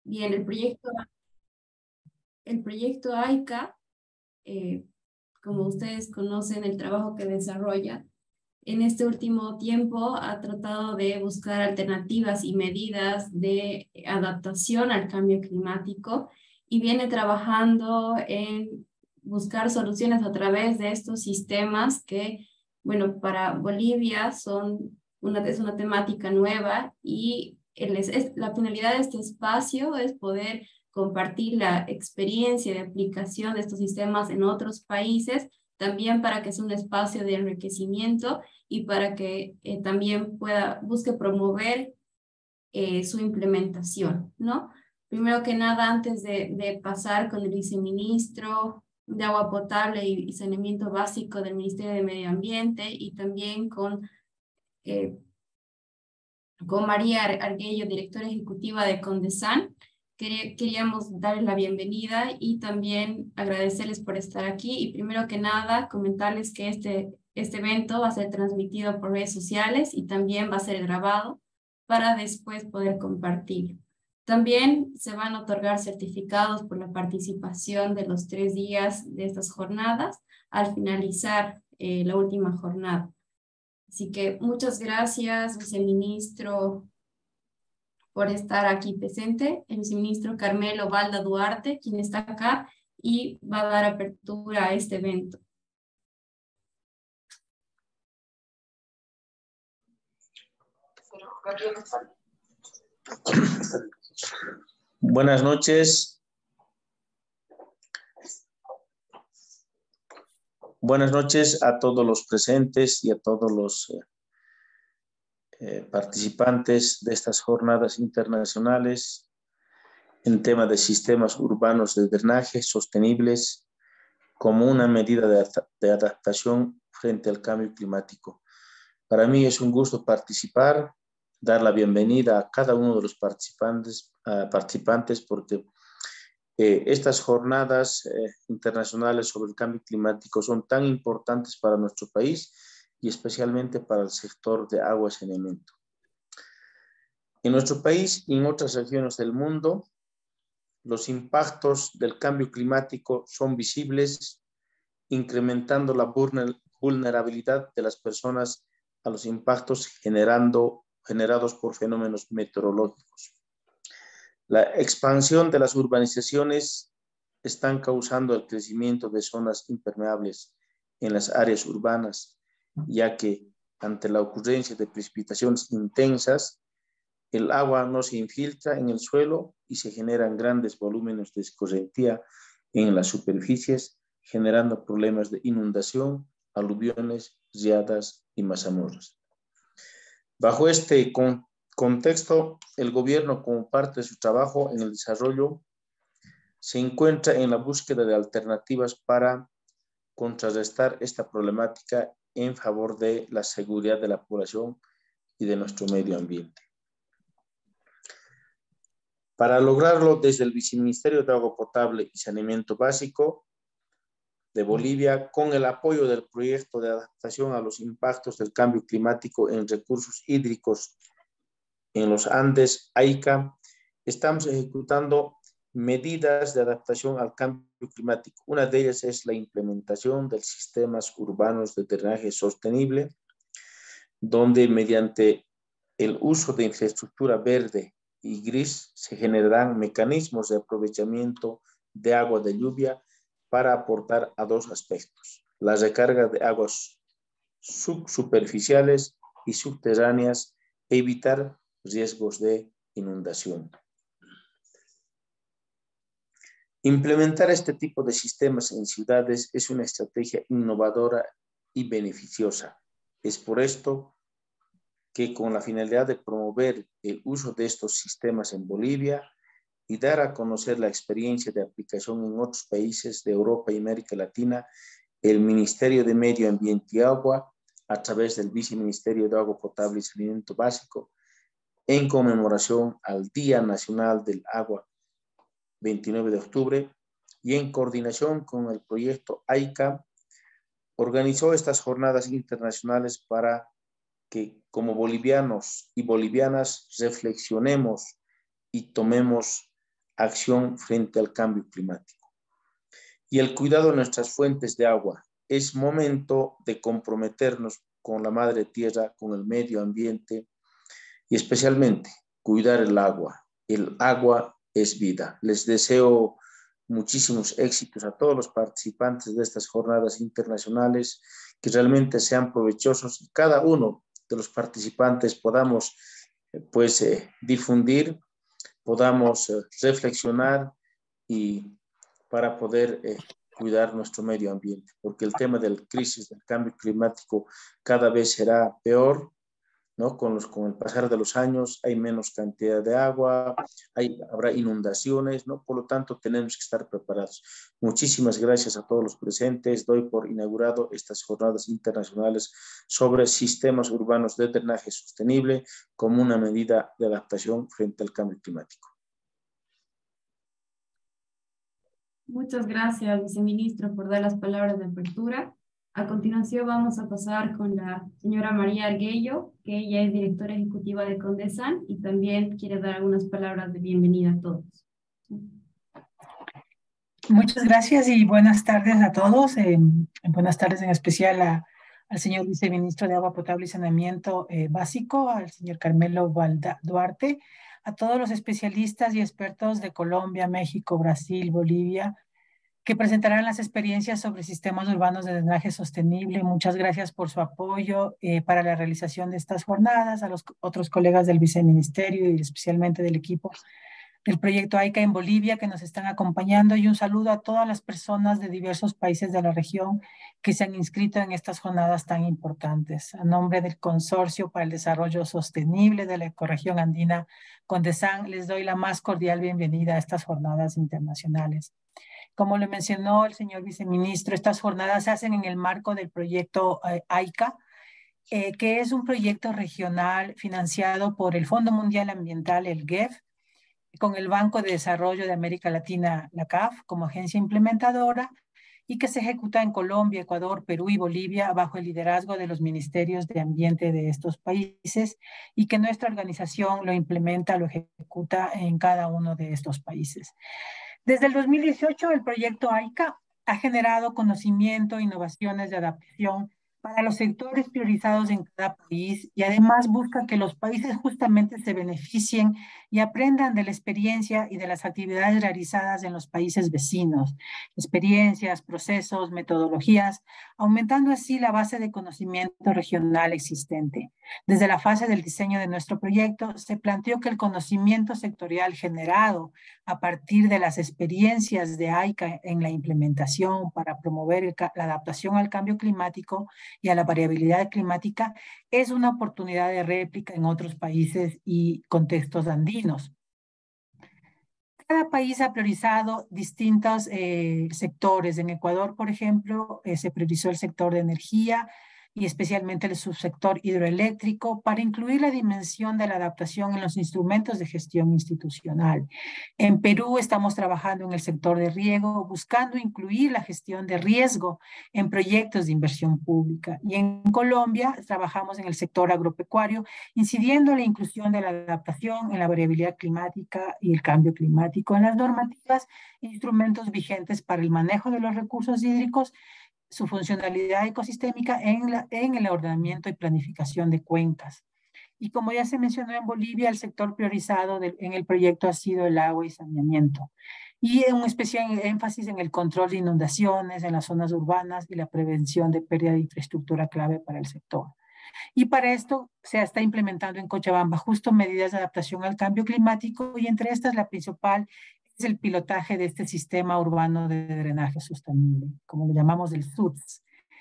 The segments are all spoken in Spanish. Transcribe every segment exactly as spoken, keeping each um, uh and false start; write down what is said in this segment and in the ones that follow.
Bien, el proyecto, el proyecto AICA, eh, como ustedes conocen el trabajo que desarrolla, en este último tiempo ha tratado de buscar alternativas y medidas de adaptación al cambio climático y viene trabajando en buscar soluciones a través de estos sistemas que, bueno, para Bolivia son una, es una temática nueva y el, es, la finalidad de este espacio es poder compartir la experiencia de aplicación de estos sistemas en otros países, también para que sea un espacio de enriquecimiento y para que eh, también pueda, busque promover eh, su implementación, ¿no? Primero que nada, antes de, de pasar con el viceministro de Agua Potable y, y Saneamiento Básico del Ministerio de Medio Ambiente y también con, eh, con María Arguello, directora ejecutiva de Condesan, queríamos darles la bienvenida y también agradecerles por estar aquí y primero que nada comentarles que este, este evento va a ser transmitido por redes sociales y también va a ser grabado para después poder compartir. También se van a otorgar certificados por la participación de los tres días de estas jornadas al finalizar eh, la última jornada. Así que muchas gracias, viceministro, por estar aquí presente, el viceministro Carmelo Balda Duarte, quien está acá y va a dar apertura a este evento. Buenas noches. Buenas noches a todos los presentes y a todos los eh, eh, participantes de estas jornadas internacionales en tema de sistemas urbanos de drenaje sostenibles como una medida de, de adaptación frente al cambio climático. Para mí es un gusto participar, dar la bienvenida a cada uno de los participantes, uh, participantes porque eh, estas jornadas eh, internacionales sobre el cambio climático son tan importantes para nuestro país y especialmente para el sector de agua y saneamiento. En nuestro país y en otras regiones del mundo, los impactos del cambio climático son visibles, incrementando la vulnerabilidad de las personas a los impactos generando, generados por fenómenos meteorológicos. La expansión de las urbanizaciones están causando el crecimiento de zonas impermeables en las áreas urbanas, ya que ante la ocurrencia de precipitaciones intensas, el agua no se infiltra en el suelo y se generan grandes volúmenes de escorrentía en las superficies, generando problemas de inundación, aluviones, riadas y mazamorras. Bajo este con, contexto, el gobierno, como parte de su trabajo en el desarrollo, se encuentra en la búsqueda de alternativas para contrarrestar esta problemática en favor de la seguridad de la población y de nuestro medio ambiente. Para lograrlo, desde el Viceministerio de Agua Potable y Saneamiento Básico de Bolivia, con el apoyo del proyecto de adaptación a los impactos del cambio climático en recursos hídricos en los Andes, AICA, estamos ejecutando medidas de adaptación al cambio climático. Una de ellas es la implementación de sistemas urbanos de drenaje sostenible, donde mediante el uso de infraestructura verde y gris se generarán mecanismos de aprovechamiento de agua de lluvia para aportar a dos aspectos: la recarga de aguas subsuperficiales y subterráneas e evitar riesgos de inundación. Implementar este tipo de sistemas en ciudades es una estrategia innovadora y beneficiosa. Es por esto que, con la finalidad de promover el uso de estos sistemas en Bolivia y dar a conocer la experiencia de aplicación en otros países de Europa y América Latina, el Ministerio de Medio Ambiente y Agua, a través del Viceministerio de Agua Potable y Saneamiento Básico, en conmemoración al Día Nacional del Agua, veintinueve de octubre, y en coordinación con el proyecto AICA, organizó estas jornadas internacionales para que, como bolivianos y bolivianas, reflexionemos y tomemos acción frente al cambio climático. Y el cuidado de nuestras fuentes de agua. Es momento de comprometernos con la madre tierra, con el medio ambiente y especialmente cuidar el agua. El agua es vida. Les deseo muchísimos éxitos a todos los participantes de estas jornadas internacionales, que realmente sean provechosos y cada uno de los participantes podamos eh, pues eh, difundir, podamos eh, reflexionar y para poder eh, cuidar nuestro medio ambiente, porque el tema del crisis del cambio climático cada vez será peor, ¿no? Con, los, con el pasar de los años hay menos cantidad de agua, hay, habrá inundaciones, ¿no? Por lo tanto, tenemos que estar preparados. Muchísimas gracias a todos los presentes. Doy por inaugurado estas jornadas internacionales sobre sistemas urbanos de drenaje sostenible como una medida de adaptación frente al cambio climático. Muchas gracias, viceministro, por dar las palabras de apertura. A continuación vamos a pasar con la señora María Arguello, que ella es directora ejecutiva de Condesan y también quiere dar algunas palabras de bienvenida a todos. Muchas gracias y buenas tardes a todos. Eh, buenas tardes en especial a, al señor viceministro de Agua Potable y Saneamiento eh, Básico, al señor Carmelo Valda Duarte, a todos los especialistas y expertos de Colombia, México, Brasil, Bolivia, que presentarán las experiencias sobre sistemas urbanos de drenaje sostenible. Muchas gracias por su apoyo eh, para la realización de estas jornadas, a los otros colegas del viceministerio y especialmente del equipo del proyecto AICA en Bolivia que nos están acompañando, y un saludo a todas las personas de diversos países de la región que se han inscrito en estas jornadas tan importantes. A nombre del Consorcio para el Desarrollo Sostenible de la Ecorregión Andina, Condesan, les doy la más cordial bienvenida a estas jornadas internacionales. Como le mencionó el señor viceministro, estas jornadas se hacen en el marco del proyecto eh, AICA, eh, que es un proyecto regional financiado por el Fondo Mundial Ambiental, el G E F, con el Banco de Desarrollo de América Latina, la C A F, como agencia implementadora, y que se ejecuta en Colombia, Ecuador, Perú y Bolivia bajo el liderazgo de los ministerios de ambiente de estos países, y que nuestra organización lo implementa, lo ejecuta en cada uno de estos países. Desde el dos mil dieciocho, el proyecto AICA ha generado conocimiento, innovaciones de adaptación para los sectores priorizados en cada país, y además busca que los países justamente se beneficien y aprendan de la experiencia y de las actividades realizadas en los países vecinos, experiencias, procesos, metodologías, aumentando así la base de conocimiento regional existente. Desde la fase del diseño de nuestro proyecto, se planteó que el conocimiento sectorial generado a partir de las experiencias de AICA en la implementación para promover el, la adaptación al cambio climático y a la variabilidad climática es una oportunidad de réplica en otros países y contextos andinos. Cada país ha priorizado distintos eh, sectores. En Ecuador, por ejemplo, eh, se priorizó el sector de energía y especialmente el subsector hidroeléctrico para incluir la dimensión de la adaptación en los instrumentos de gestión institucional. En Perú estamos trabajando en el sector de riego, buscando incluir la gestión de riesgo en proyectos de inversión pública. Y en Colombia trabajamos en el sector agropecuario, incidiendo en la inclusión de la adaptación en la variabilidad climática y el cambio climático en las normativas e instrumentos vigentes para el manejo de los recursos hídricos, su funcionalidad ecosistémica en, la, en el ordenamiento y planificación de cuencas. Y como ya se mencionó en Bolivia, el sector priorizado de, en el proyecto ha sido el agua y saneamiento. Y un especial énfasis en el control de inundaciones en las zonas urbanas y la prevención de pérdida de infraestructura clave para el sector. Y para esto se está implementando en Cochabamba justo medidas de adaptación al cambio climático, y entre estas la principal es el pilotaje de este sistema urbano de drenaje sostenible, como lo llamamos el S U D S.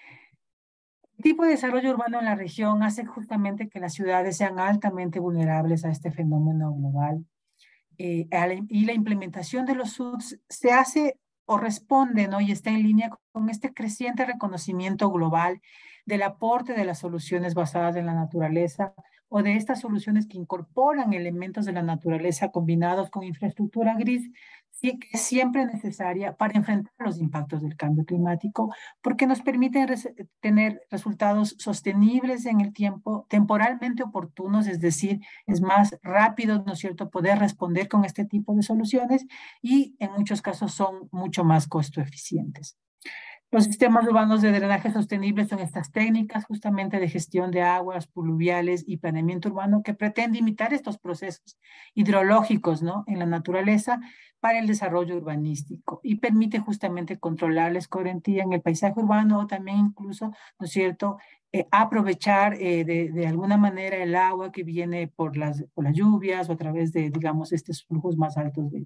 El tipo de desarrollo urbano en la región hace justamente que las ciudades sean altamente vulnerables a este fenómeno global. Eh, y la implementación de los S U D S se hace o responde, ¿no? Y está en línea con este creciente reconocimiento global del aporte de las soluciones basadas en la naturaleza o de estas soluciones que incorporan elementos de la naturaleza combinados con infraestructura gris, sí que es siempre necesaria para enfrentar los impactos del cambio climático, porque nos permiten res tener resultados sostenibles en el tiempo, temporalmente oportunos, es decir, es más rápido, ¿no es cierto?, poder responder con este tipo de soluciones y en muchos casos son mucho más costo eficientes. Los sistemas urbanos de drenaje sostenible son estas técnicas justamente de gestión de aguas pluviales y planeamiento urbano que pretende imitar estos procesos hidrológicos, ¿no?, en la naturaleza para el desarrollo urbanístico y permite justamente controlar la escorrentía en el paisaje urbano o también incluso, ¿no es cierto?, eh, aprovechar eh, de, de alguna manera el agua que viene por las, por las lluvias o a través de, digamos, estos flujos más altos de,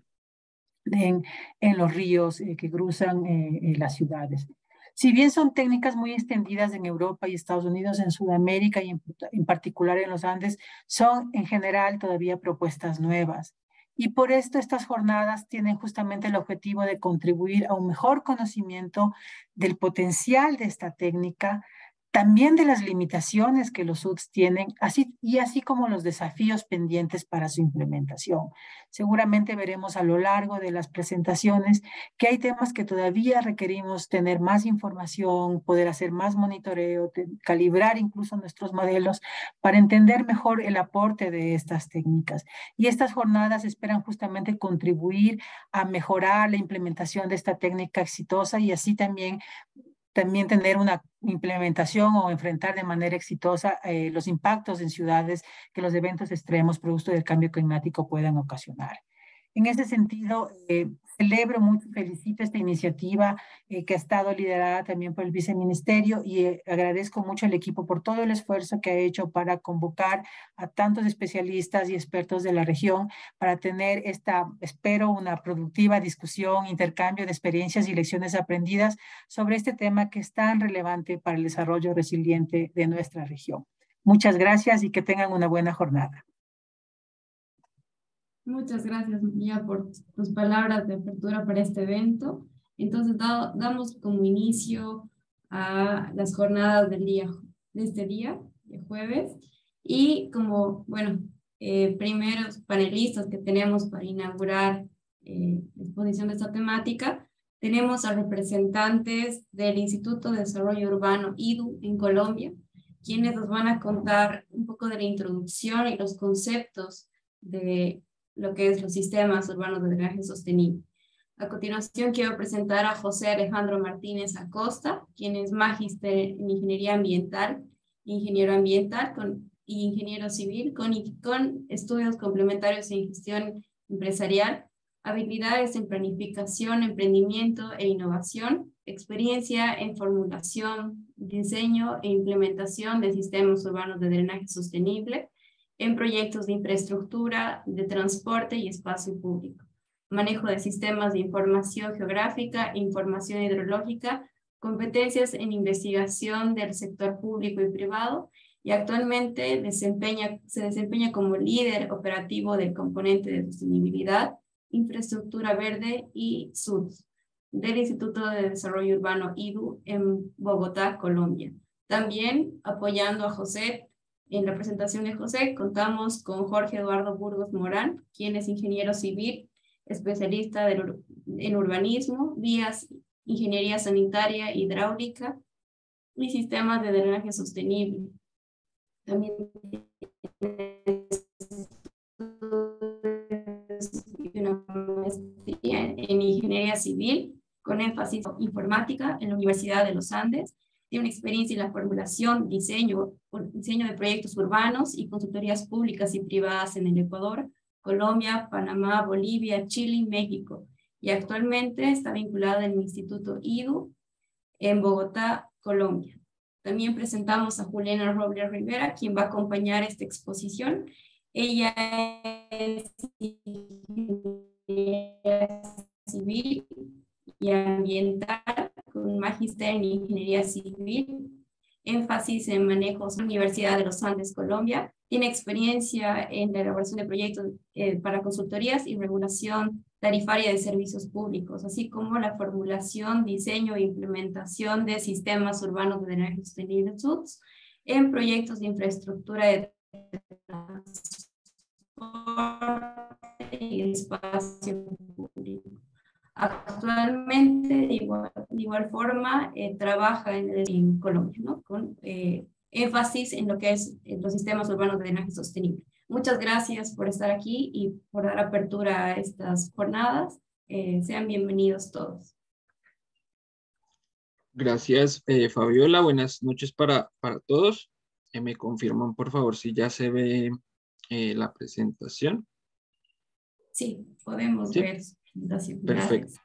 En, en los ríos eh, que cruzan eh, eh, las ciudades. Si bien son técnicas muy extendidas en Europa y Estados Unidos, en Sudamérica y en, en particular en los Andes, son en general todavía propuestas nuevas. Y por esto estas jornadas tienen justamente el objetivo de contribuir a un mejor conocimiento del potencial de esta técnica, también de las limitaciones que los U D S tienen, así, y así como los desafíos pendientes para su implementación. Seguramente veremos a lo largo de las presentaciones que hay temas que todavía requerimos tener más información, poder hacer más monitoreo, calibrar incluso nuestros modelos para entender mejor el aporte de estas técnicas. Y estas jornadas esperan justamente contribuir a mejorar la implementación de esta técnica exitosa y así también también tener una implementación o enfrentar de manera exitosa eh, los impactos en ciudades que los eventos extremos producto del cambio climático puedan ocasionar. En ese sentido, eh, celebro mucho, felicito esta iniciativa eh, que ha estado liderada también por el viceministerio y eh, agradezco mucho al equipo por todo el esfuerzo que ha hecho para convocar a tantos especialistas y expertos de la región para tener esta, espero, una productiva discusión, intercambio de experiencias y lecciones aprendidas sobre este tema que es tan relevante para el desarrollo resiliente de nuestra región. Muchas gracias y que tengan una buena jornada. Muchas gracias, Mía, por tus palabras de apertura para este evento. Entonces, da, damos como inicio a las jornadas del día, de este día, de jueves, y como, bueno, eh, primeros panelistas que tenemos para inaugurar eh, la exposición de esta temática, tenemos a representantes del Instituto de Desarrollo Urbano, I D U, en Colombia, quienes nos van a contar un poco de la introducción y los conceptos de lo que es los sistemas urbanos de drenaje sostenible. A continuación quiero presentar a José Alejandro Martínez Acosta, quien es magíster en Ingeniería Ambiental, ingeniero ambiental con, y ingeniero civil con, con estudios complementarios en gestión empresarial, habilidades en planificación, emprendimiento e innovación, experiencia en formulación, diseño e implementación de sistemas urbanos de drenaje sostenible, en proyectos de infraestructura, de transporte y espacio público, manejo de sistemas de información geográfica e información hidrológica, competencias en investigación del sector público y privado, y actualmente desempeña, se desempeña como líder operativo del componente de sostenibilidad, infraestructura verde y S U D S del Instituto de Desarrollo Urbano I D U en Bogotá, Colombia. También apoyando a José. En la presentación de José contamos con Jorge Eduardo Burgos Morán, quien es ingeniero civil, especialista de, en urbanismo, vías, ingeniería sanitaria, hidráulica y sistemas de drenaje sostenible. También una maestría en ingeniería civil con énfasis en informática en la Universidad de los Andes. Tiene una experiencia en la formulación, diseño, diseño de proyectos urbanos y consultorías públicas y privadas en el Ecuador, Colombia, Panamá, Bolivia, Chile y México. Y actualmente está vinculada al Instituto I D U en Bogotá, Colombia. También presentamos a Juliana Robles Rivera, quien va a acompañar esta exposición. Ella es ingeniera civil y ambiental, con un magíster en Ingeniería Civil, énfasis en manejos en la Universidad de los Andes, Colombia. Tiene experiencia en la elaboración de proyectos eh, para consultorías y regulación tarifaria de servicios públicos, así como la formulación, diseño e implementación de sistemas urbanos de drenaje sostenible S U D S en proyectos de infraestructura de y espacio público. Actualmente, de igual, de igual forma, eh, trabaja en, en Colombia, ¿no? Con eh, énfasis en lo que es en los sistemas urbanos de drenaje sostenible. Muchas gracias por estar aquí y por dar apertura a estas jornadas. Eh, sean bienvenidos todos. Gracias, eh, Fabiola. Buenas noches para, para todos. Eh, me confirman, por favor, si ya se ve eh, la presentación. Sí, podemos ¿Sí? ver su presentación. Perfecto. Gracias.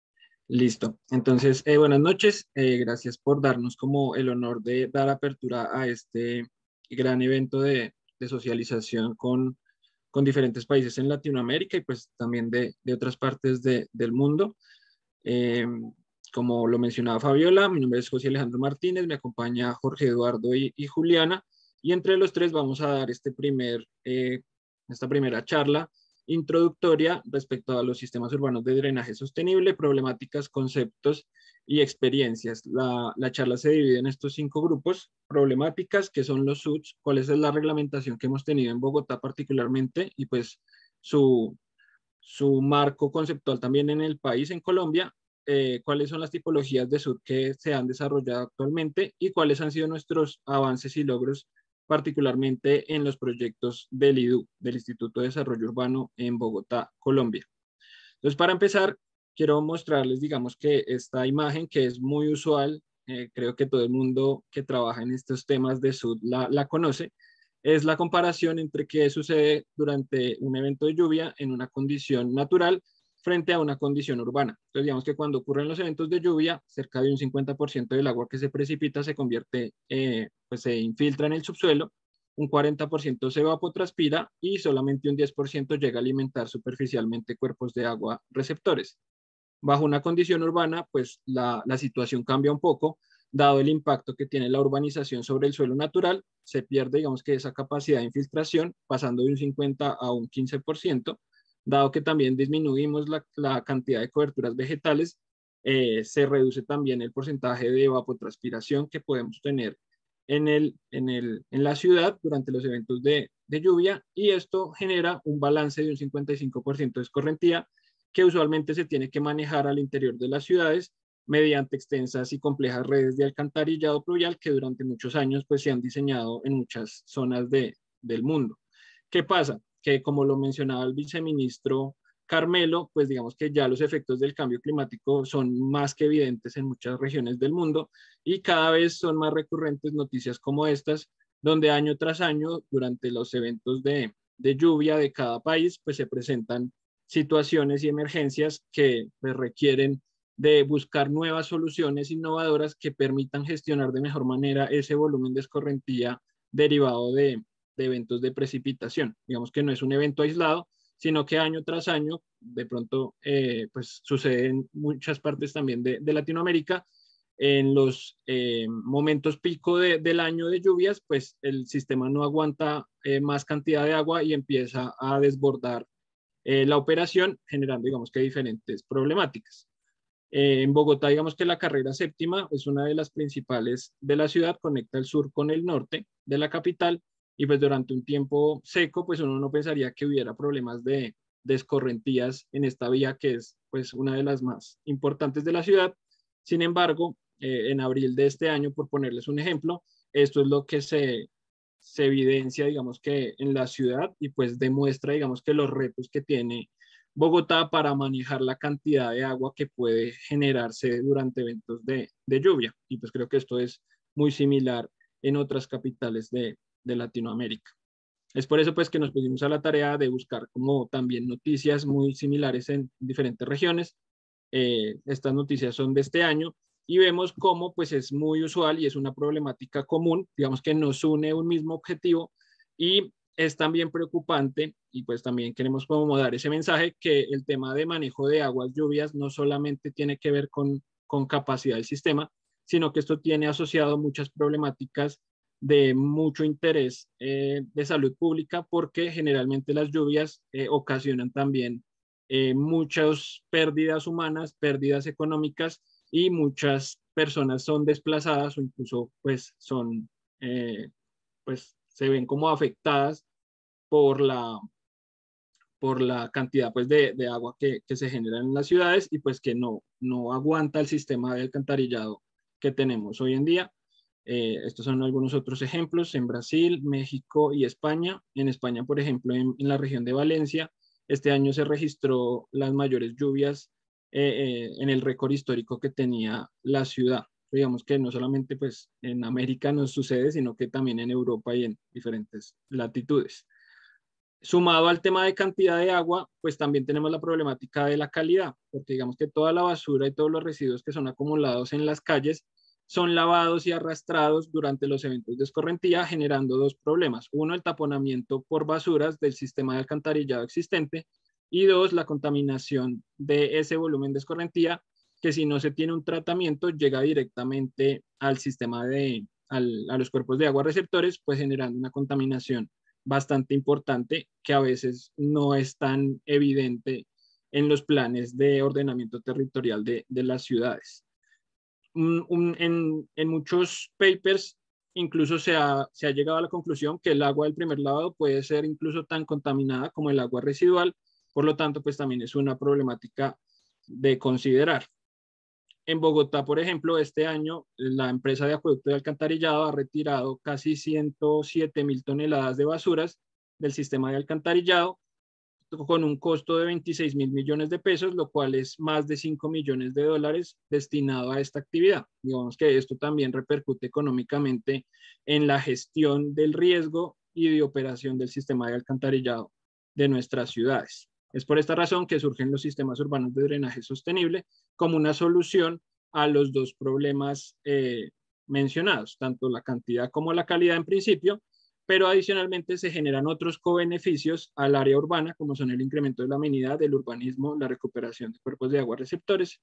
Listo. Entonces, eh, buenas noches. Eh, gracias por darnos como el honor de dar apertura a este gran evento de, de socialización con, con diferentes países en Latinoamérica y pues también de, de otras partes de, del mundo. Eh, como lo mencionaba Fabiola, mi nombre es José Alejandro Martínez, me acompaña Jorge Eduardo y, y Juliana, y entre los tres vamos a dar este primer, eh, esta primera charla introductoria respecto a los sistemas urbanos de drenaje sostenible, problemáticas, conceptos y experiencias. La, la charla se divide en estos cinco grupos: problemáticas, que son los S U Ts, cuál es la reglamentación que hemos tenido en Bogotá particularmente, y pues su, su marco conceptual también en el país, en Colombia, eh, cuáles son las tipologías de S U T que se han desarrollado actualmente y cuáles han sido nuestros avances y logros, particularmente en los proyectos del I D U, del Instituto de Desarrollo Urbano en Bogotá, Colombia. Entonces, para empezar, quiero mostrarles, digamos, que esta imagen que es muy usual, eh, creo que todo el mundo que trabaja en estos temas de S U T la, la conoce, es la comparación entre qué sucede durante un evento de lluvia en una condición natural frente a una condición urbana. Entonces, digamos que cuando ocurren los eventos de lluvia, cerca de un cincuenta por ciento del agua que se precipita se convierte, eh, pues se infiltra en el subsuelo, un cuarenta por ciento se evapotranspira y solamente un diez por ciento llega a alimentar superficialmente cuerpos de agua receptores. Bajo una condición urbana, pues la, la situación cambia un poco, dado el impacto que tiene la urbanización sobre el suelo natural, se pierde, digamos que esa capacidad de infiltración, pasando de un cincuenta a un quince por ciento, dado que también disminuimos la, la cantidad de coberturas vegetales, eh, se reduce también el porcentaje de evapotranspiración que podemos tener en, el, en, el, en la ciudad durante los eventos de, de lluvia, y esto genera un balance de un cincuenta y cinco por ciento de escorrentía, que usualmente se tiene que manejar al interior de las ciudades mediante extensas y complejas redes de alcantarillado pluvial que durante muchos años pues, se han diseñado en muchas zonas de, del mundo. ¿Qué pasa? Que como lo mencionaba el viceministro Carmelo, pues digamos que ya los efectos del cambio climático son más que evidentes en muchas regiones del mundo y cada vez son más recurrentes noticias como estas, donde año tras año, durante los eventos de, de lluvia de cada país, pues se presentan situaciones y emergencias que pues, requieren de buscar nuevas soluciones innovadoras que permitan gestionar de mejor manera ese volumen de escorrentía derivado de, de eventos de precipitación. Digamos que no es un evento aislado, sino que año tras año, de pronto, eh, pues sucede en muchas partes también de, de Latinoamérica. En los eh, momentos pico de, del año de lluvias, pues el sistema no aguanta eh, más cantidad de agua y empieza a desbordar eh, la operación, generando, digamos que diferentes problemáticas. Eh, en Bogotá, digamos que la carrera séptima es una de las principales de la ciudad, conecta el sur con el norte de la capital, y pues durante un tiempo seco, pues uno no pensaría que hubiera problemas de, de escorrentías en esta vía, que es pues una de las más importantes de la ciudad. Sin embargo, eh, en abril de este año, por ponerles un ejemplo, esto es lo que se, se evidencia, digamos que en la ciudad, y pues demuestra, digamos que los retos que tiene Bogotá para manejar la cantidad de agua que puede generarse durante eventos de, de lluvia. Y pues creo que esto es muy similar en otras capitales de, de Latinoamérica. Es por eso pues que nos pusimos a la tarea de buscar como también noticias muy similares en diferentes regiones. Eh, estas noticias son de este año y vemos cómo pues es muy usual y es una problemática común, digamos que nos une un mismo objetivo, y es también preocupante, y pues también queremos como dar ese mensaje, que el tema de manejo de aguas lluvias no solamente tiene que ver con, con capacidad del sistema, sino que esto tiene asociado muchas problemáticas de mucho interés eh, de salud pública, porque generalmente las lluvias eh, ocasionan también eh, muchas pérdidas humanas, pérdidas económicas, y muchas personas son desplazadas o incluso pues son eh, pues se ven como afectadas por la, por la cantidad pues, de, de agua que, que se genera en las ciudades y pues que no, no aguanta el sistema de alcantarillado que tenemos hoy en día. Eh, estos son algunos otros ejemplos en Brasil, México y España. En España, por ejemplo, en, en la región de Valencia, este año se registró las mayores lluvias eh, eh, en el récord histórico que tenía la ciudad. Digamos que no solamente pues, en América nos sucede, sino que también en Europa y en diferentes latitudes. Sumado al tema de cantidad de agua, pues también tenemos la problemática de la calidad, porque digamos que toda la basura y todos los residuos que son acumulados en las calles son lavados y arrastrados durante los eventos de escorrentía, generando dos problemas. Uno, el taponamiento por basuras del sistema de alcantarillado existente, y dos, la contaminación de ese volumen de escorrentía, que si no se tiene un tratamiento, llega directamente al sistema de, al, a los cuerpos de agua receptores, pues generando una contaminación bastante importante que a veces no es tan evidente en los planes de ordenamiento territorial de, de las ciudades. Un, un, en, en muchos papers incluso se ha, se ha llegado a la conclusión que el agua del primer lavado puede ser incluso tan contaminada como el agua residual, por lo tanto pues también es una problemática de considerar. En Bogotá, por ejemplo, este año la empresa de acueducto y alcantarillado ha retirado casi ciento siete mil toneladas de basuras del sistema de alcantarillado con un costo de veintiséis mil millones de pesos, lo cual es más de cinco millones de dólares destinado a esta actividad. Digamos que esto también repercute económicamente en la gestión del riesgo y de operación del sistema de alcantarillado de nuestras ciudades. Es por esta razón que surgen los sistemas urbanos de drenaje sostenible como una solución a los dos problemas eh, mencionados, tanto la cantidad como la calidad en principio, pero adicionalmente se generan otros co-beneficios al área urbana, como son el incremento de la amenidad, del urbanismo, la recuperación de cuerpos de agua receptores,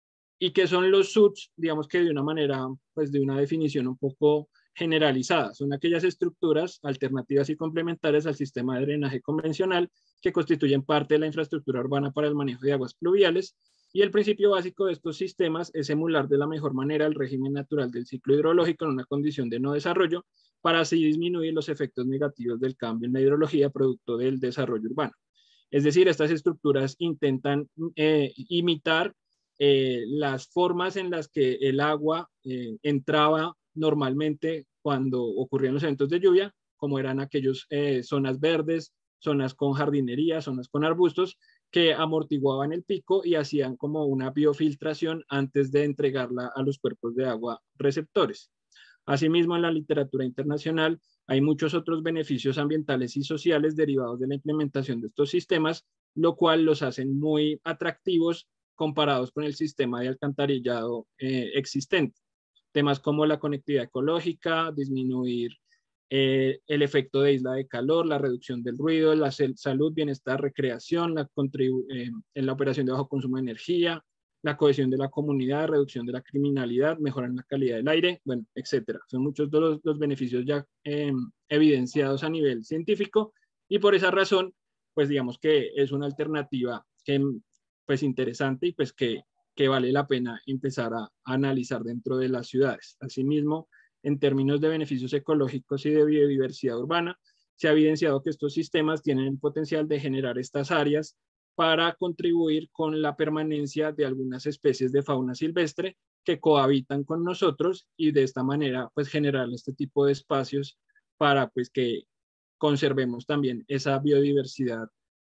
y que son los S U Ts, digamos que de una manera, pues de una definición un poco generalizada. Son aquellas estructuras alternativas y complementarias al sistema de drenaje convencional que constituyen parte de la infraestructura urbana para el manejo de aguas pluviales, y el principio básico de estos sistemas es emular de la mejor manera el régimen natural del ciclo hidrológico en una condición de no desarrollo, para así disminuir los efectos negativos del cambio en la hidrología producto del desarrollo urbano. Es decir, estas estructuras intentan eh, imitar eh, las formas en las que el agua eh, entraba normalmente cuando ocurrían los eventos de lluvia, como eran aquellas eh, zonas verdes, zonas con jardinería, zonas con arbustos, que amortiguaban el pico y hacían como una biofiltración antes de entregarla a los cuerpos de agua receptores. Asimismo, en la literatura internacional hay muchos otros beneficios ambientales y sociales derivados de la implementación de estos sistemas, lo cual los hacen muy atractivos comparados con el sistema de alcantarillado eh, existente. Temas como la conectividad ecológica, disminuir eh, el efecto de isla de calor, la reducción del ruido, la salud, bienestar, recreación, la, eh, en la operación de bajo consumo de energía, la cohesión de la comunidad, reducción de la criminalidad, mejora en la calidad del aire, bueno, etcétera. Son muchos de los, los beneficios ya eh, evidenciados a nivel científico, y por esa razón, pues digamos que es una alternativa que, pues interesante y pues que, que vale la pena empezar a, a analizar dentro de las ciudades. Asimismo, en términos de beneficios ecológicos y de biodiversidad urbana, se ha evidenciado que estos sistemas tienen el potencial de generar estas áreas para contribuir con la permanencia de algunas especies de fauna silvestre que cohabitan con nosotros, y de esta manera pues generar este tipo de espacios para pues que conservemos también esa biodiversidad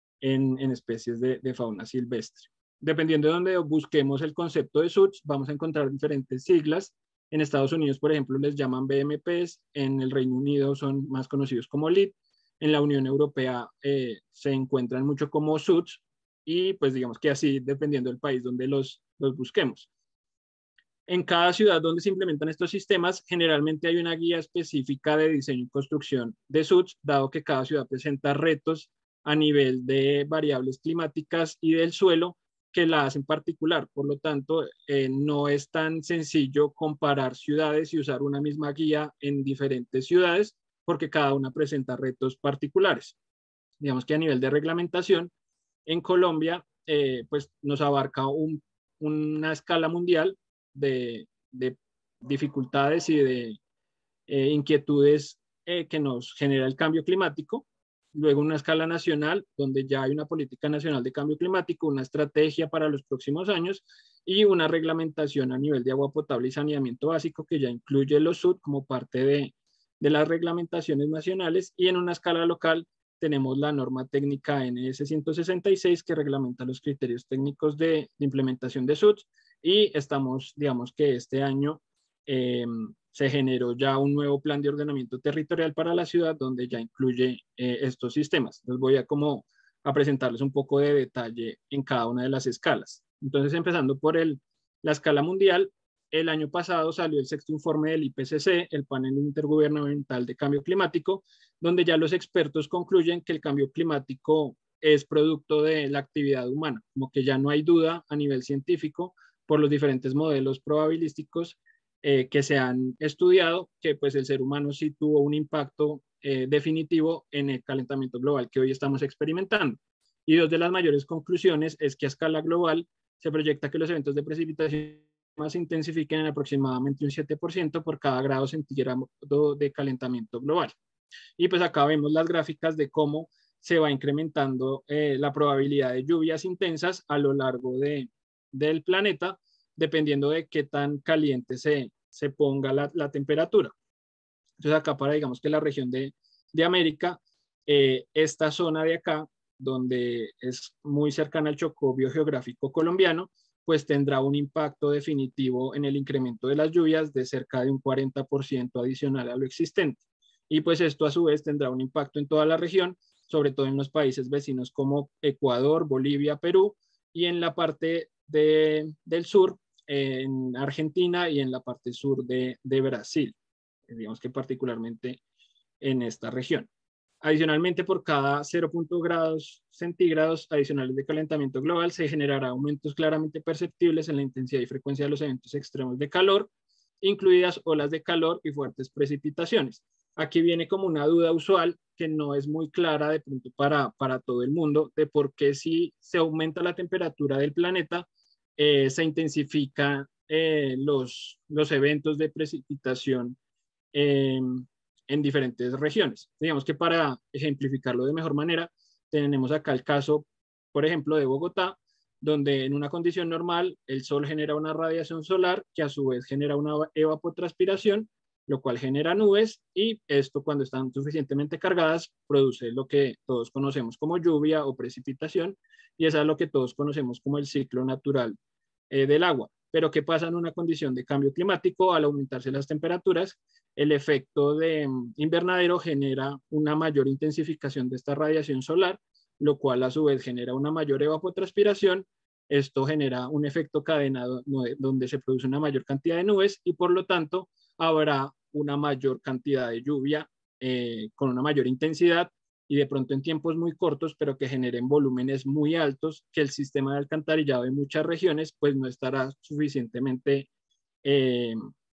en, en especies de, de fauna silvestre. Dependiendo de donde busquemos el concepto de S U Ts, vamos a encontrar diferentes siglas. En Estados Unidos, por ejemplo, les llaman B M Ps, en el Reino Unido son más conocidos como L I D, en la Unión Europea eh, se encuentran mucho como S U Ts, y pues digamos que así, dependiendo del país donde los, los busquemos. En cada ciudad donde se implementan estos sistemas, generalmente hay una guía específica de diseño y construcción de S U Ts, dado que cada ciudad presenta retos a nivel de variables climáticas y del suelo que la hacen particular. Por lo tanto, eh, no es tan sencillo comparar ciudades y usar una misma guía en diferentes ciudades, porque cada una presenta retos particulares. Digamos que a nivel de reglamentación, en Colombia, eh, pues nos abarca un, una escala mundial de, de dificultades y de eh, inquietudes eh, que nos genera el cambio climático, luego una escala nacional, donde ya hay una política nacional de cambio climático, una estrategia para los próximos años y una reglamentación a nivel de agua potable y saneamiento básico que ya incluye los S U D como parte de, de las reglamentaciones nacionales, y en una escala local tenemos la norma técnica N S ciento sesenta y seis que reglamenta los criterios técnicos de, de implementación de S U Ds, y estamos, digamos que este año eh, se generó ya un nuevo plan de ordenamiento territorial para la ciudad donde ya incluye eh, estos sistemas. Les voy a como a presentarles un poco de detalle en cada una de las escalas. Entonces, empezando por el, la escala mundial, el año pasado salió el sexto informe del I P C C, el Panel Intergubernamental de Cambio Climático, donde ya los expertos concluyen que el cambio climático es producto de la actividad humana, como que ya no hay duda a nivel científico por los diferentes modelos probabilísticos eh, que se han estudiado, que pues el ser humano sí tuvo un impacto eh, definitivo en el calentamiento global que hoy estamos experimentando. Y dos de las mayores conclusiones es que a escala global se proyecta que los eventos de precipitación se intensifiquen en aproximadamente un siete por ciento por cada grado centígrado de calentamiento global. Y pues acá vemos las gráficas de cómo se va incrementando eh, la probabilidad de lluvias intensas a lo largo de, del planeta, dependiendo de qué tan caliente se, se ponga la, la temperatura. Entonces acá para, digamos que la región de, de América, eh, esta zona de acá, donde es muy cercana al Chocó biogeográfico colombiano, pues tendrá un impacto definitivo en el incremento de las lluvias de cerca de un cuarenta por ciento adicional a lo existente. Y pues esto a su vez tendrá un impacto en toda la región, sobre todo en los países vecinos como Ecuador, Bolivia, Perú, y en la parte de, del sur, en Argentina, y en la parte sur de, de Brasil, digamos que particularmente en esta región. Adicionalmente, por cada cero punto cinco grados centígrados adicionales de calentamiento global, se generará aumentos claramente perceptibles en la intensidad y frecuencia de los eventos extremos de calor, incluidas olas de calor y fuertes precipitaciones. Aquí viene como una duda usual que no es muy clara de pronto para, para todo el mundo, de por qué si se aumenta la temperatura del planeta, eh, se intensifican eh, los, los eventos de precipitación eh, en diferentes regiones. Digamos que para ejemplificarlo de mejor manera, tenemos acá el caso, por ejemplo, de Bogotá, donde en una condición normal el sol genera una radiación solar que a su vez genera una evapotranspiración, lo cual genera nubes, y esto cuando están suficientemente cargadas produce lo que todos conocemos como lluvia o precipitación, y eso es lo que todos conocemos como el ciclo natural eh, del agua. Pero ¿qué pasa en una condición de cambio climático? Al aumentarse las temperaturas, el efecto de invernadero genera una mayor intensificación de esta radiación solar, lo cual a su vez genera una mayor evapotranspiración. Esto genera un efecto cadena donde se produce una mayor cantidad de nubes y por lo tanto habrá una mayor cantidad de lluvia eh, con una mayor intensidad y de pronto en tiempos muy cortos, pero que generen volúmenes muy altos que el sistema de alcantarillado de muchas regiones pues no estará suficientemente eh,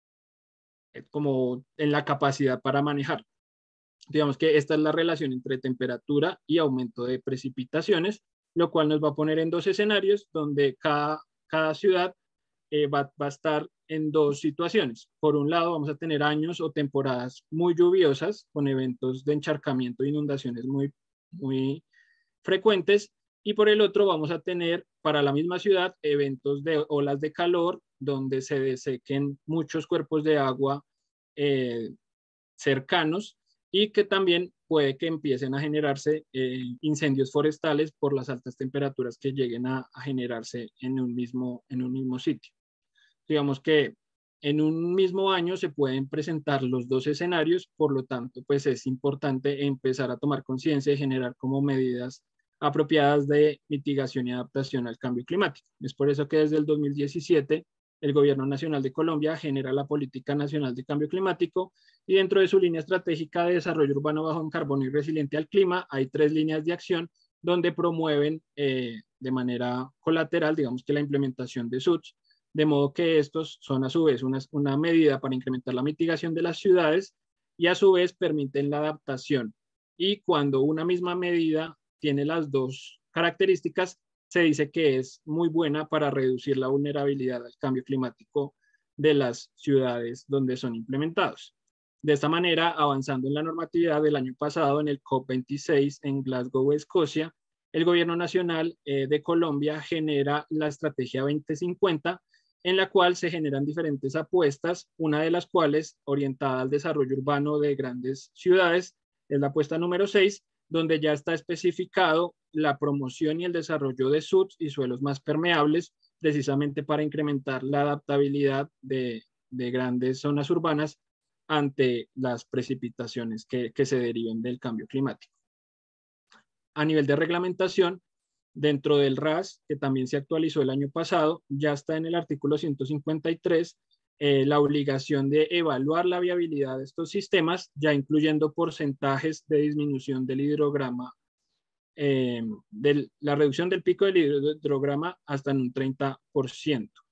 como en la capacidad para manejar. Digamos que esta es la relación entre temperatura y aumento de precipitaciones, lo cual nos va a poner en dos escenarios donde cada, cada ciudad eh, va, va a estar en dos situaciones. Por un lado, vamos a tener años o temporadas muy lluviosas con eventos de encharcamiento e inundaciones muy, muy frecuentes, y por el otro vamos a tener para la misma ciudad eventos de olas de calor donde se desequen muchos cuerpos de agua eh, cercanos y que también puede que empiecen a generarse eh, incendios forestales por las altas temperaturas que lleguen a, a generarse en un, mismo, en un mismo sitio. Digamos que en un mismo año se pueden presentar los dos escenarios, por lo tanto, pues es importante empezar a tomar conciencia y generar como medidas apropiadas de mitigación y adaptación al cambio climático. Es por eso que desde el dos mil diecisiete el Gobierno Nacional de Colombia genera la Política Nacional de Cambio Climático y dentro de su línea estratégica de desarrollo urbano bajo en carbono y resiliente al clima hay tres líneas de acción donde promueven eh, de manera colateral, digamos que la implementación de S U Ds, de modo que estos son a su vez una, una medida para incrementar la mitigación de las ciudades y a su vez permiten la adaptación. Y cuando una misma medida tiene las dos características, se dice que es muy buena para reducir la vulnerabilidad al cambio climático de las ciudades donde son implementados. De esta manera, avanzando en la normatividad del año pasado en el COP veintiséis en Glasgow, Escocia, el gobierno nacional eh, de Colombia genera la estrategia veinte cincuenta, en la cual se generan diferentes apuestas, una de las cuales orientada al desarrollo urbano de grandes ciudades, es la apuesta número seis, donde ya está especificado la promoción y el desarrollo de S U Ts y suelos más permeables, precisamente para incrementar la adaptabilidad de, de grandes zonas urbanas ante las precipitaciones que, que se deriven del cambio climático. A nivel de reglamentación, dentro del R A S, que también se actualizó el año pasado, ya está en el artículo ciento cincuenta y tres eh, la obligación de evaluar la viabilidad de estos sistemas, ya incluyendo porcentajes de disminución del hidrograma, eh, de la reducción del pico del hidrograma hasta en un treinta por ciento.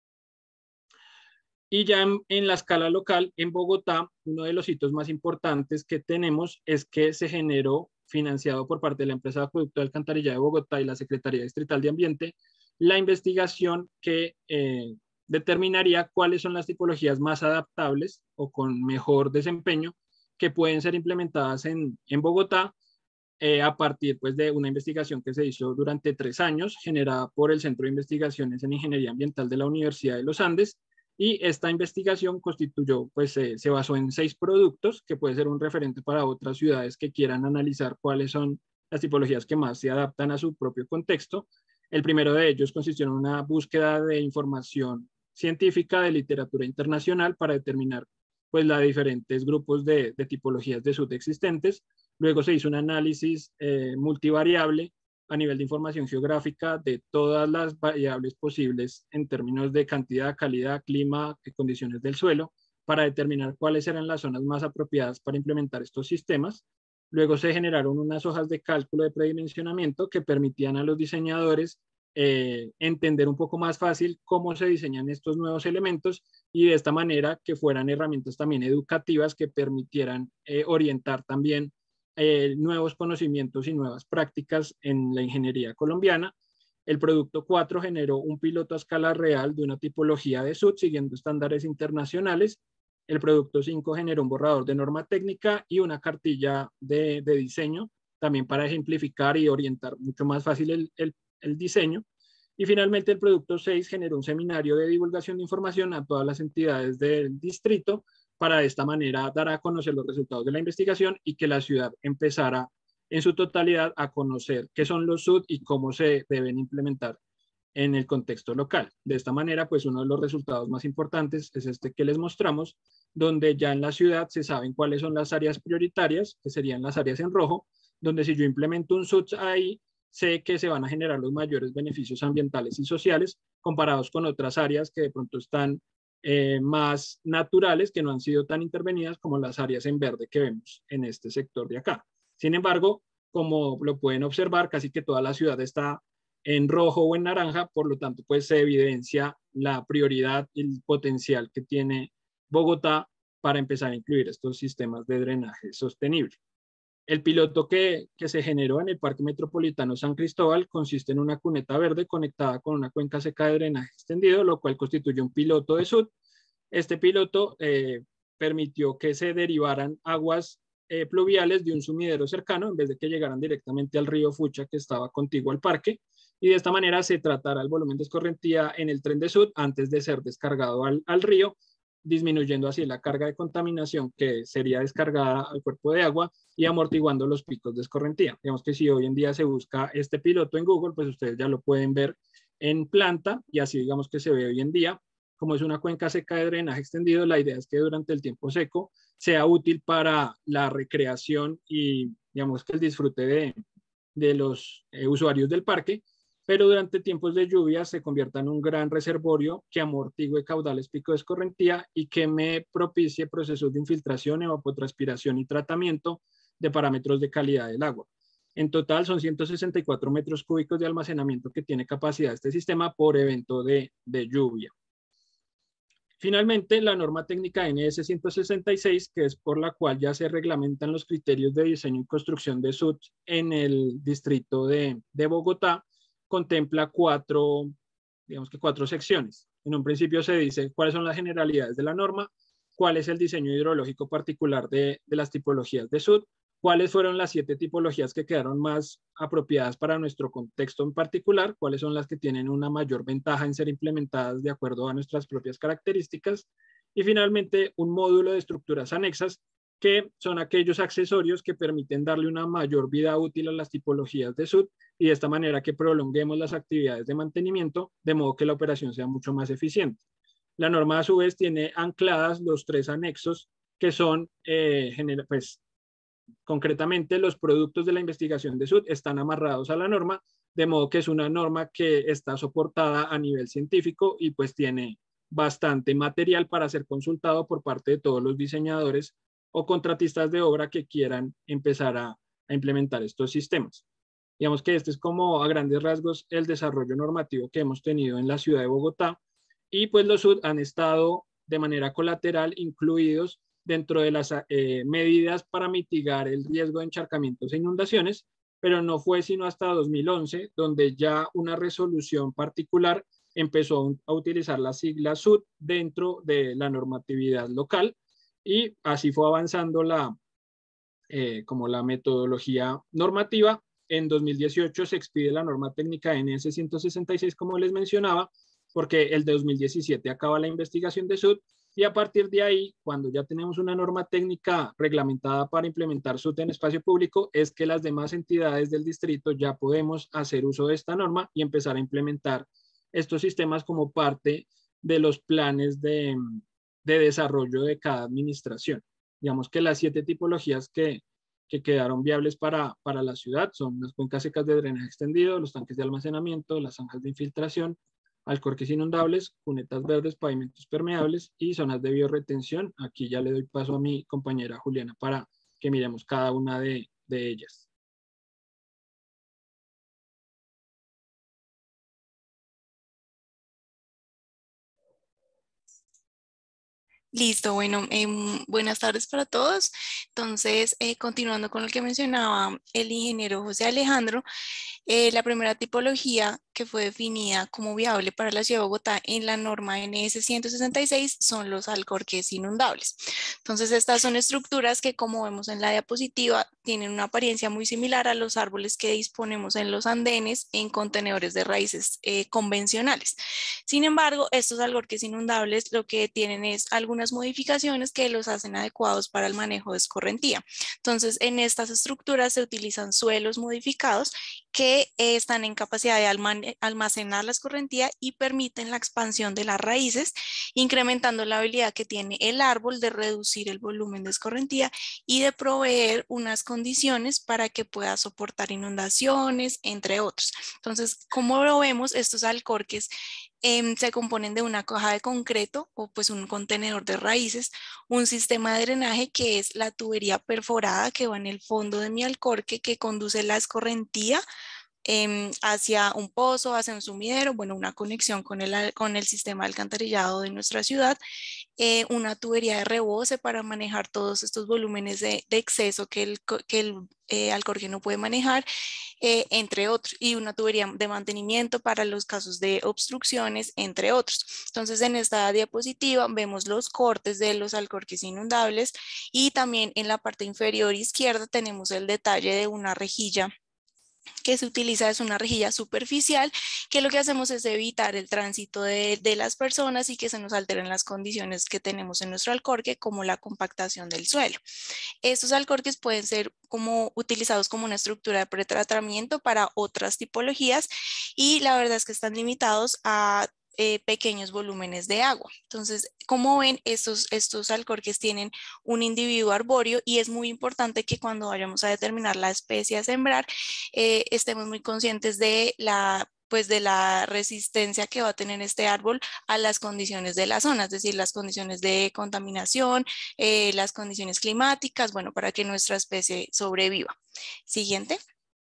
Y ya en, en la escala local, en Bogotá, uno de los hitos más importantes que tenemos es que se generó, financiado por parte de la empresa de acueducto de alcantarillado de Bogotá y la Secretaría Distrital de Ambiente, la investigación que eh, determinaría cuáles son las tipologías más adaptables o con mejor desempeño que pueden ser implementadas en, en Bogotá eh, a partir pues, de una investigación que se hizo durante tres años, generada por el Centro de Investigaciones en Ingeniería Ambiental de la Universidad de los Andes. Y esta investigación constituyó, pues eh, se basó en seis productos, que puede ser un referente para otras ciudades que quieran analizar cuáles son las tipologías que más se adaptan a su propio contexto. El primero de ellos consistió en una búsqueda de información científica de literatura internacional para determinar pues, los diferentes grupos de, de tipologías de S U T existentes. Luego se hizo un análisis eh, multivariable a nivel de información geográfica de todas las variables posibles en términos de cantidad, calidad, clima y condiciones del suelo para determinar cuáles eran las zonas más apropiadas para implementar estos sistemas. Luego se generaron unas hojas de cálculo de predimensionamiento que permitían a los diseñadores eh, entender un poco más fácil cómo se diseñan estos nuevos elementos y de esta manera que fueran herramientas también educativas que permitieran eh, orientar también Eh, nuevos conocimientos y nuevas prácticas en la ingeniería colombiana. El producto cuatro generó un piloto a escala real de una tipología de S U T siguiendo estándares internacionales. El producto cinco generó un borrador de norma técnica y una cartilla de, de diseño, también para ejemplificar y orientar mucho más fácil el, el, el diseño. Y finalmente el producto seis generó un seminario de divulgación de información a todas las entidades del distrito, para de esta manera dar a conocer los resultados de la investigación y que la ciudad empezara en su totalidad a conocer qué son los S U T y cómo se deben implementar en el contexto local. De esta manera, pues uno de los resultados más importantes es este que les mostramos, donde ya en la ciudad se saben cuáles son las áreas prioritarias, que serían las áreas en rojo, donde si yo implemento un S U T ahí, sé que se van a generar los mayores beneficios ambientales y sociales comparados con otras áreas que de pronto están Eh, más naturales que no han sido tan intervenidas como las áreas en verde que vemos en este sector de acá. Sin embargo, como lo pueden observar, casi que toda la ciudad está en rojo o en naranja, por lo tanto, pues se evidencia la prioridad y el potencial que tiene Bogotá para empezar a incluir estos sistemas de drenaje sostenible. El piloto que, que se generó en el Parque Metropolitano San Cristóbal consiste en una cuneta verde conectada con una cuenca seca de drenaje extendido, lo cual constituye un piloto de S U T. Este piloto eh, permitió que se derivaran aguas eh, pluviales de un sumidero cercano en vez de que llegaran directamente al río Fucha que estaba contiguo al parque, y de esta manera se tratara el volumen de escorrentía en el tren de S U T antes de ser descargado al, al río, disminuyendo así la carga de contaminación que sería descargada al cuerpo de agua y amortiguando los picos de escorrentía. Digamos que si hoy en día se busca este piloto en Google, pues ustedes ya lo pueden ver en planta y así digamos que se ve hoy en día. Como es una cuenca seca de drenaje extendido, la idea es que durante el tiempo seco sea útil para la recreación y digamos que el disfrute de, de los eh, usuarios del parque, pero durante tiempos de lluvia se convierta en un gran reservorio que amortigue caudales pico de escorrentía y que me propicie procesos de infiltración, evapotranspiración y tratamiento de parámetros de calidad del agua. En total son ciento sesenta y cuatro metros cúbicos de almacenamiento que tiene capacidad este sistema por evento de, de lluvia. Finalmente, la norma técnica N S ciento sesenta y seis, que es por la cual ya se reglamentan los criterios de diseño y construcción de S U T en el distrito de, de Bogotá, contempla cuatro, digamos que cuatro secciones. En un principio se dice cuáles son las generalidades de la norma, cuál es el diseño hidrológico particular de, de las tipologías de S U D, cuáles fueron las siete tipologías que quedaron más apropiadas para nuestro contexto en particular, cuáles son las que tienen una mayor ventaja en ser implementadas de acuerdo a nuestras propias características, y finalmente un módulo de estructuras anexas, que son aquellos accesorios que permiten darle una mayor vida útil a las tipologías de S U D y de esta manera que prolonguemos las actividades de mantenimiento, de modo que la operación sea mucho más eficiente. La norma a su vez tiene ancladas los tres anexos que son, eh, pues, concretamente los productos de la investigación de S U D están amarrados a la norma, de modo que es una norma que está soportada a nivel científico y pues tiene bastante material para ser consultado por parte de todos los diseñadores o contratistas de obra que quieran empezar a, a implementar estos sistemas. Digamos que este es como a grandes rasgos el desarrollo normativo que hemos tenido en la ciudad de Bogotá, y pues los S U D han estado de manera colateral incluidos dentro de las eh, medidas para mitigar el riesgo de encharcamientos e inundaciones, pero no fue sino hasta dos mil once donde ya una resolución particular empezó a utilizar la sigla S U D dentro de la normatividad local, y así fue avanzando la, eh, como la metodología normativa. En dos mil dieciocho se expide la norma técnica N S ciento sesenta y seis, como les mencionaba, porque el de dos mil diecisiete acaba la investigación de S U D, y a partir de ahí, cuando ya tenemos una norma técnica reglamentada para implementar S U D en espacio público, es que las demás entidades del distrito ya podemos hacer uso de esta norma y empezar a implementar estos sistemas como parte de los planes de, de desarrollo de cada administración. Digamos que las siete tipologías que, que quedaron viables para, para la ciudad son las cuencas secas de drenaje extendido, los tanques de almacenamiento, las zanjas de infiltración, alcorques inundables, cunetas verdes, pavimentos permeables y zonas de biorretención. Aquí ya le doy paso a mi compañera Juliana para que miremos cada una de, de ellas. Listo, bueno, eh, buenas tardes para todos. Entonces, eh, continuando con lo que mencionaba el ingeniero José Alejandro, eh, la primera tipología que fue definida como viable para la ciudad de Bogotá en la norma N S ciento sesenta y seis son los alcorques inundables. Entonces, estas son estructuras que, como vemos en la diapositiva, tienen una apariencia muy similar a los árboles que disponemos en los andenes en contenedores de raíces eh, convencionales. Sin embargo, estos alcorques inundables lo que tienen es algunas modificaciones que los hacen adecuados para el manejo de escorrentía. Entonces, en estas estructuras se utilizan suelos modificados que eh, están en capacidad de almacenar la escorrentía y permiten la expansión de las raíces, incrementando la habilidad que tiene el árbol de reducir el volumen de escorrentía y de proveer unas condiciones para que pueda soportar inundaciones, entre otros. Entonces, como lo vemos, estos alcorques Eh, se componen de una caja de concreto o pues un contenedor de raíces, un sistema de drenaje que es la tubería perforada que va en el fondo de mi alcorque que conduce la escorrentía eh, hacia un pozo, hacia un sumidero, bueno, una conexión con el, con el sistema de alcantarillado de nuestra ciudad, eh, una tubería de rebose para manejar todos estos volúmenes de, de exceso que el, que el eh, alcorque no puede manejar, eh, entre otros, y una tubería de mantenimiento para los casos de obstrucciones, entre otros. Entonces, en esta diapositiva vemos los cortes de los alcorques inundables y también en la parte inferior izquierda tenemos el detalle de una rejilla que se utiliza, es una rejilla superficial, que lo que hacemos es evitar el tránsito de, de las personas y que se nos alteren las condiciones que tenemos en nuestro alcorque, como la compactación del suelo. Estos alcorques pueden ser como utilizados como una estructura de pretratamiento para otras tipologías y la verdad es que están limitados a Eh, pequeños volúmenes de agua. Entonces, como ven, estos, estos alcorques tienen un individuo arbóreo y es muy importante que cuando vayamos a determinar la especie a sembrar, eh, estemos muy conscientes de la pues de la resistencia que va a tener este árbol a las condiciones de la zona, es decir, las condiciones de contaminación, eh, las condiciones climáticas, bueno, para que nuestra especie sobreviva. Siguiente.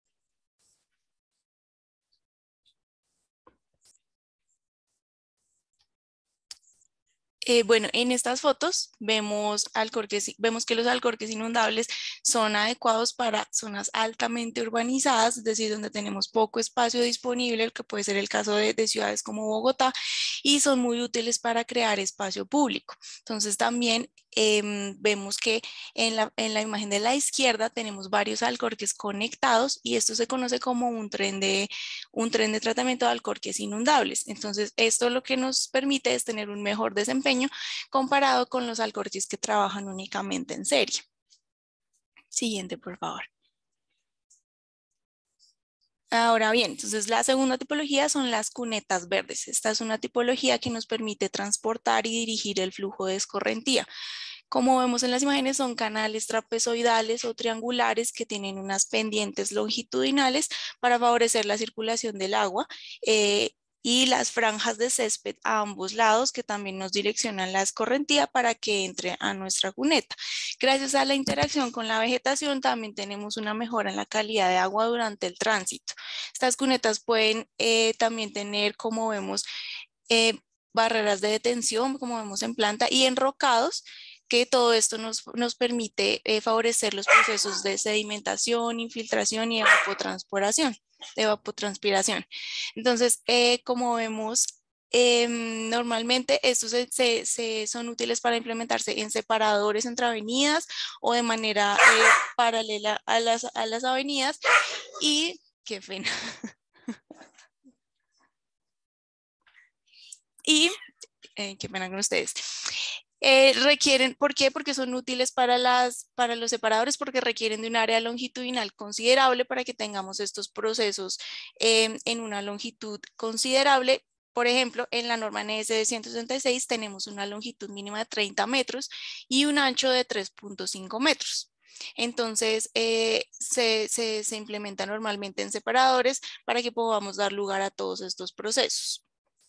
Eh, bueno, en estas fotos vemos, alcorques, vemos que los alcorques inundables son adecuados para zonas altamente urbanizadas, es decir, donde tenemos poco espacio disponible, que puede ser el caso de, de ciudades como Bogotá, y son muy útiles para crear espacio público. Entonces también eh, vemos que en la, en la imagen de la izquierda tenemos varios alcorques conectados y esto se conoce como un tren de, un tren de tratamiento de alcorques inundables. Entonces esto lo que nos permite es tener un mejor desempeño comparado con los alcorques que trabajan únicamente en serie. Siguiente, por favor. Ahora bien, entonces la segunda tipología son las cunetas verdes. Esta es una tipología que nos permite transportar y dirigir el flujo de escorrentía. Como vemos en las imágenes, son canales trapezoidales o triangulares que tienen unas pendientes longitudinales para favorecer la circulación del agua. Eh, y las franjas de césped a ambos lados que también nos direccionan la escorrentía para que entre a nuestra cuneta. Gracias a la interacción con la vegetación también tenemos una mejora en la calidad de agua durante el tránsito. Estas cunetas pueden eh, también tener, como vemos, eh, barreras de detención, como vemos en planta, y enrocados, que todo esto nos, nos permite eh, favorecer los procesos de sedimentación, infiltración y evapotranspiración. De evapotranspiración. Entonces, eh, como vemos, eh, normalmente estos se, se, se son útiles para implementarse en separadores entre avenidas o de manera eh, paralela a las, a las avenidas. Y, qué pena. Y, eh, qué pena con ustedes. Eh, requieren, ¿por qué? Porque son útiles para, las, para los separadores, porque requieren de un área longitudinal considerable para que tengamos estos procesos eh, en una longitud considerable. Por ejemplo, en la norma N S de ciento sesenta y seis tenemos una longitud mínima de treinta metros y un ancho de tres punto cinco metros. Entonces, eh, se, se, se implementa normalmente en separadores para que podamos dar lugar a todos estos procesos.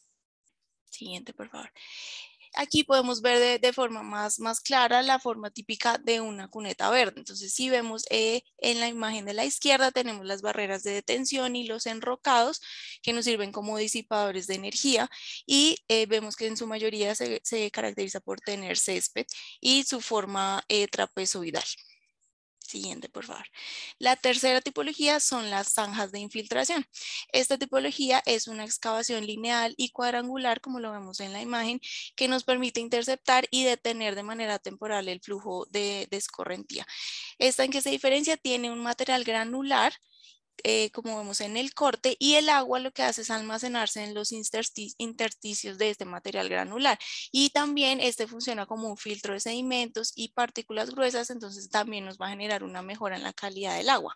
Siguiente, por favor. Aquí podemos ver de, de forma más, más clara la forma típica de una cuneta verde. Entonces, si vemos eh, en la imagen de la izquierda, tenemos las barreras de detención y los enrocados que nos sirven como disipadores de energía y eh, vemos que en su mayoría se, se caracteriza por tener césped y su forma eh, trapezoidal. Siguiente, por favor. La tercera tipología son las zanjas de infiltración. Esta tipología es una excavación lineal y cuadrangular, como lo vemos en la imagen, que nos permite interceptar y detener de manera temporal el flujo de, de escorrentía. ¿Esta en qué se diferencia? Tiene un material granular, Eh, como vemos en el corte, y el agua lo que hace es almacenarse en los intersti intersticios de este material granular, y también este funciona como un filtro de sedimentos y partículas gruesas, entonces también nos va a generar una mejora en la calidad del agua.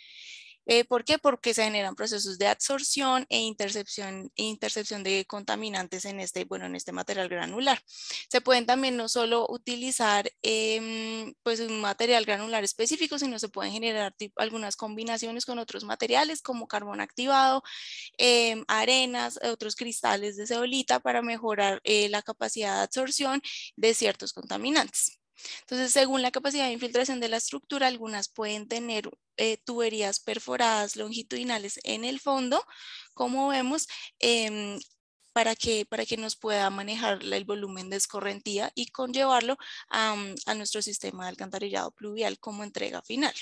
Eh, ¿Por qué? Porque se generan procesos de absorción e intercepción, e intercepción de contaminantes en este, bueno, en este material granular. Se pueden también no solo utilizar eh, pues un material granular específico, sino se pueden generar tipo, algunas combinaciones con otros materiales como carbón activado, eh, arenas, otros cristales de zeolita para mejorar eh, la capacidad de absorción de ciertos contaminantes. Entonces, según la capacidad de infiltración de la estructura, algunas pueden tener eh, tuberías perforadas longitudinales en el fondo, como vemos, eh, para, que, para que nos pueda manejar el volumen de escorrentía y conllevarlo a, a nuestro sistema de alcantarillado pluvial como entrega final.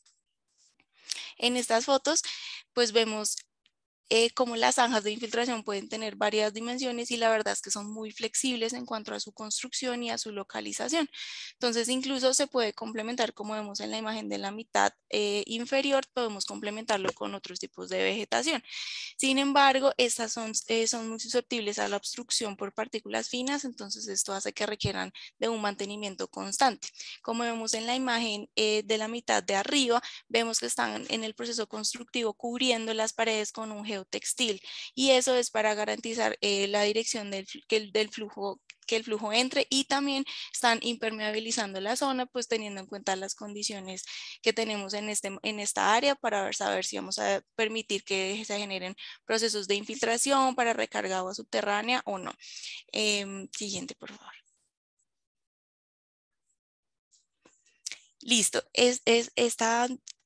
En estas fotos, pues vemos Eh, como las zanjas de infiltración pueden tener varias dimensiones y la verdad es que son muy flexibles en cuanto a su construcción y a su localización. Entonces incluso se puede complementar, como vemos en la imagen de la mitad eh, inferior, podemos complementarlo con otros tipos de vegetación. Sin embargo, estas son, eh, son muy susceptibles a la obstrucción por partículas finas, entonces esto hace que requieran de un mantenimiento constante. Como vemos en la imagen eh, de la mitad de arriba, vemos que están en el proceso constructivo cubriendo las paredes con un geotextil, y eso es para garantizar eh, la dirección del, que, del flujo, que el flujo entre, y también están impermeabilizando la zona, pues teniendo en cuenta las condiciones que tenemos en, este, en esta área para ver, saber si vamos a permitir que se generen procesos de infiltración para recarga agua subterránea o no. Eh, siguiente, por favor. Listo, es, es esta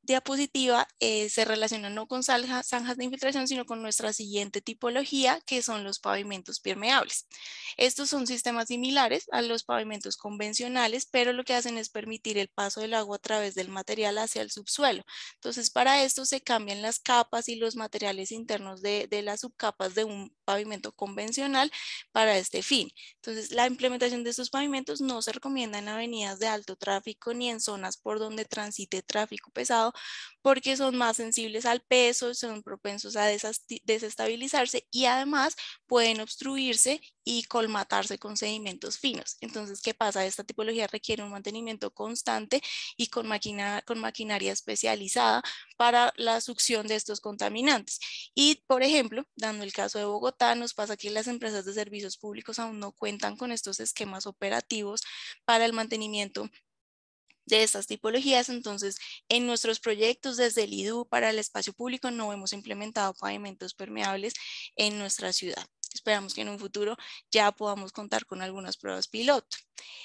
diapositiva eh, se relaciona no con zanjas, zanjas de infiltración, sino con nuestra siguiente tipología, que son los pavimentos permeables. Estos son sistemas similares a los pavimentos convencionales, pero lo que hacen es permitir el paso del agua a través del material hacia el subsuelo. Entonces, para esto se cambian las capas y los materiales internos de, de las subcapas de un pavimento convencional para este fin. Entonces, la implementación de estos pavimentos no se recomienda en avenidas de alto tráfico ni en zonas por donde transite tráfico pesado, porque son más sensibles al peso, son propensos a desestabilizarse y además pueden obstruirse y colmatarse con sedimentos finos. Entonces, ¿qué pasa? Esta tipología requiere un mantenimiento constante y con, maquina, con maquinaria especializada para la succión de estos contaminantes. Y, por ejemplo, dando el caso de Bogotá, nos pasa que las empresas de servicios públicos aún no cuentan con estos esquemas operativos para el mantenimiento de estas tipologías. Entonces, en nuestros proyectos desde el I D U para el espacio público no hemos implementado pavimentos permeables en nuestra ciudad. Esperamos que en un futuro ya podamos contar con algunas pruebas piloto.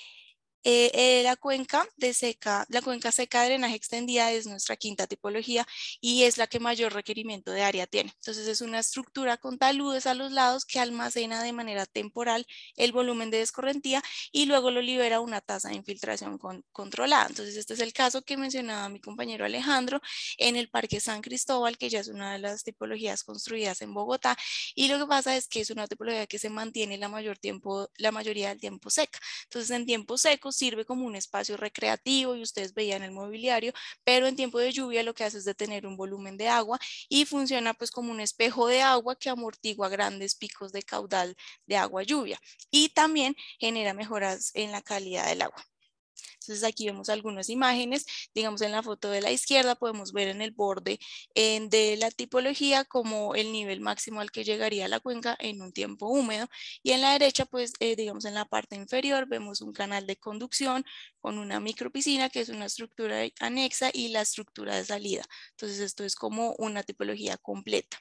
Eh, eh, la cuenca de seca, la cuenca seca de drenaje extendida es nuestra quinta tipología y es la que mayor requerimiento de área tiene. Entonces es una estructura con taludes a los lados que almacena de manera temporal el volumen de descorrentía y luego lo libera a una tasa de infiltración con, controlada. Entonces este es el caso que mencionaba mi compañero Alejandro en el Parque San Cristóbal, que ya es una de las tipologías construidas en Bogotá, y lo que pasa es que es una tipología que se mantiene la, mayor tiempo, la mayoría del tiempo seca. Entonces en tiempo seco sirve como un espacio recreativo y ustedes veían el mobiliario, pero en tiempo de lluvia lo que hace es detener un volumen de agua y funciona pues como un espejo de agua que amortigua grandes picos de caudal de agua lluvia y también genera mejoras en la calidad del agua. Entonces aquí vemos algunas imágenes, digamos en la foto de la izquierda podemos ver en el borde en, de la tipología como el nivel máximo al que llegaría la cuenca en un tiempo húmedo, y en la derecha pues eh, digamos en la parte inferior vemos un canal de conducción con una micropiscina que es una estructura anexa y la estructura de salida. Entonces esto es como una tipología completa.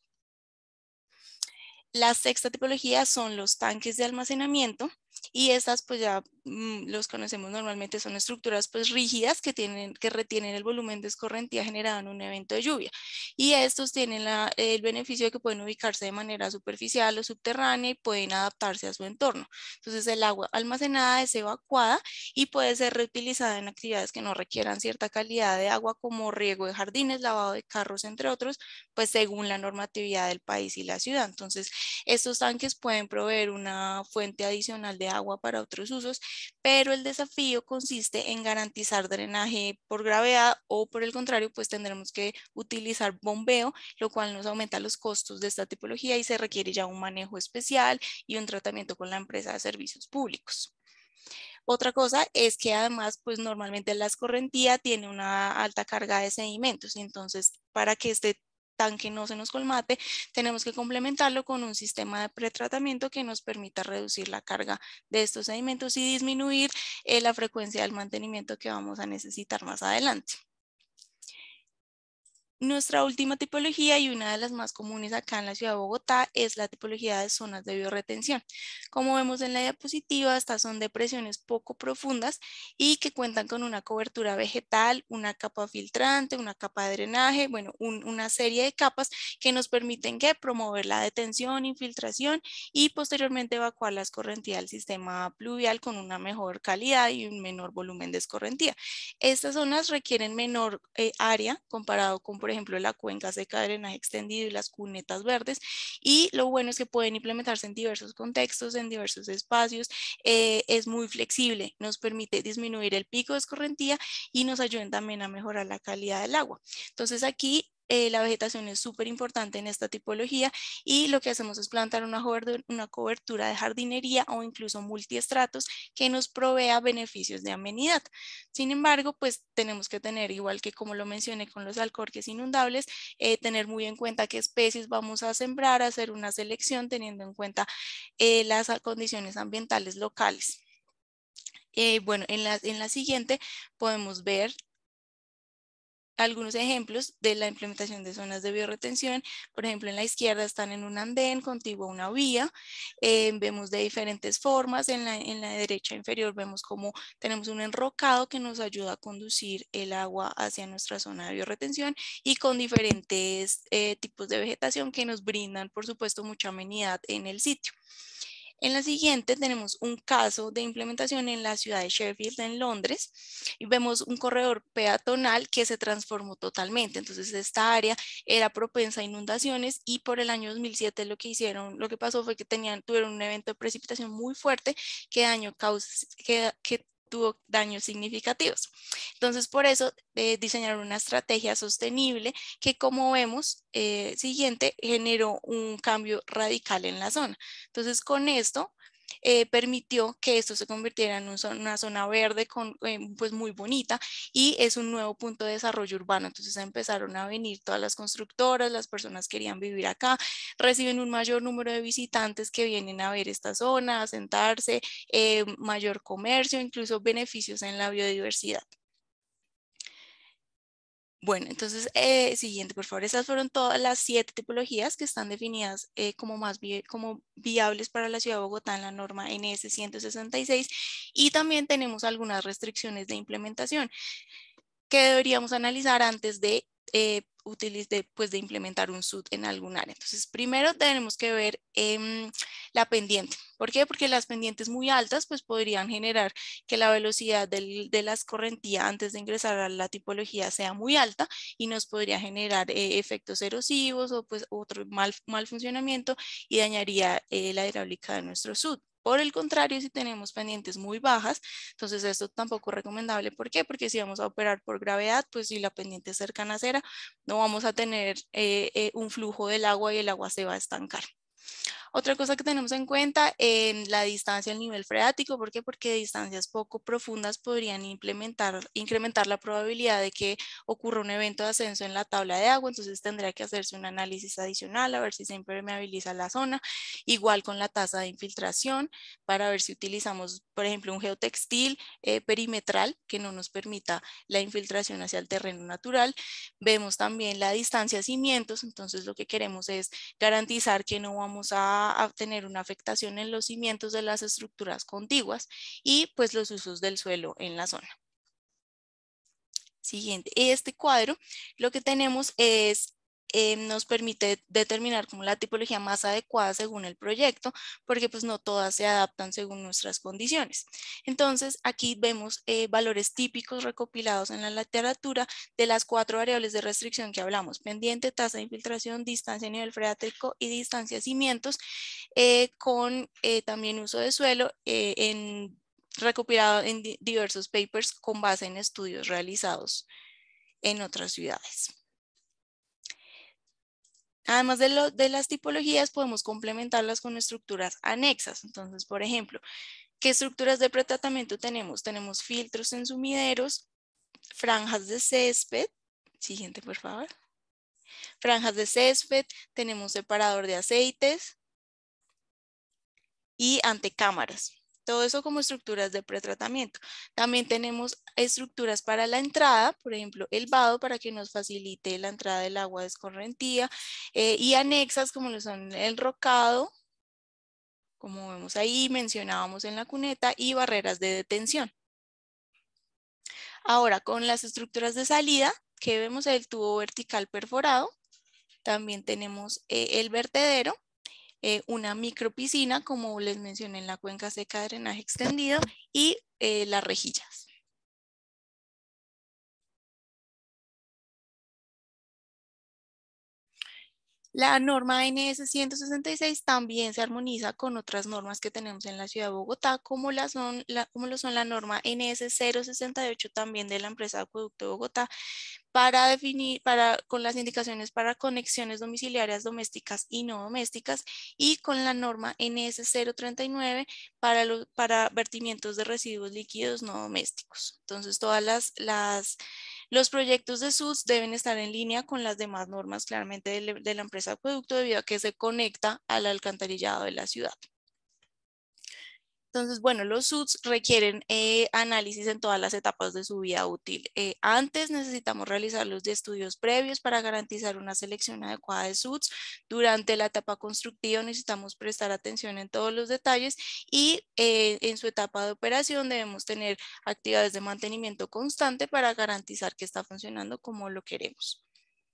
La sexta tipología son los tanques de almacenamiento y estas pues ya mmm, los conocemos normalmente, son estructuras pues rígidas que, tienen, que retienen el volumen de escorrentía generado en un evento de lluvia, y estos tienen la, el beneficio de que pueden ubicarse de manera superficial o subterránea y pueden adaptarse a su entorno. Entonces el agua almacenada es evacuada y puede ser reutilizada en actividades que no requieran cierta calidad de agua como riego de jardines, lavado de carros, entre otros, pues según la normatividad del país y la ciudad. Entonces estos tanques pueden proveer una fuente adicional de agua para otros usos, pero el desafío consiste en garantizar drenaje por gravedad o por el contrario, pues tendremos que utilizar bombeo, lo cual nos aumenta los costos de esta tipología y se requiere ya un manejo especial y un tratamiento con la empresa de servicios públicos. Otra cosa es que además, pues normalmente la escorrentía tiene una alta carga de sedimentos, entonces para que este tanque no se nos colmate, tenemos que complementarlo con un sistema de pretratamiento que nos permita reducir la carga de estos sedimentos y disminuir eh, la frecuencia del mantenimiento que vamos a necesitar más adelante. Nuestra última tipología y una de las más comunes acá en la ciudad de Bogotá es la tipología de zonas de biorretención. Como vemos en la diapositiva, estas son depresiones poco profundas y que cuentan con una cobertura vegetal, una capa filtrante, una capa de drenaje, bueno, un, una serie de capas que nos permiten que promover la detención, infiltración y posteriormente evacuar la escorrentía al sistema pluvial con una mejor calidad y un menor volumen de escorrentía. Estas zonas requieren menor eh, área comparado con, por ejemplo, la cuenca seca de drenaje extendido y las cunetas verdes, y lo bueno es que pueden implementarse en diversos contextos, en diversos espacios, eh, es muy flexible, nos permite disminuir el pico de escorrentía y nos ayudan también a mejorar la calidad del agua. Entonces aquí Eh, la vegetación es súper importante en esta tipología y lo que hacemos es plantar una cobertura, una cobertura de jardinería o incluso multiestratos que nos provea beneficios de amenidad. Sin embargo, pues tenemos que tener, igual que como lo mencioné con los alcorques inundables, eh, tener muy en cuenta qué especies vamos a sembrar, hacer una selección teniendo en cuenta eh, las condiciones ambientales locales. Eh, bueno, en la, en la siguiente podemos ver algunos ejemplos de la implementación de zonas de biorretención. Por ejemplo, en la izquierda están en un andén contiguo a una vía. Eh, vemos de diferentes formas. En la, en la derecha inferior vemos cómo tenemos un enrocado que nos ayuda a conducir el agua hacia nuestra zona de biorretención y con diferentes eh, tipos de vegetación que nos brindan, por supuesto, mucha amenidad en el sitio. En la siguiente tenemos un caso de implementación en la ciudad de Sheffield, en Londres, y vemos un corredor peatonal que se transformó totalmente. Entonces esta área era propensa a inundaciones y por el año dos mil siete lo que hicieron, lo que pasó fue que tenían, tuvieron un evento de precipitación muy fuerte que, daño causa, que, que tuvo daños significativos. Entonces, por eso eh, diseñaron una estrategia sostenible que, como vemos, eh, siguiente, generó un cambio radical en la zona. Entonces, con esto eh, permitió que esto se convirtiera en un, una zona verde con, eh, pues muy bonita, y es un nuevo punto de desarrollo urbano. Entonces empezaron a venir todas las constructoras, las personas querían vivir acá, reciben un mayor número de visitantes que vienen a ver esta zona, a sentarse, eh, mayor comercio, incluso beneficios en la biodiversidad. Bueno, entonces, eh, siguiente, por favor. Esas fueron todas las siete tipologías que están definidas eh, como, más vi como viables para la Ciudad de Bogotá en la norma N S ciento sesenta y seis, y también tenemos algunas restricciones de implementación que deberíamos analizar antes de, eh, de, pues de implementar un S U T en algún área. Entonces, primero tenemos que ver eh, la pendiente. ¿Por qué? Porque las pendientes muy altas pues podrían generar que la velocidad del, de la escorrentía antes de ingresar a la tipología sea muy alta y nos podría generar eh, efectos erosivos o pues otro mal, mal funcionamiento y dañaría eh, la hidráulica de nuestro S U T. Por el contrario, si tenemos pendientes muy bajas, entonces esto tampoco es recomendable. ¿Por qué? Porque si vamos a operar por gravedad, pues si la pendiente es cercana a cero, no vamos a tener eh, eh, un flujo del agua y el agua se va a estancar. Otra cosa que tenemos en cuenta en la distancia al nivel freático. ¿Por qué? Porque distancias poco profundas podrían implementar, incrementar la probabilidad de que ocurra un evento de ascenso en la tabla de agua. Entonces tendría que hacerse un análisis adicional a ver si se impermeabiliza la zona. Igual con la tasa de infiltración para ver si utilizamos, por ejemplo, un geotextil eh, perimetral que no nos permita la infiltración hacia el terreno natural. Vemos también la distancia a cimientos. Entonces lo que queremos es garantizar que no vamos a a tener una afectación en los cimientos de las estructuras contiguas y pues los usos del suelo en la zona. Siguiente, este cuadro lo que tenemos es Eh, nos permite determinar como la tipología más adecuada según el proyecto, porque pues no todas se adaptan según nuestras condiciones. Entonces aquí vemos eh, valores típicos recopilados en la literatura de las cuatro variables de restricción que hablamos: pendiente, tasa de infiltración, distancia a nivel freático y distancia a cimientos, eh, con eh, también uso de suelo eh, en, recopilado en di diversos papers con base en estudios realizados en otras ciudades. Además de, lo, de las tipologías, podemos complementarlas con estructuras anexas. Entonces, por ejemplo, ¿qué estructuras de pretratamiento tenemos? Tenemos filtros en sumideros, franjas de césped. Siguiente, por favor. Franjas de césped, tenemos separador de aceites y antecámaras. Todo eso como estructuras de pretratamiento. También tenemos estructuras para la entrada, por ejemplo, el vado para que nos facilite la entrada del agua de escorrentía, eh, y anexas como lo son el rocado, como vemos ahí, mencionábamos en la cuneta, y barreras de detención. Ahora, con las estructuras de salida, que vemos el tubo vertical perforado, también tenemos eh, el vertedero, Eh, una micropiscina, como les mencioné en la cuenca seca de drenaje extendido, y eh, las rejillas. La norma N S ciento sesenta y seis también se armoniza con otras normas que tenemos en la ciudad de Bogotá, como, la son, la, como lo son la norma N S cero sesenta y ocho también de la empresa Acueducto de Bogotá, para definir, para, con las indicaciones para conexiones domiciliarias domésticas y no domésticas, y con la norma N S cero treinta y nueve para, lo, para vertimientos de residuos líquidos no domésticos. Entonces, todas las, las los proyectos de S U S deben estar en línea con las demás normas, claramente, de, de la empresa Acueducto, debido a que se conecta al alcantarillado de la ciudad. Entonces, bueno, los S U Ts requieren eh, análisis en todas las etapas de su vida útil. Eh, antes necesitamos realizar los estudios previos para garantizar una selección adecuada de S U Ts. Durante la etapa constructiva necesitamos prestar atención en todos los detalles y eh, en su etapa de operación debemos tener actividades de mantenimiento constante para garantizar que está funcionando como lo queremos.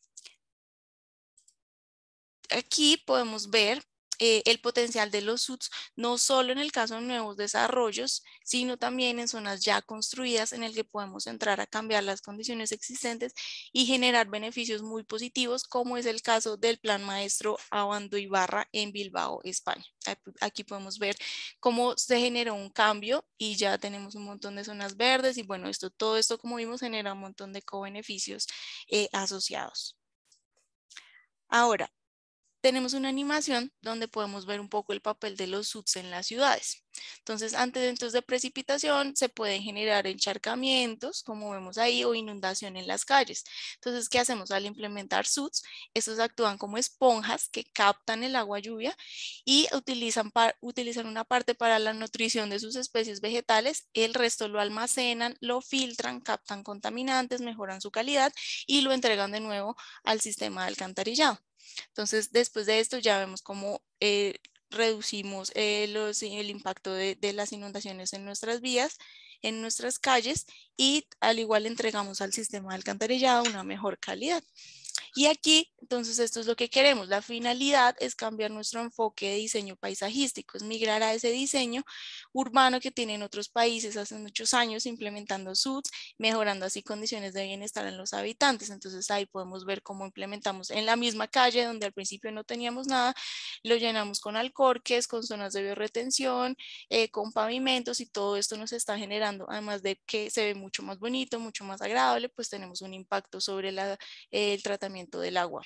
Aquí podemos ver eh, el potencial de los S U Ts, no solo en el caso de nuevos desarrollos, sino también en zonas ya construidas en el que podemos entrar a cambiar las condiciones existentes y generar beneficios muy positivos, como es el caso del Plan Maestro Abando Ibarra en Bilbao, España. Aquí podemos ver cómo se generó un cambio y ya tenemos un montón de zonas verdes y bueno, esto, todo esto como vimos genera un montón de co-beneficios eh, asociados. Ahora, tenemos una animación donde podemos ver un poco el papel de los S U Ts en las ciudades. Entonces, ante eventos de precipitación se pueden generar encharcamientos, como vemos ahí, o inundación en las calles. Entonces, ¿qué hacemos al implementar S U Ts? Estos actúan como esponjas que captan el agua lluvia y utilizan, utilizan una parte para la nutrición de sus especies vegetales, el resto lo almacenan, lo filtran, captan contaminantes, mejoran su calidad y lo entregan de nuevo al sistema de alcantarillado. Entonces, después de esto ya vemos cómo eh, reducimos eh, los, el impacto de, de las inundaciones en nuestras vías, en nuestras calles y al igual entregamos al sistema de alcantarillado una mejor calidad. Y aquí, entonces, esto es lo que queremos. La finalidad es cambiar nuestro enfoque de diseño paisajístico, es migrar a ese diseño urbano que tienen otros países hace muchos años implementando S U Ts, mejorando así condiciones de bienestar en los habitantes. Entonces ahí podemos ver cómo implementamos en la misma calle donde al principio no teníamos nada, lo llenamos con alcorques, con zonas de biorretención, eh, con pavimentos y todo esto nos está generando, además de que se ve mucho más bonito, mucho más agradable, pues tenemos un impacto sobre la, eh, el tratamiento del agua.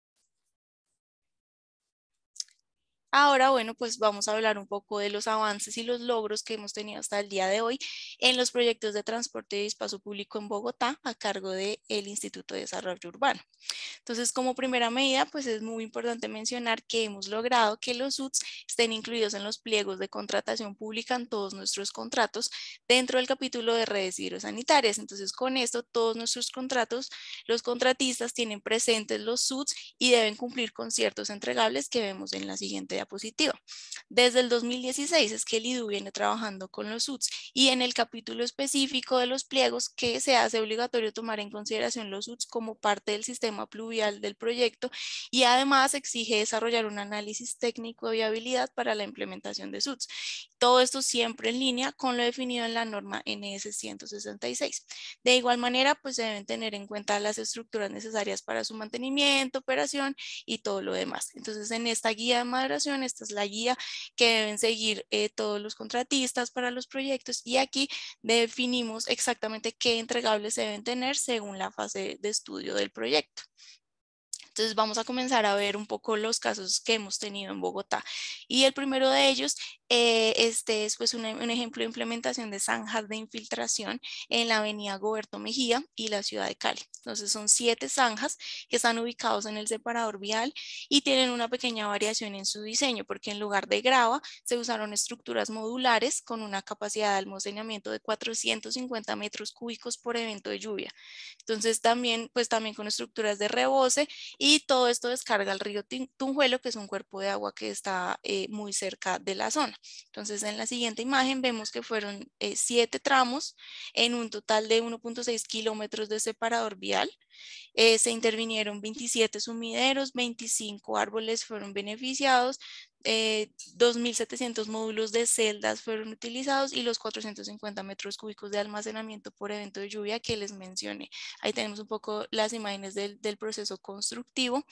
Ahora, bueno, pues vamos a hablar un poco de los avances y los logros que hemos tenido hasta el día de hoy en los proyectos de transporte y espacio público en Bogotá a cargo del Instituto de Desarrollo Urbano. Entonces, como primera medida, pues es muy importante mencionar que hemos logrado que los S U Ts estén incluidos en los pliegos de contratación pública en todos nuestros contratos dentro del capítulo de redes hidrosanitarias. Entonces, con esto, todos nuestros contratos, los contratistas tienen presentes los S U Ts y deben cumplir con ciertos entregables que vemos en la siguiente diapositiva. Desde el dos mil dieciséis es que el I D U viene trabajando con los S U Ts y en el capítulo específico de los pliegos que se hace obligatorio tomar en consideración los S U Ts como parte del sistema pluvial del proyecto y además exige desarrollar un análisis técnico de viabilidad para la implementación de S U Ts. Todo esto siempre en línea con lo definido en la norma N S ciento sesenta y seis. De igual manera, pues se deben tener en cuenta las estructuras necesarias para su mantenimiento, operación y todo lo demás. Entonces, en esta guía de maduración, esta es la guía que deben seguir eh, todos los contratistas para los proyectos y aquí definimos exactamente qué entregables se deben tener según la fase de estudio del proyecto. Entonces vamos a comenzar a ver un poco los casos que hemos tenido en Bogotá. Y el primero de ellos eh, este es pues un, un ejemplo de implementación de zanjas de infiltración en la avenida Goberto Mejía y la ciudad de Cali. Entonces son siete zanjas que están ubicados en el separador vial y tienen una pequeña variación en su diseño porque en lugar de grava se usaron estructuras modulares con una capacidad de almacenamiento de cuatrocientos cincuenta metros cúbicos por evento de lluvia. Entonces también pues también con estructuras de rebose y todo esto descarga al río Tunjuelo, que es un cuerpo de agua que está eh, muy cerca de la zona. Entonces en la siguiente imagen vemos que fueron eh, siete tramos en un total de uno punto seis kilómetros de separador vial. Eh, se intervinieron veintisiete sumideros, veinticinco árboles fueron beneficiados, eh, dos mil setecientos módulos de celdas fueron utilizados y los cuatrocientos cincuenta metros cúbicos de almacenamiento por evento de lluvia que les mencioné. Ahí tenemos un poco las imágenes del, del proceso constructivo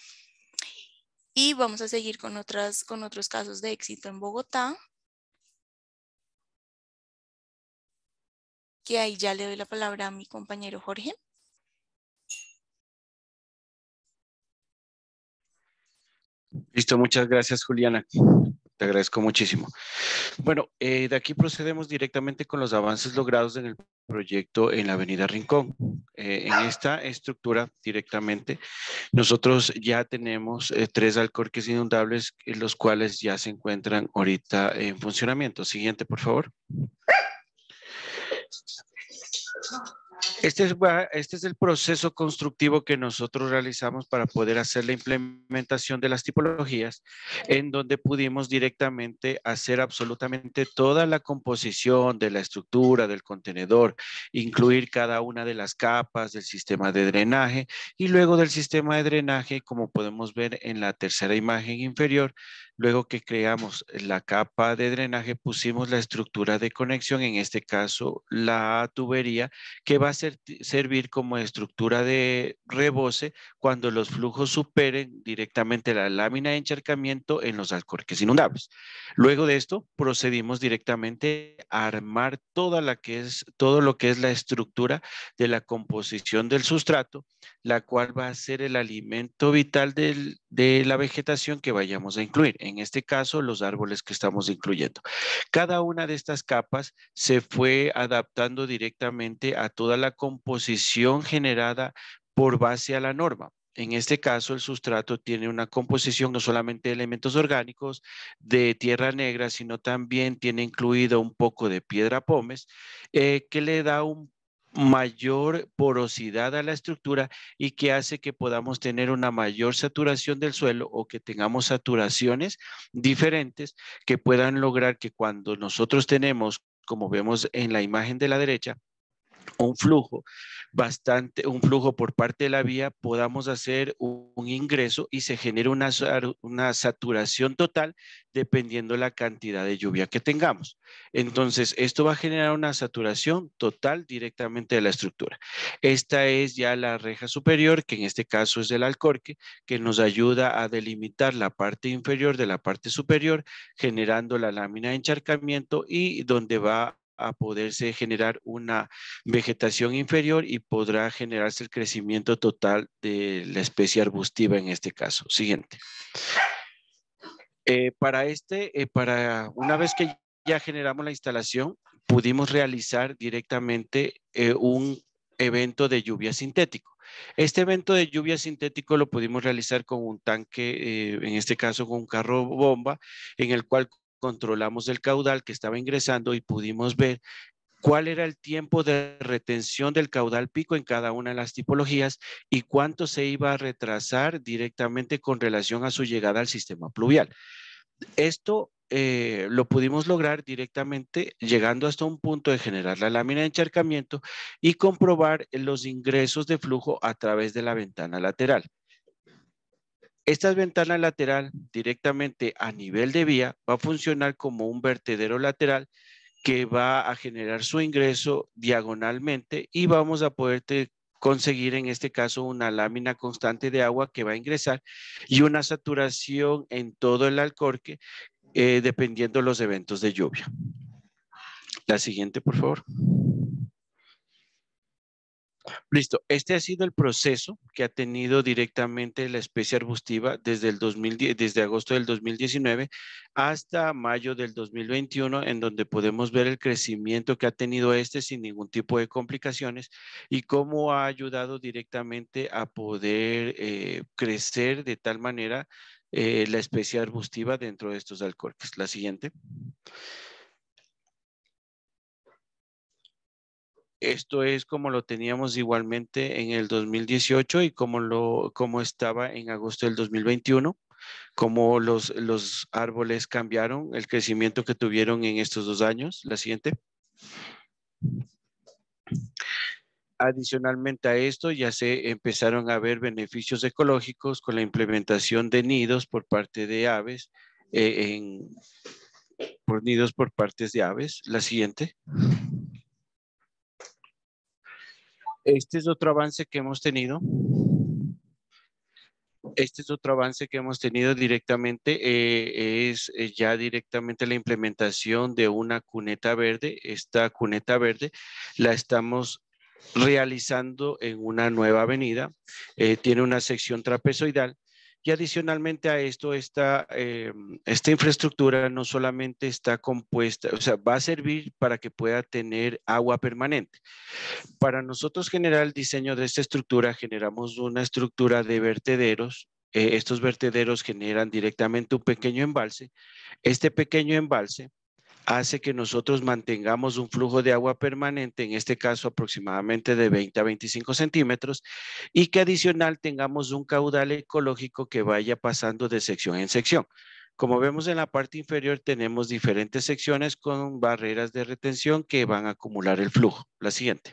y vamos a seguir con, otras, con otros casos de éxito en Bogotá. Que ahí ya le doy la palabra a mi compañero Jorge. Listo, muchas gracias, Juliana. Le agradezco muchísimo. Bueno, eh, de aquí procedemos directamente con los avances logrados en el proyecto en la Avenida Rincón. Eh, en esta estructura directamente, nosotros ya tenemos eh, tres alcorques inundables, eh, los cuales ya se encuentran ahorita en funcionamiento. Siguiente, por favor. Este es, este es el proceso constructivo que nosotros realizamos para poder hacer la implementación de las tipologías, en donde pudimos directamente hacer absolutamente toda la composición de la estructura, del contenedor, incluir cada una de las capas del sistema de drenaje, y luego del sistema de drenaje, como podemos ver en la tercera imagen inferior, luego que creamos la capa de drenaje, pusimos la estructura de conexión, en este caso la tubería, que va a ser, servir como estructura de rebose cuando los flujos superen directamente la lámina de encharcamiento en los alcorques inundables. Luego de esto, procedimos directamente a armar toda la que es, todo lo que es la estructura de la composición del sustrato, la cual va a ser el alimento vital del, de la vegetación que vayamos a incluir. En este caso, los árboles que estamos incluyendo. Cada una de estas capas se fue adaptando directamente a toda la composición generada por base a la norma. En este caso, el sustrato tiene una composición no solamente de elementos orgánicos, de tierra negra, sino también tiene incluido un poco de piedra pómez, eh, que le da un mayor porosidad a la estructura y que hace que podamos tener una mayor saturación del suelo o que tengamos saturaciones diferentes que puedan lograr que cuando nosotros tenemos, como vemos en la imagen de la derecha, un flujo bastante, un flujo por parte de la vía, podamos hacer un, un ingreso y se genere una, una saturación total dependiendo la cantidad de lluvia que tengamos. Entonces, esto va a generar una saturación total directamente de la estructura. Esta es ya la reja superior, que en este caso es el alcorque, que nos ayuda a delimitar la parte inferior de la parte superior, generando la lámina de encharcamiento y donde va a poderse generar una vegetación inferior y podrá generarse el crecimiento total de la especie arbustiva en este caso. Siguiente. Eh, para este, eh, para una vez que ya generamos la instalación, pudimos realizar directamente eh, un evento de lluvia sintético. Este evento de lluvia sintético lo pudimos realizar con un tanque, eh, en este caso con un carro bomba, en el cual controlamos el caudal que estaba ingresando y pudimos ver cuál era el tiempo de retención del caudal pico en cada una de las tipologías y cuánto se iba a retrasar directamente con relación a su llegada al sistema pluvial. Esto eh, lo pudimos lograr directamente llegando hasta un punto de generar la lámina de encharcamiento y comprobar los ingresos de flujo a través de la ventana lateral. Esta ventana lateral directamente a nivel de vía va a funcionar como un vertedero lateral que va a generar su ingreso diagonalmente y vamos a poder conseguir en este caso una lámina constante de agua que va a ingresar y una saturación en todo el alcorque eh, dependiendo los eventos de lluvia. La siguiente, por favor. Listo, este ha sido el proceso que ha tenido directamente la especie arbustiva desde, el dos mil diez, desde agosto del dos mil diecinueve hasta mayo del dos mil veintiuno, en donde podemos ver el crecimiento que ha tenido este sin ningún tipo de complicaciones y cómo ha ayudado directamente a poder eh, crecer de tal manera eh, la especie arbustiva dentro de estos alcorques. La siguiente. Esto es como lo teníamos igualmente en el dos mil dieciocho y como, lo, como estaba en agosto del dos mil veintiuno, como los, los árboles cambiaron, el crecimiento que tuvieron en estos dos años. La siguiente. Adicionalmente a esto, ya se empezaron a ver beneficios ecológicos con la implementación de nidos por parte de aves, eh, en, por nidos por partes de aves. La siguiente. Este es otro avance que hemos tenido. Este es otro avance que hemos tenido directamente, eh, es eh, ya directamente la implementación de una cuneta verde. Esta cuneta verde la estamos realizando en una nueva avenida. Eh, tiene una sección trapezoidal Y adicionalmente a esto, esta, eh, esta infraestructura no solamente está compuesta, o sea, va a servir para que pueda tener agua permanente. Para nosotros generar el diseño de esta estructura, generamos una estructura de vertederos. Eh, estos vertederos generan directamente un pequeño embalse. Este pequeño embalse hace que nosotros mantengamos un flujo de agua permanente, en este caso aproximadamente de veinte a veinticinco centímetros, y que adicional tengamos un caudal ecológico que vaya pasando de sección en sección. Como vemos en la parte inferior, tenemos diferentes secciones con barreras de retención que van a acumular el flujo. La siguiente.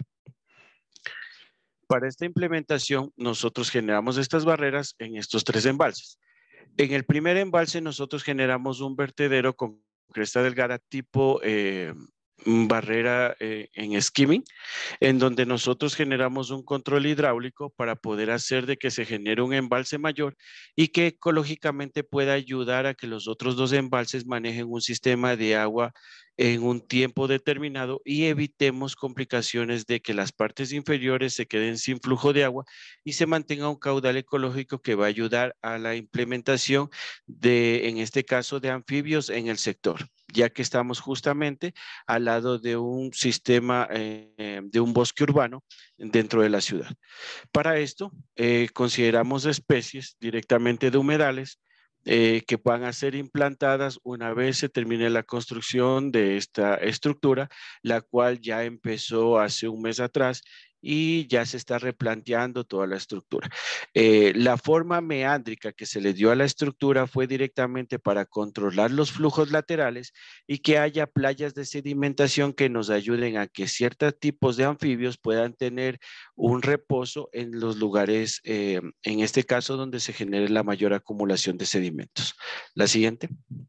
Para esta implementación, nosotros generamos estas barreras en estos tres embalses. En el primer embalse, nosotros generamos un vertedero con cresta delgada tipo eh, barrera eh, en skimming, en donde nosotros generamos un control hidráulico para poder hacer de que se genere un embalse mayor y que ecológicamente pueda ayudar a que los otros dos embalses manejen un sistema de agua en un tiempo determinado y evitemos complicaciones de que las partes inferiores se queden sin flujo de agua y se mantenga un caudal ecológico que va a ayudar a la implementación de, en este caso, de anfibios en el sector, ya que estamos justamente al lado de un sistema, eh, de un bosque urbano dentro de la ciudad. Para esto, eh, consideramos especies directamente de humedales eh, que van a ser implantadas una vez se termine la construcción de esta estructura, la cual ya empezó hace un mes atrás y ya se está replanteando toda la estructura. Eh, la forma meándrica que se le dio a la estructura fue directamente para controlar los flujos laterales y que haya playas de sedimentación que nos ayuden a que ciertos tipos de anfibios puedan tener un reposo en los lugares, eh, en este caso, donde se genere la mayor acumulación de sedimentos. La siguiente.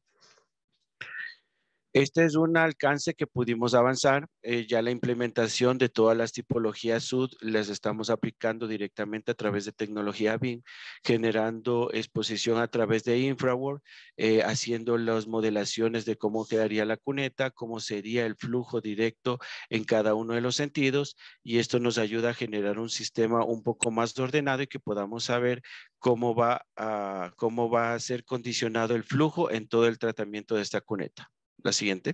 Este es un alcance que pudimos avanzar. Eh, ya la implementación de todas las tipologías S U D las estamos aplicando directamente a través de tecnología B I M, generando exposición a través de infraworld, eh, haciendo las modelaciones de cómo quedaría la cuneta, cómo sería el flujo directo en cada uno de los sentidos, y esto nos ayuda a generar un sistema un poco más ordenado y que podamos saber cómo va a, cómo va a ser condicionado el flujo en todo el tratamiento de esta cuneta. La siguiente.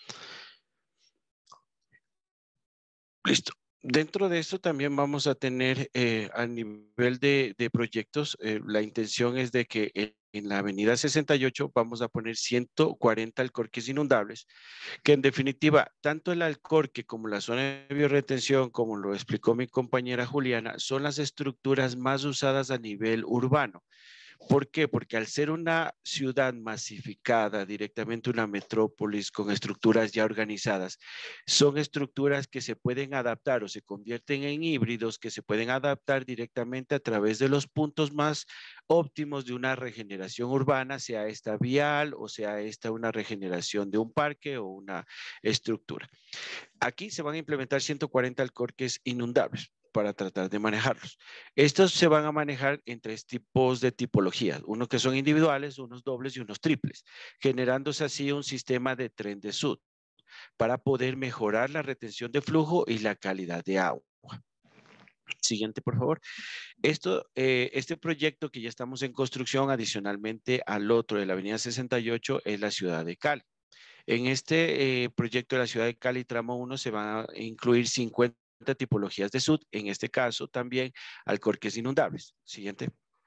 Listo. Dentro de esto también vamos a tener eh, a nivel de, de proyectos, eh, la intención es de que en, en la avenida sesenta y ocho vamos a poner ciento cuarenta alcorques inundables, que en definitiva, tanto el alcorque como la zona de biorretención, como lo explicó mi compañera Juliana, son las estructuras más usadas a nivel urbano. ¿Por qué? Porque al ser una ciudad masificada, directamente una metrópolis con estructuras ya organizadas, son estructuras que se pueden adaptar o se convierten en híbridos que se pueden adaptar directamente a través de los puntos más óptimos de una regeneración urbana, sea esta vial o sea esta una regeneración de un parque o una estructura. Aquí se van a implementar ciento cuarenta alcorques inundables para tratar de manejarlos. Estos se van a manejar en tres tipos de tipologías, unos que son individuales, unos dobles y unos triples, generándose así un sistema de tren de S U D para poder mejorar la retención de flujo y la calidad de agua. Siguiente, por favor. Esto, eh, este proyecto que ya estamos en construcción, adicionalmente al otro de la avenida sesenta y ocho, es la ciudad de Cali. En este eh, proyecto de la ciudad de Cali, tramo uno, se van a incluir cincuenta tipologías de S U D, en este caso también alcorques inundables. Siguiente.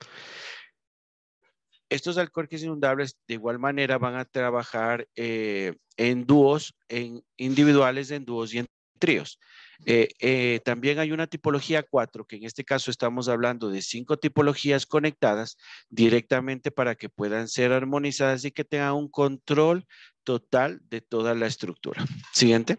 Estos alcorques inundables de igual manera van a trabajar eh, en dúos, en individuales, en dúos y en tríos. Eh, eh, también hay una tipología cuatro, que en este caso estamos hablando de cinco tipologías conectadas directamente para que puedan ser armonizadas y que tengan un control total de toda la estructura. Siguiente.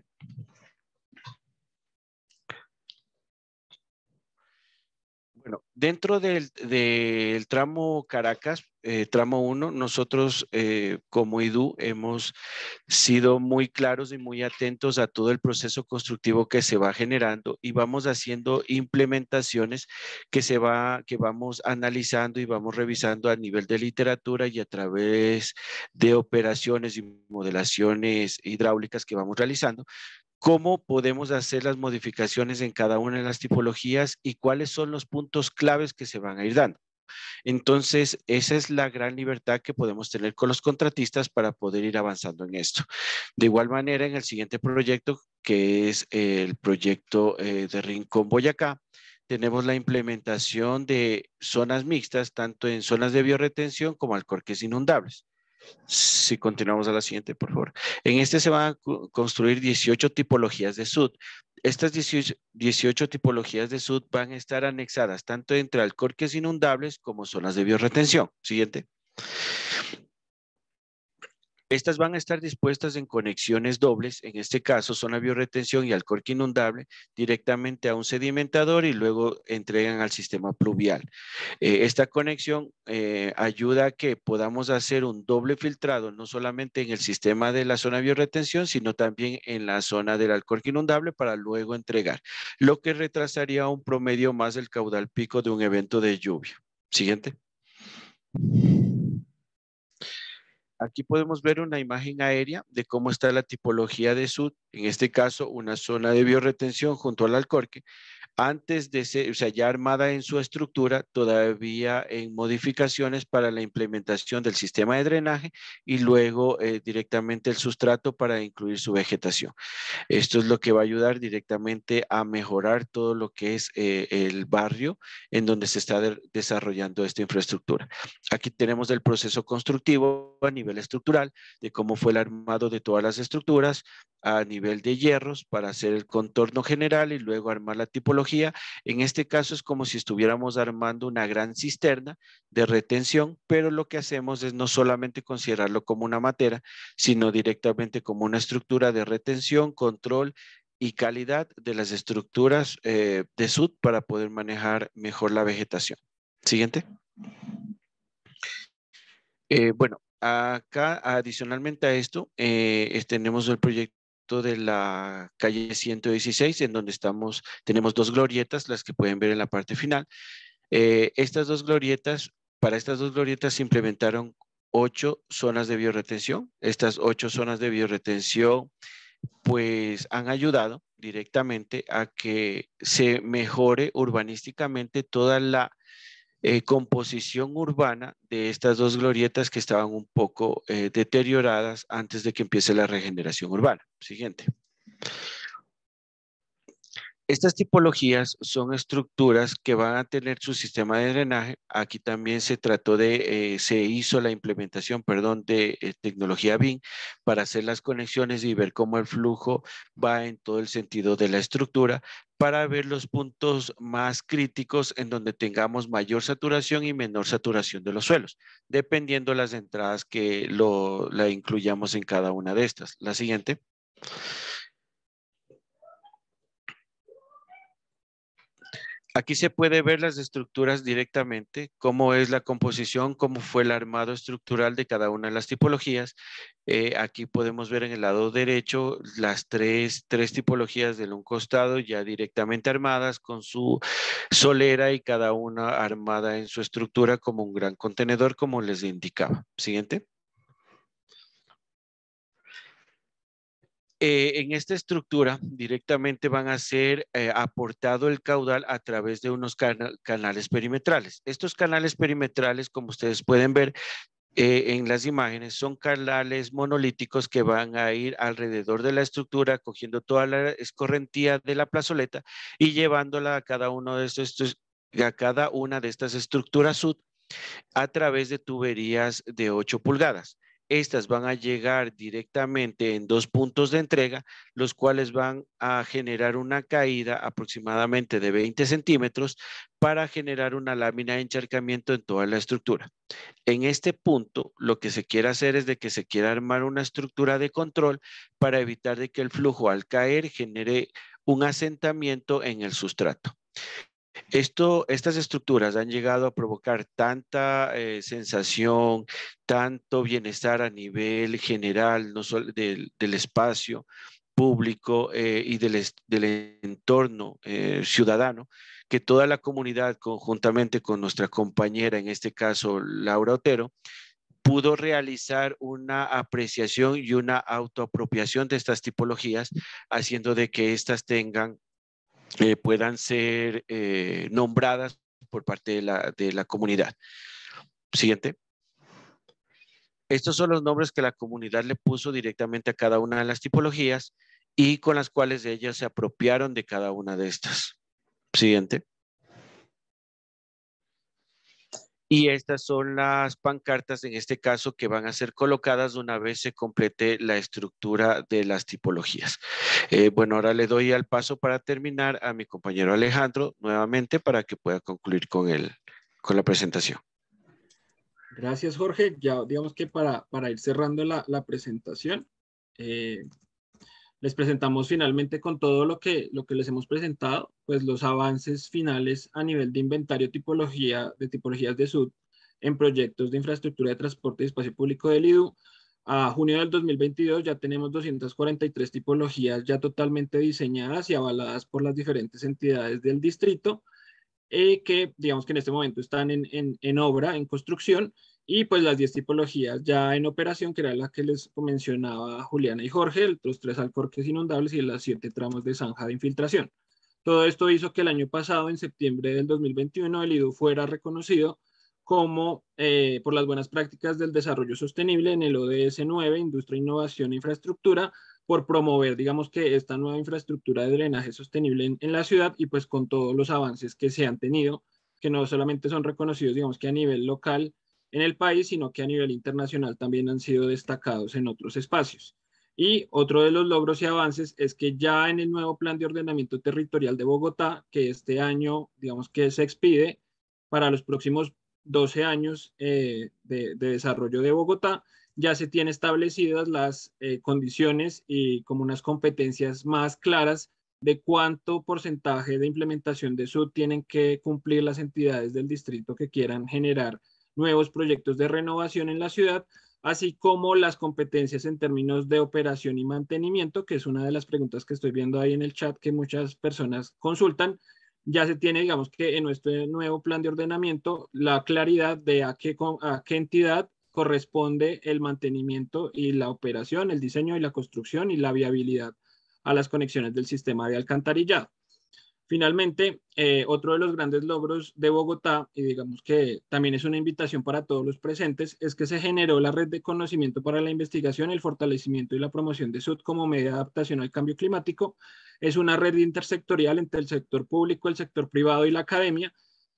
Bueno, dentro del, del tramo Caracas, eh, tramo uno, nosotros eh, como I D U hemos sido muy claros y muy atentos a todo el proceso constructivo que se va generando y vamos haciendo implementaciones que, se va, que vamos analizando y vamos revisando a nivel de literatura y a través de operaciones y modelaciones hidráulicas que vamos realizando. ¿Cómo podemos hacer las modificaciones en cada una de las tipologías y cuáles son los puntos claves que se van a ir dando? Entonces, esa es la gran libertad que podemos tener con los contratistas para poder ir avanzando en esto. De igual manera, en el siguiente proyecto, que es el proyecto eh, de Rincón Boyacá, tenemos la implementación de zonas mixtas, tanto en zonas de bioretención como alcorques inundables. Si continuamos a la siguiente, por favor. En este se van a construir dieciocho tipologías de S U D. Estas dieciocho, dieciocho tipologías de S U D van a estar anexadas tanto entre alcorques inundables como zonas de bioretención. Siguiente. Estas van a estar dispuestas en conexiones dobles, en este caso zona bioretención y alcorque inundable, directamente a un sedimentador y luego entregan al sistema pluvial. Eh, esta conexión eh, ayuda a que podamos hacer un doble filtrado, no solamente en el sistema de la zona bioretención, sino también en la zona del alcorque inundable para luego entregar, lo que retrasaría un promedio más el caudal pico de un evento de lluvia. Siguiente. Aquí podemos ver una imagen aérea de cómo está la tipología de S U D, en este caso una zona de bioretención junto al alcorque, antes de ser, o sea, ya armada en su estructura, todavía en modificaciones para la implementación del sistema de drenaje y luego eh, directamente el sustrato para incluir su vegetación. Esto es lo que va a ayudar directamente a mejorar todo lo que es eh, el barrio en donde se está de desarrollando esta infraestructura. Aquí tenemos el proceso constructivo a nivel estructural, de cómo fue el armado de todas las estructuras a nivel de hierros para hacer el contorno general y luego armar la tipología. En este caso es como si estuviéramos armando una gran cisterna de retención, pero lo que hacemos es no solamente considerarlo como una matera, sino directamente como una estructura de retención, control y calidad de las estructuras eh, de S U D para poder manejar mejor la vegetación. Siguiente. Eh, bueno, acá adicionalmente a esto, eh, tenemos el proyecto de la calle ciento dieciséis, en donde estamos, tenemos dos glorietas, las que pueden ver en la parte final. Eh, estas dos glorietas, para estas dos glorietas se implementaron ocho zonas de bioretención. Estas ocho zonas de bioretención pues han ayudado directamente a que se mejore urbanísticamente toda la eh, composición urbana de estas dos glorietas que estaban un poco eh, deterioradas antes de que empiece la regeneración urbana. Siguiente. Estas tipologías son estructuras que van a tener su sistema de drenaje. Aquí también se trató de, eh, se hizo la implementación, perdón, de eh, tecnología B I M para hacer las conexiones y ver cómo el flujo va en todo el sentido de la estructura para ver los puntos más críticos en donde tengamos mayor saturación y menor saturación de los suelos, dependiendo las entradas que lo, la incluyamos en cada una de estas. La siguiente. Aquí se puede ver las estructuras directamente, cómo es la composición, cómo fue el armado estructural de cada una de las tipologías. Eh, aquí podemos ver en el lado derecho las tres, tres tipologías de un costado ya directamente armadas con su solera y cada una armada en su estructura como un gran contenedor, como les indicaba. Siguiente. Eh, en esta estructura directamente van a ser eh, aportado el caudal a través de unos cana canales perimetrales. Estos canales perimetrales, como ustedes pueden ver eh, en las imágenes, son canales monolíticos que van a ir alrededor de la estructura, cogiendo toda la escorrentía de la plazoleta y llevándola a cada uno de estos, a cada una de estas estructuras S U D a través de tuberías de ocho pulgadas. Estas van a llegar directamente en dos puntos de entrega, los cuales van a generar una caída aproximadamente de veinte centímetros para generar una lámina de encharcamiento en toda la estructura. En este punto, lo que se quiere hacer es de que se quiera armar una estructura de control para evitar de que el flujo al caer genere un asentamiento en el sustrato. Esto, estas estructuras han llegado a provocar tanta eh, sensación, tanto bienestar a nivel general, no solo del, del espacio público eh, y del, del entorno eh, ciudadano, que toda la comunidad, conjuntamente con nuestra compañera, en este caso Laura Otero, pudo realizar una apreciación y una autoapropiación de estas tipologías, haciendo de que éstas tengan Eh, puedan ser eh, nombradas por parte de la, de la comunidad. Siguiente. Estos son los nombres que la comunidad le puso directamente a cada una de las tipologías y con las cuales ellas se apropiaron de cada una de estas. Siguiente. Y estas son las pancartas, en este caso, que van a ser colocadas una vez se complete la estructura de las tipologías. Eh, bueno, ahora le doy al paso para terminar a mi compañero Alejandro nuevamente para que pueda concluir con, el, con la presentación. Gracias, Jorge. Ya digamos que para, para ir cerrando la, la presentación, eh, les presentamos finalmente con todo lo que, lo que les hemos presentado, pues los avances finales a nivel de inventario tipología, de tipologías de S U D en proyectos de infraestructura de transporte y espacio público del I D U. A junio del dos mil veintidós ya tenemos doscientas cuarenta y tres tipologías ya totalmente diseñadas y avaladas por las diferentes entidades del distrito, eh, que digamos que en este momento están en, en, en obra, en construcción, y pues las diez tipologías ya en operación, que era la que les mencionaba Juliana y Jorge, los tres alcorques inundables y las siete tramos de zanja de infiltración. Todo esto hizo que el año pasado, en septiembre del dos mil veintiuno, el I D U fuera reconocido como eh, por las buenas prácticas del desarrollo sostenible en el O D S nueve, Industria, Innovación e Infraestructura, por promover, digamos que esta nueva infraestructura de drenaje sostenible en, en la ciudad y pues con todos los avances que se han tenido, que no solamente son reconocidos, digamos que a nivel local en el país, sino que a nivel internacional también han sido destacados en otros espacios. Y otro de los logros y avances es que ya en el nuevo Plan de Ordenamiento Territorial de Bogotá, que este año, digamos que se expide para los próximos doce años eh, de, de desarrollo de Bogotá, ya se tienen establecidas las eh, condiciones y como unas competencias más claras de cuánto porcentaje de implementación de S U D tienen que cumplir las entidades del distrito que quieran generar nuevos proyectos de renovación en la ciudad, así como las competencias en términos de operación y mantenimiento, que es una de las preguntas que estoy viendo ahí en el chat que muchas personas consultan. Ya se tiene, digamos que en nuestro nuevo plan de ordenamiento, la claridad de a qué, a qué entidad corresponde el mantenimiento y la operación, el diseño y la construcción y la viabilidad a las conexiones del sistema de alcantarillado. Finalmente, eh, otro de los grandes logros de Bogotá, y digamos que también es una invitación para todos los presentes, es que se generó la red de conocimiento para la investigación, el fortalecimiento y la promoción de S U D como medio de adaptación al cambio climático. Es una red intersectorial entre el sector público, el sector privado y la academia,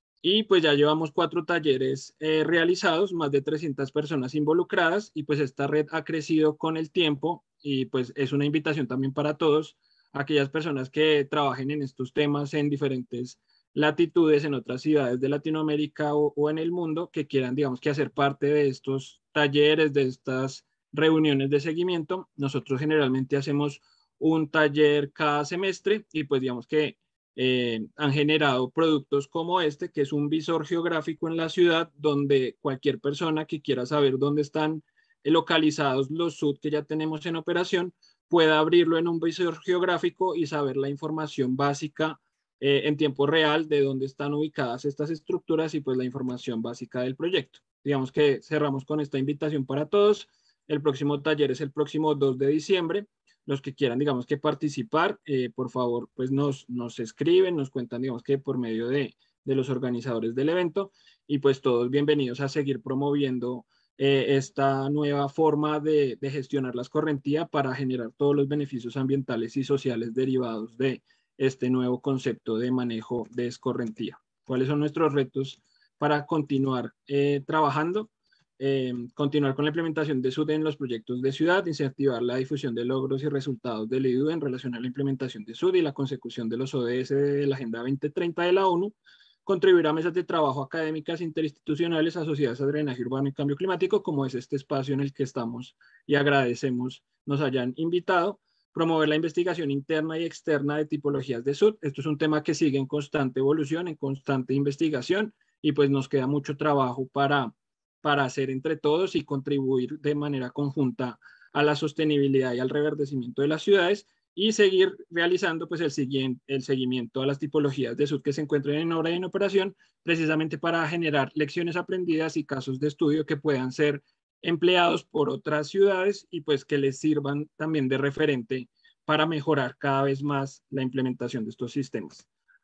y pues ya llevamos cuatro talleres eh, realizados, más de trescientas personas involucradas, y pues esta red ha crecido con el tiempo, y pues es una invitación también para todos aquellas personas que trabajen en estos temas en diferentes latitudes, en otras ciudades de Latinoamérica o, o en el mundo, que quieran, digamos, que hacer parte de estos talleres, de estas reuniones de seguimiento. Nosotros generalmente hacemos un taller cada semestre y pues digamos que eh, han generado productos como este, que es un visor geográfico en la ciudad, donde cualquier persona que quiera saber dónde están localizados los S U D que ya tenemos en operación, pueda abrirlo en un visor geográfico y saber la información básica eh, en tiempo real de dónde están ubicadas estas estructuras y pues la información básica del proyecto. Digamos que cerramos con esta invitación para todos. El próximo taller es el próximo dos de diciembre. Los que quieran, digamos, que participar, eh, por favor, pues nos, nos escriben, nos cuentan, digamos, que por medio de, de los organizadores del evento y pues todos bienvenidos a seguir promoviendo Eh, esta nueva forma de, de gestionar la escorrentía para generar todos los beneficios ambientales y sociales derivados de este nuevo concepto de manejo de escorrentía. ¿Cuáles son nuestros retos para continuar eh, trabajando? Eh, continuar con la implementación de S U D en los proyectos de ciudad, incentivar la difusión de logros y resultados del I D U en relación a la implementación de S U D y la consecución de los O D S de la Agenda veinte treinta de la ONU, contribuir a mesas de trabajo académicas interinstitucionales asociadas a drenaje urbano y cambio climático, como es este espacio en el que estamos y agradecemos nos hayan invitado, promover la investigación interna y externa de tipologías de S U D. Esto es un tema que sigue en constante evolución, en constante investigación, y pues nos queda mucho trabajo para, para hacer entre todos y contribuir de manera conjunta a la sostenibilidad y al reverdecimiento de las ciudades, y seguir realizando pues el, siguiente, el seguimiento a las tipologías de S U D que se encuentran en obra y en operación, precisamente para generar lecciones aprendidas y casos de estudio que puedan ser empleados por otras ciudades y pues que les sirvan también de referente para mejorar cada vez más la implementación de estos sistemas.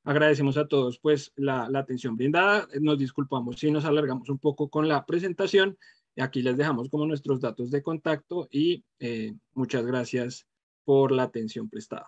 Agradecemos a todos pues la, la atención brindada. Nos disculpamos si nos alargamos un poco con la presentación. Aquí les dejamos como nuestros datos de contacto y eh, muchas gracias por la atención prestada.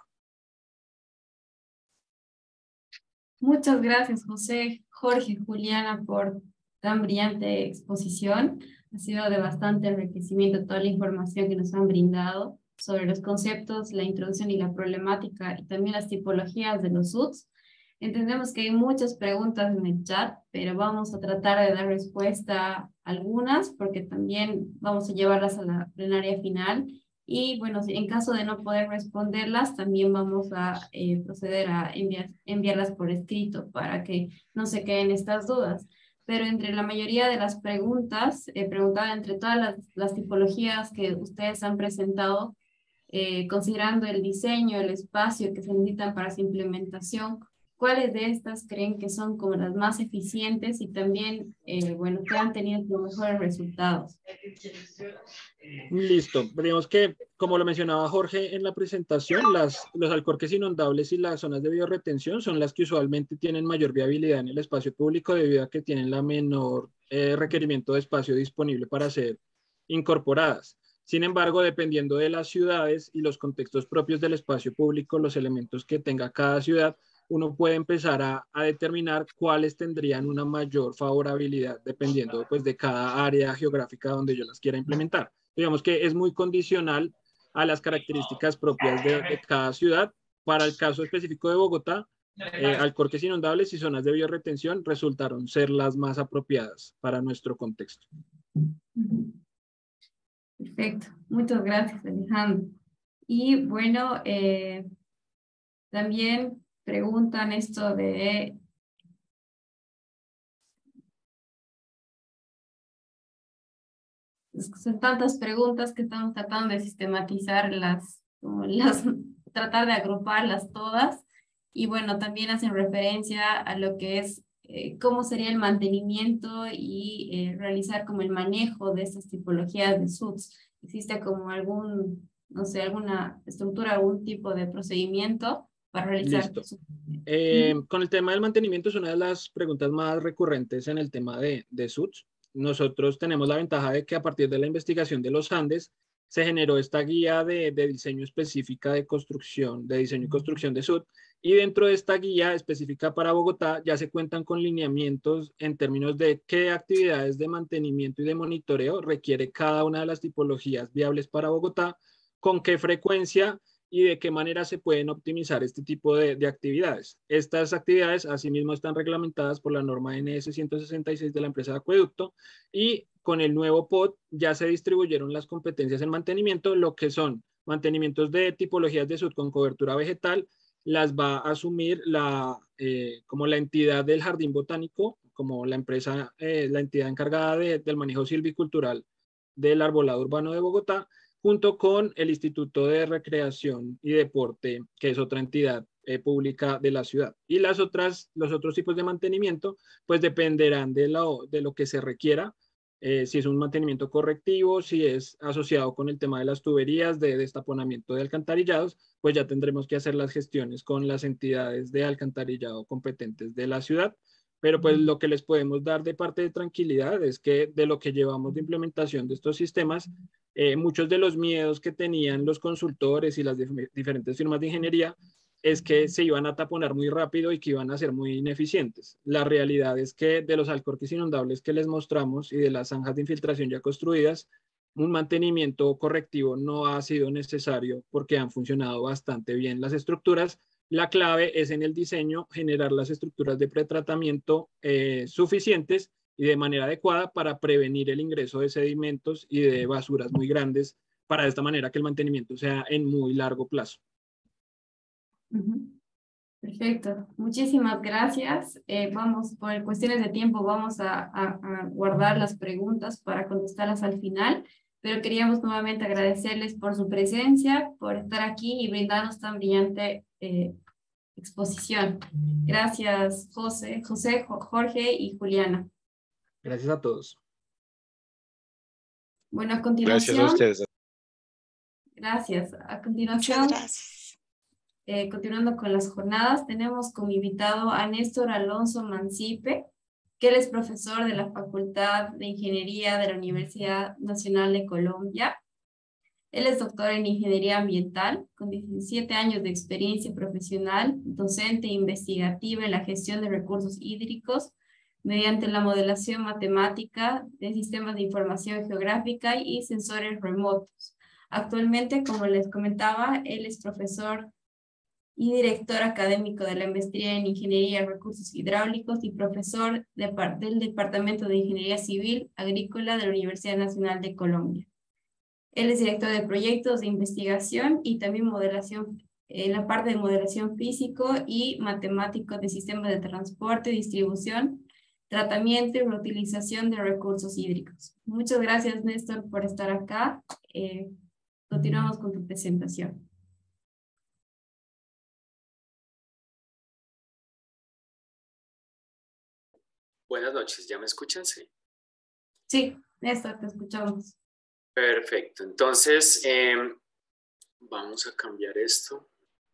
Muchas gracias, José, Jorge, Juliana, por tan brillante exposición. Ha sido de bastante enriquecimiento toda la información que nos han brindado sobre los conceptos, la introducción y la problemática y también las tipologías de los S U Ts. Entendemos que hay muchas preguntas en el chat, pero vamos a tratar de dar respuesta a algunas porque también vamos a llevarlas a la plenaria final. Y bueno, en caso de no poder responderlas, también vamos a eh, proceder a enviar, enviarlas por escrito para que no se queden estas dudas. Pero entre la mayoría de las preguntas, eh, preguntada entre todas las, las tipologías que ustedes han presentado, eh, considerando el diseño, el espacio que se necesitan para su implementación, ¿cuáles de estas creen que son como las más eficientes y también, eh, bueno, que han tenido los mejores resultados? Listo. Digamos que, como lo mencionaba Jorge en la presentación, las, los alcorques inundables y las zonas de biorretención son las que usualmente tienen mayor viabilidad en el espacio público debido a que tienen la menor eh, requerimiento de espacio disponible para ser incorporadas. Sin embargo, dependiendo de las ciudades y los contextos propios del espacio público, los elementos que tenga cada ciudad, uno puede empezar a, a determinar cuáles tendrían una mayor favorabilidad dependiendo pues, de cada área geográfica donde yo las quiera implementar. Digamos que es muy condicional a las características propias de, de cada ciudad. Para el caso específico de Bogotá, eh, alcorques inundables y zonas de biorretención resultaron ser las más apropiadas para nuestro contexto. Perfecto, muchas gracias, Alejandro. Y bueno, eh, también preguntan esto de son tantas preguntas que estamos tratando de sistematizarlas, como las, tratar de agruparlas todas. Y bueno, también hacen referencia a lo que es eh, cómo sería el mantenimiento y eh, realizar como el manejo de estas tipologías de S U Ts. ¿Existe como algún, no sé, alguna estructura, algún tipo de procedimiento para realizar? Listo. Eh, con el tema del mantenimiento es una de las preguntas más recurrentes en el tema de, de S U Ts. Nosotros tenemos la ventaja de que a partir de la investigación de los Andes se generó esta guía de, de diseño específica de construcción, de diseño y construcción de S U T, y dentro de esta guía específica para Bogotá ya se cuentan con lineamientos en términos de qué actividades de mantenimiento y de monitoreo requiere cada una de las tipologías viables para Bogotá, con qué frecuencia y de qué manera se pueden optimizar este tipo de, de actividades. Estas actividades asimismo están reglamentadas por la norma N S ciento sesenta y seis de la empresa de acueducto, y con el nuevo P O D ya se distribuyeron las competencias en mantenimiento, lo que son mantenimientos de tipologías de S U T con cobertura vegetal, las va a asumir la, eh, como la entidad del Jardín Botánico, como la empresa, eh, la entidad encargada de, del manejo silvicultural del arbolado urbano de Bogotá, junto con el Instituto de Recreación y Deporte, que es otra entidad eh, pública de la ciudad. Y las otras, los otros tipos de mantenimiento, pues dependerán de lo, de lo que se requiera, eh, si es un mantenimiento correctivo, si es asociado con el tema de las tuberías, de destaponamiento de alcantarillados, pues ya tendremos que hacer las gestiones con las entidades de alcantarillado competentes de la ciudad. Pero pues lo que les podemos dar de parte de tranquilidad es que de lo que llevamos de implementación de estos sistemas, eh, muchos de los miedos que tenían los consultores y las dif diferentes firmas de ingeniería es que se iban a taponar muy rápido y que iban a ser muy ineficientes. La realidad es que de los alcorques inundables que les mostramos y de las zanjas de infiltración ya construidas, un mantenimiento correctivo no ha sido necesario porque han funcionado bastante bien las estructuras. La clave es en el diseño generar las estructuras de pretratamiento eh, suficientes y de manera adecuada para prevenir el ingreso de sedimentos y de basuras muy grandes, para de esta manera que el mantenimiento sea en muy largo plazo. Uh-huh. Perfecto, muchísimas gracias. Eh, vamos, por cuestiones de tiempo, vamos a, a, a guardar las preguntas para contestarlas al final, pero queríamos nuevamente agradecerles por su presencia, por estar aquí y brindarnos tan brillante eh, exposición. Gracias, José, José, Jorge y Juliana. Gracias a todos. Bueno, a continuación. Gracias a ustedes. Gracias. A continuación. Muchas gracias. eh, continuando con las jornadas, tenemos como invitado a Néstor Alonso Mancipe, que él es profesor de la Facultad de Ingeniería de la Universidad Nacional de Colombia. Él es doctor en Ingeniería Ambiental, con diecisiete años de experiencia profesional, docente e investigativa en la gestión de recursos hídricos, mediante la modelación matemática de sistemas de información geográfica y sensores remotos. Actualmente, como les comentaba, él es profesor y director académico de la Maestría en Ingeniería de Recursos Hidráulicos y profesor de, del Departamento de Ingeniería Civil Agrícola de la Universidad Nacional de Colombia. Él es director de proyectos de investigación y también modelación, en la parte de modelación físico y matemático de sistemas de transporte, distribución, tratamiento y reutilización de recursos hídricos. Muchas gracias, Néstor, por estar acá. Eh, continuamos con tu presentación. Buenas noches, ¿ya me escuchan? Sí. Sí, Néstor, te escuchamos. Perfecto, entonces eh, vamos a cambiar esto.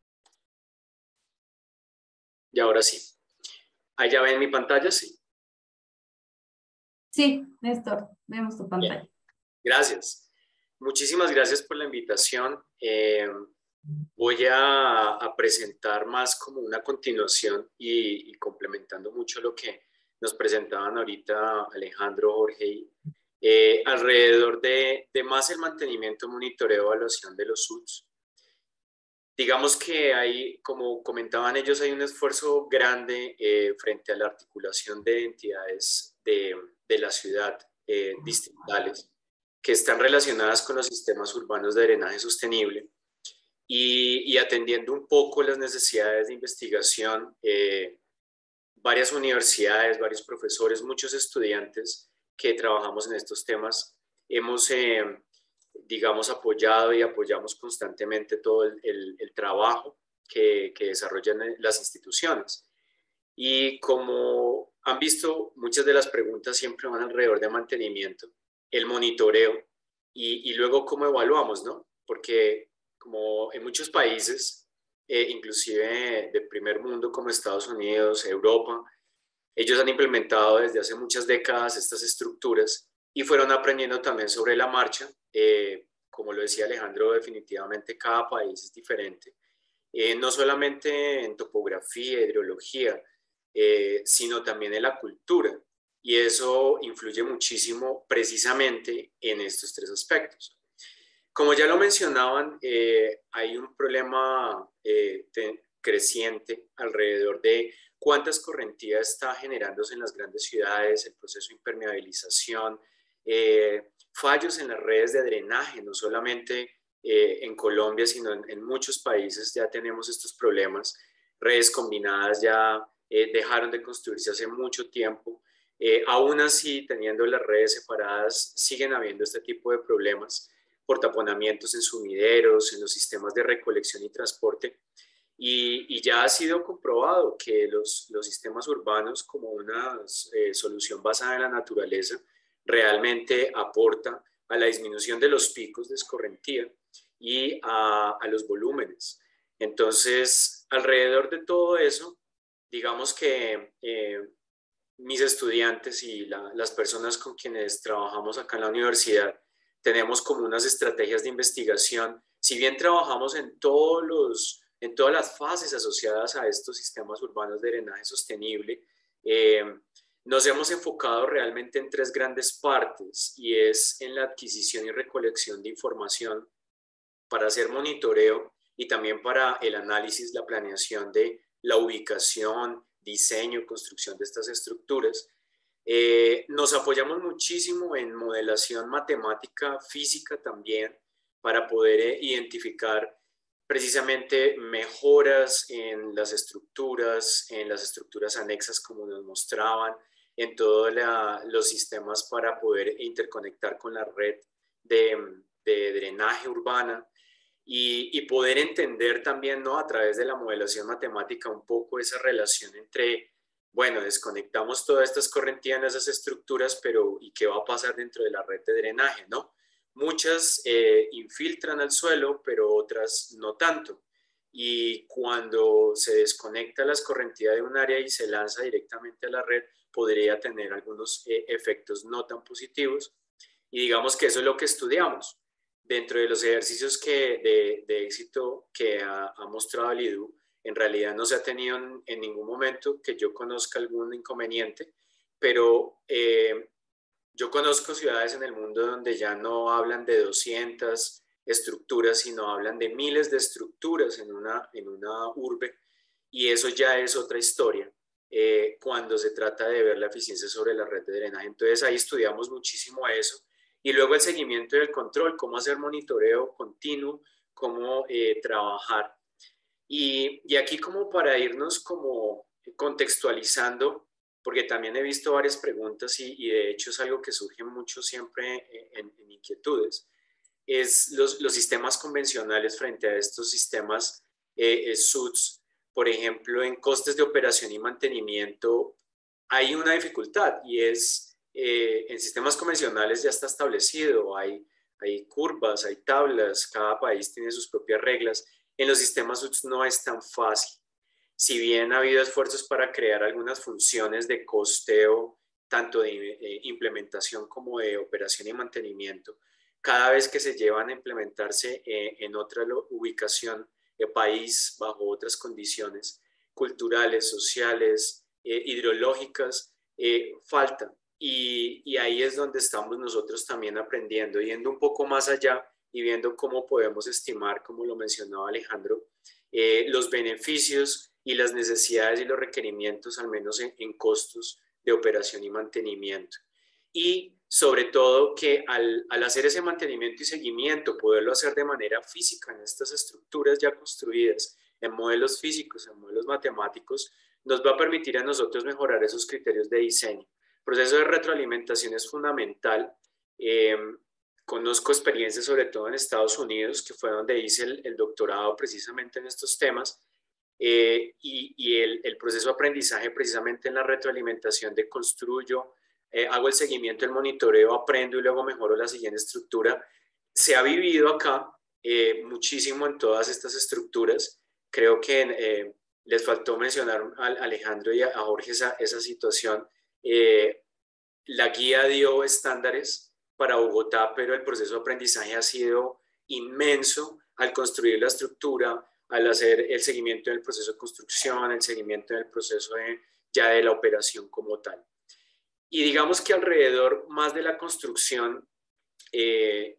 Y ahora sí. ¿Ahí ya ven mi pantalla? Sí. Sí, Néstor, vemos tu pantalla. Bien. Gracias. Muchísimas gracias por la invitación. Eh, voy a, a presentar más como una continuación y, y complementando mucho lo que nos presentaban ahorita Alejandro, Jorge y Eh, alrededor de, de más el mantenimiento, monitoreo, evaluación de los S U Ts. Digamos que hay, como comentaban ellos, hay un esfuerzo grande eh, frente a la articulación de entidades de, de la ciudad eh, distritales que están relacionadas con los sistemas urbanos de drenaje sostenible y, y atendiendo un poco las necesidades de investigación, eh, varias universidades, varios profesores, muchos estudiantes que trabajamos en estos temas, hemos, eh, digamos, apoyado y apoyamos constantemente todo el, el, el trabajo que, que desarrollan las instituciones. Y como han visto, muchas de las preguntas siempre van alrededor de mantenimiento, el monitoreo y, y luego cómo evaluamos, ¿no? Porque como en muchos países, eh, inclusive de primer mundo como Estados Unidos, Europa, ellos han implementado desde hace muchas décadas estas estructuras y fueron aprendiendo también sobre la marcha. Eh, como lo decía Alejandro, definitivamente cada país es diferente. Eh, no solamente en topografía, hidrología, eh, sino también en la cultura. Y eso influye muchísimo precisamente en estos tres aspectos. Como ya lo mencionaban, eh, hay un problema eh, de, creciente alrededor de cuántas correntías está generándose en las grandes ciudades, el proceso de impermeabilización, eh, fallos en las redes de drenaje, no solamente eh, en Colombia, sino en, en muchos países ya tenemos estos problemas. Redes combinadas ya eh, dejaron de construirse hace mucho tiempo. Eh, aún así, teniendo las redes separadas, siguen habiendo este tipo de problemas por taponamientos en sumideros, en los sistemas de recolección y transporte. Y, y ya ha sido comprobado que los, los sistemas urbanos como una eh, solución basada en la naturaleza realmente aporta a la disminución de los picos de escorrentía y a, a los volúmenes. Entonces, alrededor de todo eso, digamos que eh, mis estudiantes y la, las personas con quienes trabajamos acá en la universidad tenemos como unas estrategias de investigación. Si bien trabajamos en todos los en todas las fases asociadas a estos sistemas urbanos de drenaje sostenible, eh, nos hemos enfocado realmente en tres grandes partes y es en la adquisición y recolección de información para hacer monitoreo y también para el análisis, la planeación de la ubicación, diseño, construcción de estas estructuras. Eh, nos apoyamos muchísimo en modelación matemática, física también, para poder eh, identificar precisamente mejoras en las estructuras, en las estructuras anexas como nos mostraban, en todos los sistemas para poder interconectar con la red de, de drenaje urbana y, y poder entender también, ¿no?, a través de la modelación matemática un poco esa relación entre, bueno, desconectamos todas estas correntías en esas estructuras, pero ¿y qué va a pasar dentro de la red de drenaje, no? Muchas eh, infiltran al suelo, pero otras no tanto. y cuando se desconecta la escorrentía de un área y se lanza directamente a la red, podría tener algunos eh, efectos no tan positivos. Y digamos que eso es lo que estudiamos. Dentro de los ejercicios que, de, de éxito que ha, ha mostrado el I D U, en realidad no se ha tenido en, en ningún momento que yo conozca algún inconveniente, pero eh, yo conozco ciudades en el mundo donde ya no hablan de doscientas estructuras, sino hablan de miles de estructuras en una, en una urbe, y eso ya es otra historia eh, cuando se trata de ver la eficiencia sobre la red de drenaje. Entonces ahí estudiamos muchísimo eso. Y luego el seguimiento y el control, cómo hacer monitoreo continuo, cómo eh, trabajar. Y, y aquí como para irnos como contextualizando, porque también he visto varias preguntas y, y de hecho es algo que surge mucho siempre en, en inquietudes, es los, los sistemas convencionales frente a estos sistemas eh, S U Ts. Por ejemplo, en costes de operación y mantenimiento hay una dificultad, y es eh, en sistemas convencionales ya está establecido, hay, hay curvas, hay tablas, cada país tiene sus propias reglas. En los sistemas S U Ts no es tan fácil. Si bien ha habido esfuerzos para crear algunas funciones de costeo, tanto de eh, implementación como de operación y mantenimiento, cada vez que se llevan a implementarse eh, en otra ubicación de país, bajo otras condiciones culturales, sociales, eh, hidrológicas, eh, falta. Y, y ahí es donde estamos nosotros también aprendiendo, yendo un poco más allá y viendo cómo podemos estimar, como lo mencionaba Alejandro, eh, los beneficios y las necesidades y los requerimientos, al menos en, en costos de operación y mantenimiento. Y sobre todo que al, al hacer ese mantenimiento y seguimiento, poderlo hacer de manera física en estas estructuras ya construidas, en modelos físicos, en modelos matemáticos, nos va a permitir a nosotros mejorar esos criterios de diseño. El proceso de retroalimentación es fundamental. Eh, conozco experiencias, sobre todo en Estados Unidos, que fue donde hice el, el doctorado precisamente en estos temas, eh, y, y el, el proceso de aprendizaje precisamente en la retroalimentación de construyo, eh, hago el seguimiento, el monitoreo, aprendo y luego mejoro la siguiente estructura. Se ha vivido acá eh, muchísimo en todas estas estructuras. Creo que eh, les faltó mencionar a Alejandro y a Jorge esa, esa situación. Eh, la guía dio estándares para Bogotá, pero el proceso de aprendizaje ha sido inmenso al construir la estructura, al hacer el seguimiento del proceso de construcción, el seguimiento del proceso de, ya de la operación como tal. Y digamos que alrededor más de la construcción eh,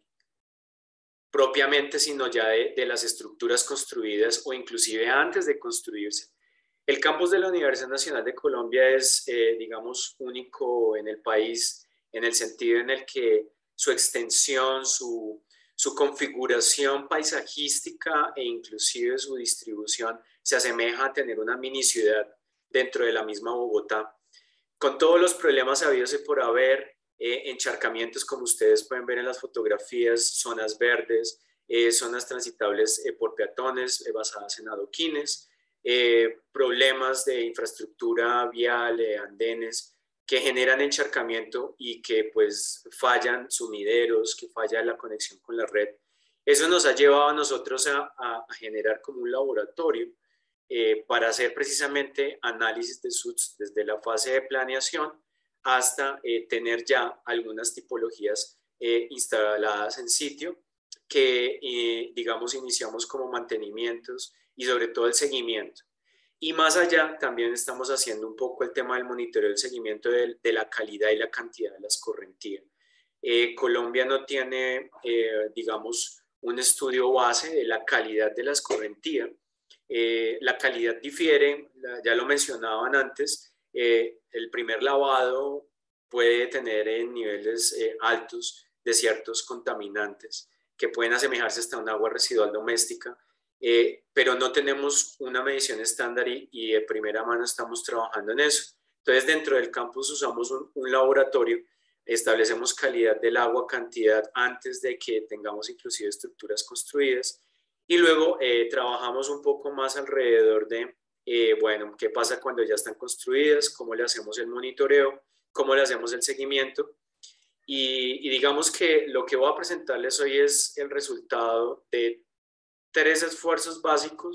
propiamente, sino ya de, de las estructuras construidas o inclusive antes de construirse. El campus de la Universidad Nacional de Colombia es, eh, digamos, único en el país, en el sentido en el que su extensión, su, su configuración paisajística e inclusive su distribución se asemeja a tener una mini ciudad dentro de la misma Bogotá, con todos los problemas habidos y por haber, eh, encharcamientos como ustedes pueden ver en las fotografías, zonas verdes, eh, zonas transitables eh, por peatones eh, basadas en adoquines, eh, problemas de infraestructura vial, eh, andenes, que generan encharcamiento y que pues fallan sumideros, que falla la conexión con la red. Eso nos ha llevado a nosotros a, a, a generar como un laboratorio eh, para hacer precisamente análisis de S U Ts desde la fase de planeación hasta eh, tener ya algunas tipologías eh, instaladas en sitio que, eh, digamos, iniciamos como mantenimientos y sobre todo el seguimiento. Y más allá, también estamos haciendo un poco el tema del monitoreo, el seguimiento de, de la calidad y la cantidad de la escorrentía. Eh, Colombia no tiene, eh, digamos, un estudio base de la calidad de la escorrentía. Eh, la calidad difiere, ya lo mencionaban antes, eh, el primer lavado puede tener en niveles eh, altos de ciertos contaminantes que pueden asemejarse hasta un agua residual doméstica, eh, pero no tenemos una medición estándar y, y de primera mano estamos trabajando en eso. Entonces, dentro del campus usamos un, un laboratorio, establecemos calidad del agua, cantidad, antes de que tengamos inclusive estructuras construidas, y luego eh, trabajamos un poco más alrededor de, eh, bueno, qué pasa cuando ya están construidas, cómo le hacemos el monitoreo, cómo le hacemos el seguimiento. Y, y digamos que lo que voy a presentarles hoy es el resultado de tres esfuerzos básicos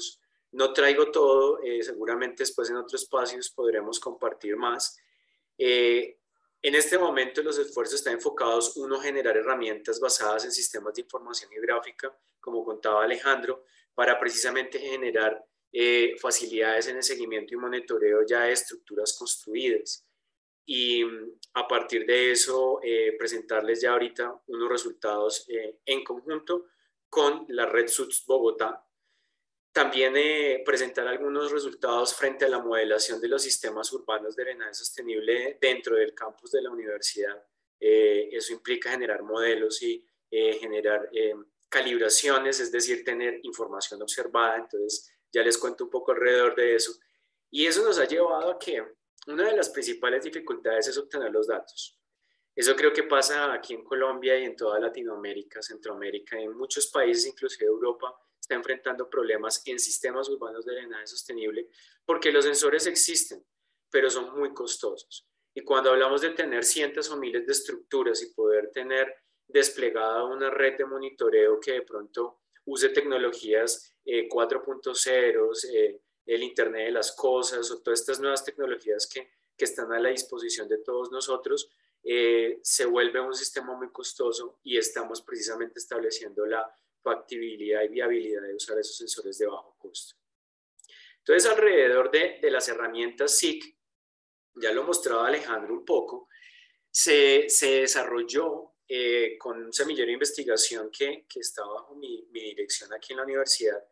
No traigo todo, eh, seguramente después en otros espacios podremos compartir más. Eh, en este momento los esfuerzos están enfocados, uno, a generar herramientas basadas en sistemas de información geográfica, como contaba Alejandro, para precisamente generar eh, facilidades en el seguimiento y monitoreo ya de estructuras construidas. Y a partir de eso, eh, presentarles ya ahorita unos resultados eh, en conjunto con la red S U T S Bogotá. También eh, presentar algunos resultados frente a la modelación de los sistemas urbanos de drenaje sostenible dentro del campus de la universidad. Eh, eso implica generar modelos y eh, generar eh, calibraciones, es decir, tener información observada. Entonces, ya les cuento un poco alrededor de eso. Y eso nos ha llevado a que una de las principales dificultades es obtener los datos. Eso creo que pasa aquí en Colombia y en toda Latinoamérica, Centroamérica y en muchos países, inclusive Europa, está enfrentando problemas en sistemas urbanos de drenaje sostenible porque los sensores existen, pero son muy costosos. Y cuando hablamos de tener cientos o miles de estructuras y poder tener desplegada una red de monitoreo que de pronto use tecnologías eh, cuatro punto cero, eh, el Internet de las cosas o todas estas nuevas tecnologías que, que están a la disposición de todos nosotros, eh, se vuelve un sistema muy costoso y estamos precisamente estableciendo la factibilidad y viabilidad de usar esos sensores de bajo costo. Entonces, alrededor de, de las herramientas S I C, ya lo mostraba Alejandro un poco, se, se desarrolló eh, con un semillero de investigación que, que está bajo mi, mi dirección aquí en la universidad,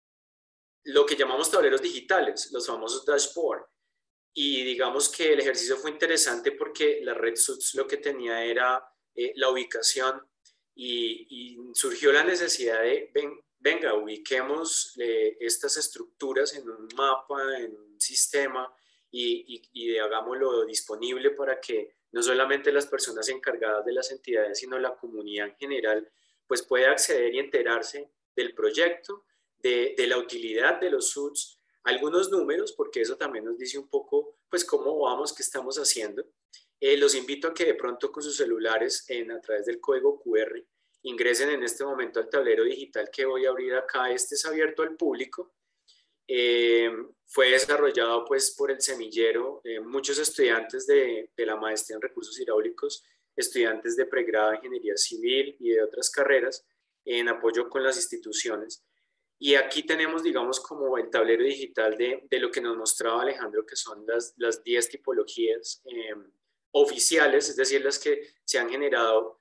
lo que llamamos tableros digitales, los famosos dashboard. Y digamos que el ejercicio fue interesante porque la red S U T S lo que tenía era eh, la ubicación y, y surgió la necesidad de, ven, venga, ubiquemos eh, estas estructuras en un mapa, en un sistema y, y, y hagámoslo disponible para que no solamente las personas encargadas de las entidades, sino la comunidad en general, pues pueda acceder y enterarse del proyecto, de, de la utilidad de los S U T S, algunos números, porque eso también nos dice un poco, pues, cómo vamos, qué estamos haciendo. Eh, los invito a que de pronto con sus celulares, en, a través del código Q R, ingresen en este momento al tablero digital que voy a abrir acá. Este es abierto al público. Eh, fue desarrollado, pues, por el semillero, eh, muchos estudiantes de, de la maestría en recursos hidráulicos, estudiantes de pregrado de ingeniería civil y de otras carreras, en apoyo con las instituciones. Y aquí tenemos, digamos, como el tablero digital de, de lo que nos mostraba Alejandro, que son las, las diez tipologías eh, oficiales, es decir, las que se han generado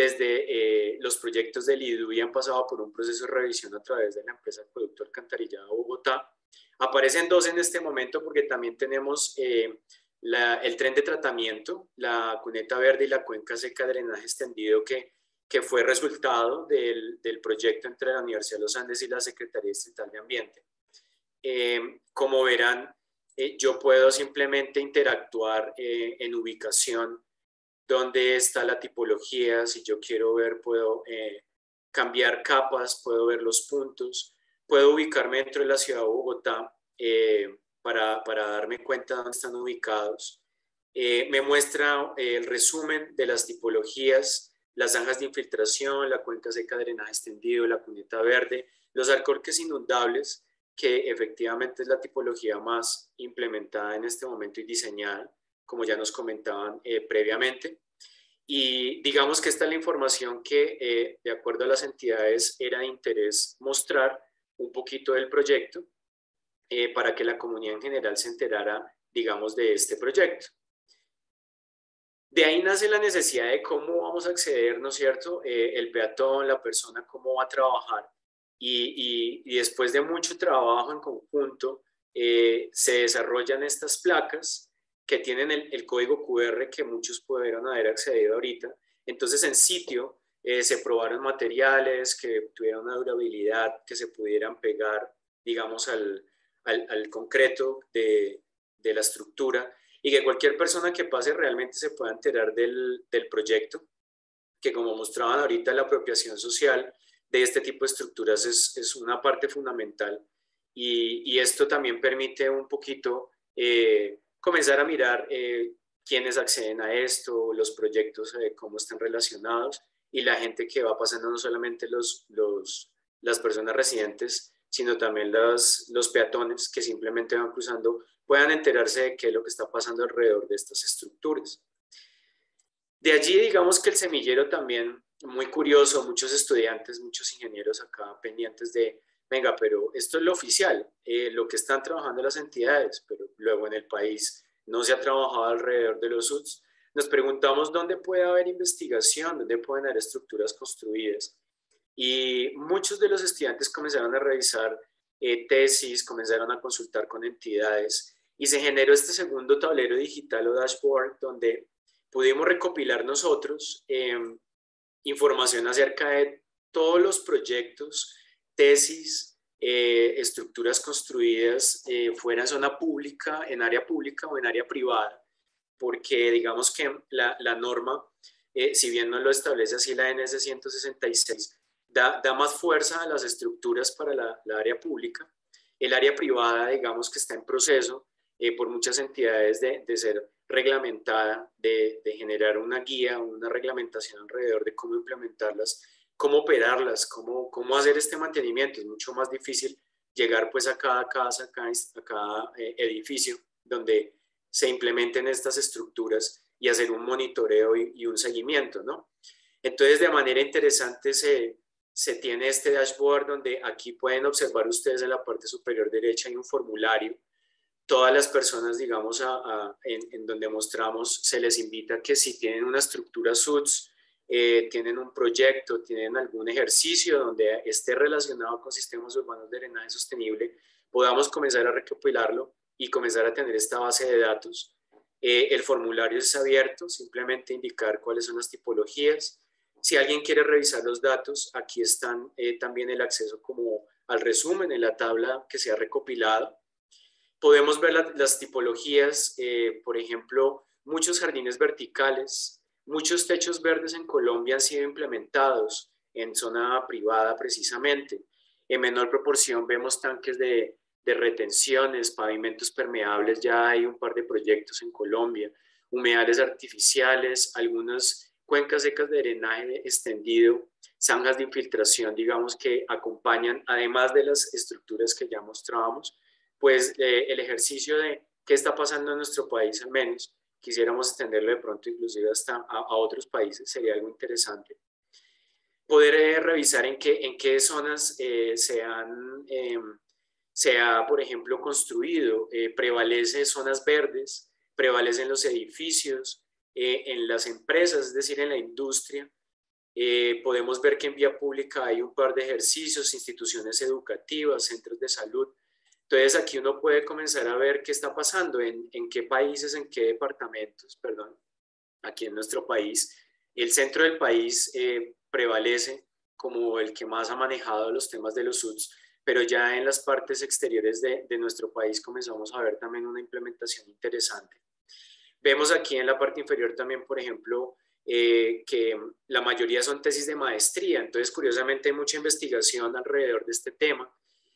desde eh, los proyectos del I D U y han pasado por un proceso de revisión a través de la empresa Acueducto Alcantarillado Bogotá. Aparecen dos en este momento porque también tenemos eh, la, el tren de tratamiento, la cuneta verde y la cuenca seca de drenaje extendido que que fue resultado del, del proyecto entre la Universidad de los Andes y la Secretaría Distrital de Ambiente. Eh, como verán, eh, yo puedo simplemente interactuar eh, en ubicación, dónde está la tipología, si yo quiero ver, puedo eh, cambiar capas, puedo ver los puntos, puedo ubicarme dentro de la ciudad de Bogotá eh, para, para darme cuenta de dónde están ubicados. Eh, me muestra eh, el resumen de las tipologías, las zanjas de infiltración, la cuenca seca de drenaje extendido, la cuneta verde, los alcorques inundables, que efectivamente es la tipología más implementada en este momento y diseñada, como ya nos comentaban eh, previamente. Y digamos que esta es la información que, eh, de acuerdo a las entidades, era de interés mostrar un poquito del proyecto eh, para que la comunidad en general se enterara, digamos, de este proyecto. De ahí nace la necesidad de cómo vamos a acceder, ¿no es cierto? Eh, el peatón, la persona, cómo va a trabajar. Y, y, y después de mucho trabajo en conjunto, eh, se desarrollan estas placas que tienen el, el código Q R que muchos pudieron haber accedido ahorita. Entonces, en sitio eh, se probaron materiales que tuvieran una durabilidad, que se pudieran pegar, digamos, al, al, al concreto de, de la estructura, y que cualquier persona que pase realmente se pueda enterar del, del proyecto, que como mostraban ahorita, la apropiación social de este tipo de estructuras es, es una parte fundamental, y, y esto también permite un poquito eh, comenzar a mirar eh, quiénes acceden a esto, los proyectos, eh, cómo están relacionados, y la gente que va pasando, no solamente los, los, las personas residentes, sino también los, los peatones que simplemente van cruzando puedan enterarse de qué es lo que está pasando alrededor de estas estructuras. De allí, digamos que el semillero también, muy curioso, muchos estudiantes, muchos ingenieros acá pendientes de, venga, pero esto es lo oficial, eh, lo que están trabajando las entidades, pero luego en el país no se ha trabajado alrededor de los U T S. Nos preguntamos dónde puede haber investigación, dónde pueden haber estructuras construidas. Y muchos de los estudiantes comenzaron a revisar eh, tesis, comenzaron a consultar con entidades y se generó este segundo tablero digital o dashboard donde pudimos recopilar nosotros eh, información acerca de todos los proyectos, tesis, eh, estructuras construidas eh, fuera en zona pública, en área pública o en área privada, porque digamos que la, la norma, eh, si bien no lo establece así la N S ciento sesenta y seis, Da, da más fuerza a las estructuras para la, la área pública. El área privada, digamos que está en proceso eh, por muchas entidades de, de ser reglamentada, de, de generar una guía, una reglamentación alrededor de cómo implementarlas, cómo operarlas, cómo, cómo hacer este mantenimiento. Es mucho más difícil llegar pues a cada casa, a cada, a cada eh, edificio donde se implementen estas estructuras y hacer un monitoreo y, y un seguimiento, ¿no? Entonces, de manera interesante se se tiene este dashboard donde aquí pueden observar ustedes en la parte superior derecha hay un formulario. Todas las personas, digamos, a, a, en, en donde mostramos, se les invita que si tienen una estructura S U T S, eh, tienen un proyecto, tienen algún ejercicio donde esté relacionado con sistemas urbanos de drenaje sostenible, podamos comenzar a recopilarlo y comenzar a tener esta base de datos. Eh, el formulario es abierto, simplemente indicar cuáles son las tipologías. Si alguien quiere revisar los datos, aquí están eh, también el acceso como al resumen en la tabla que se ha recopilado. Podemos ver la, las tipologías, eh, por ejemplo, muchos jardines verticales, muchos techos verdes en Colombia han sido implementados en zona privada precisamente. En menor proporción vemos tanques de, de retenciones, pavimentos permeables, ya hay un par de proyectos en Colombia, humedales artificiales, algunas cuencas secas de drenaje extendido, zanjas de infiltración, digamos, que acompañan, además de las estructuras que ya mostrábamos, pues eh, el ejercicio de qué está pasando en nuestro país, al menos, quisiéramos extenderlo de pronto inclusive hasta a, a otros países, sería algo interesante. Poder eh, revisar en qué, en qué zonas eh, se, han, eh, se ha, por ejemplo, construido, eh, prevalece zonas verdes, prevalecen los edificios, Eh, en las empresas, es decir, en la industria. Eh, podemos ver que en vía pública hay un par de ejercicios, instituciones educativas, centros de salud. Entonces aquí uno puede comenzar a ver qué está pasando, en, en qué países, en qué departamentos, perdón, aquí en nuestro país. El centro del país eh, prevalece como el que más ha manejado los temas de los U T S, pero ya en las partes exteriores de, de nuestro país comenzamos a ver también una implementación interesante. Vemos aquí en la parte inferior también, por ejemplo, eh, que la mayoría son tesis de maestría, entonces curiosamente hay mucha investigación alrededor de este tema,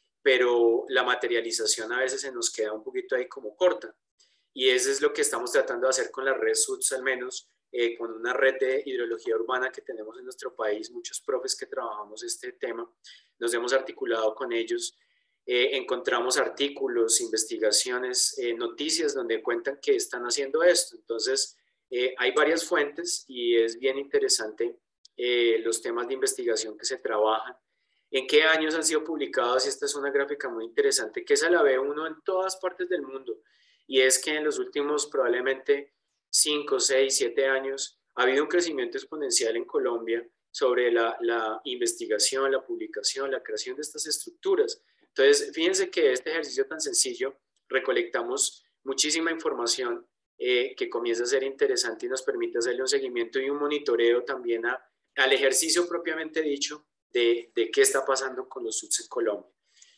pero la materialización a veces se nos queda un poquito ahí como corta. Y eso es lo que estamos tratando de hacer con la red S U T S, al menos, eh, con una red de hidrología urbana que tenemos en nuestro país, muchos profes que trabajamos este tema, nos hemos articulado con ellos. Eh, encontramos artículos, investigaciones, eh, noticias donde cuentan que están haciendo esto. Entonces, eh, hay varias fuentes y es bien interesante eh, los temas de investigación que se trabajan. ¿En qué años han sido publicados? Y esta es una gráfica muy interesante que esa la ve uno en todas partes del mundo. Y es que en los últimos probablemente cinco, seis, siete años ha habido un crecimiento exponencial en Colombia sobre la, la investigación, la publicación, la creación de estas estructuras. Entonces, fíjense que este ejercicio tan sencillo, recolectamos muchísima información eh, que comienza a ser interesante y nos permite hacerle un seguimiento y un monitoreo también a, al ejercicio propiamente dicho de, de qué está pasando con los U T S en Colombia.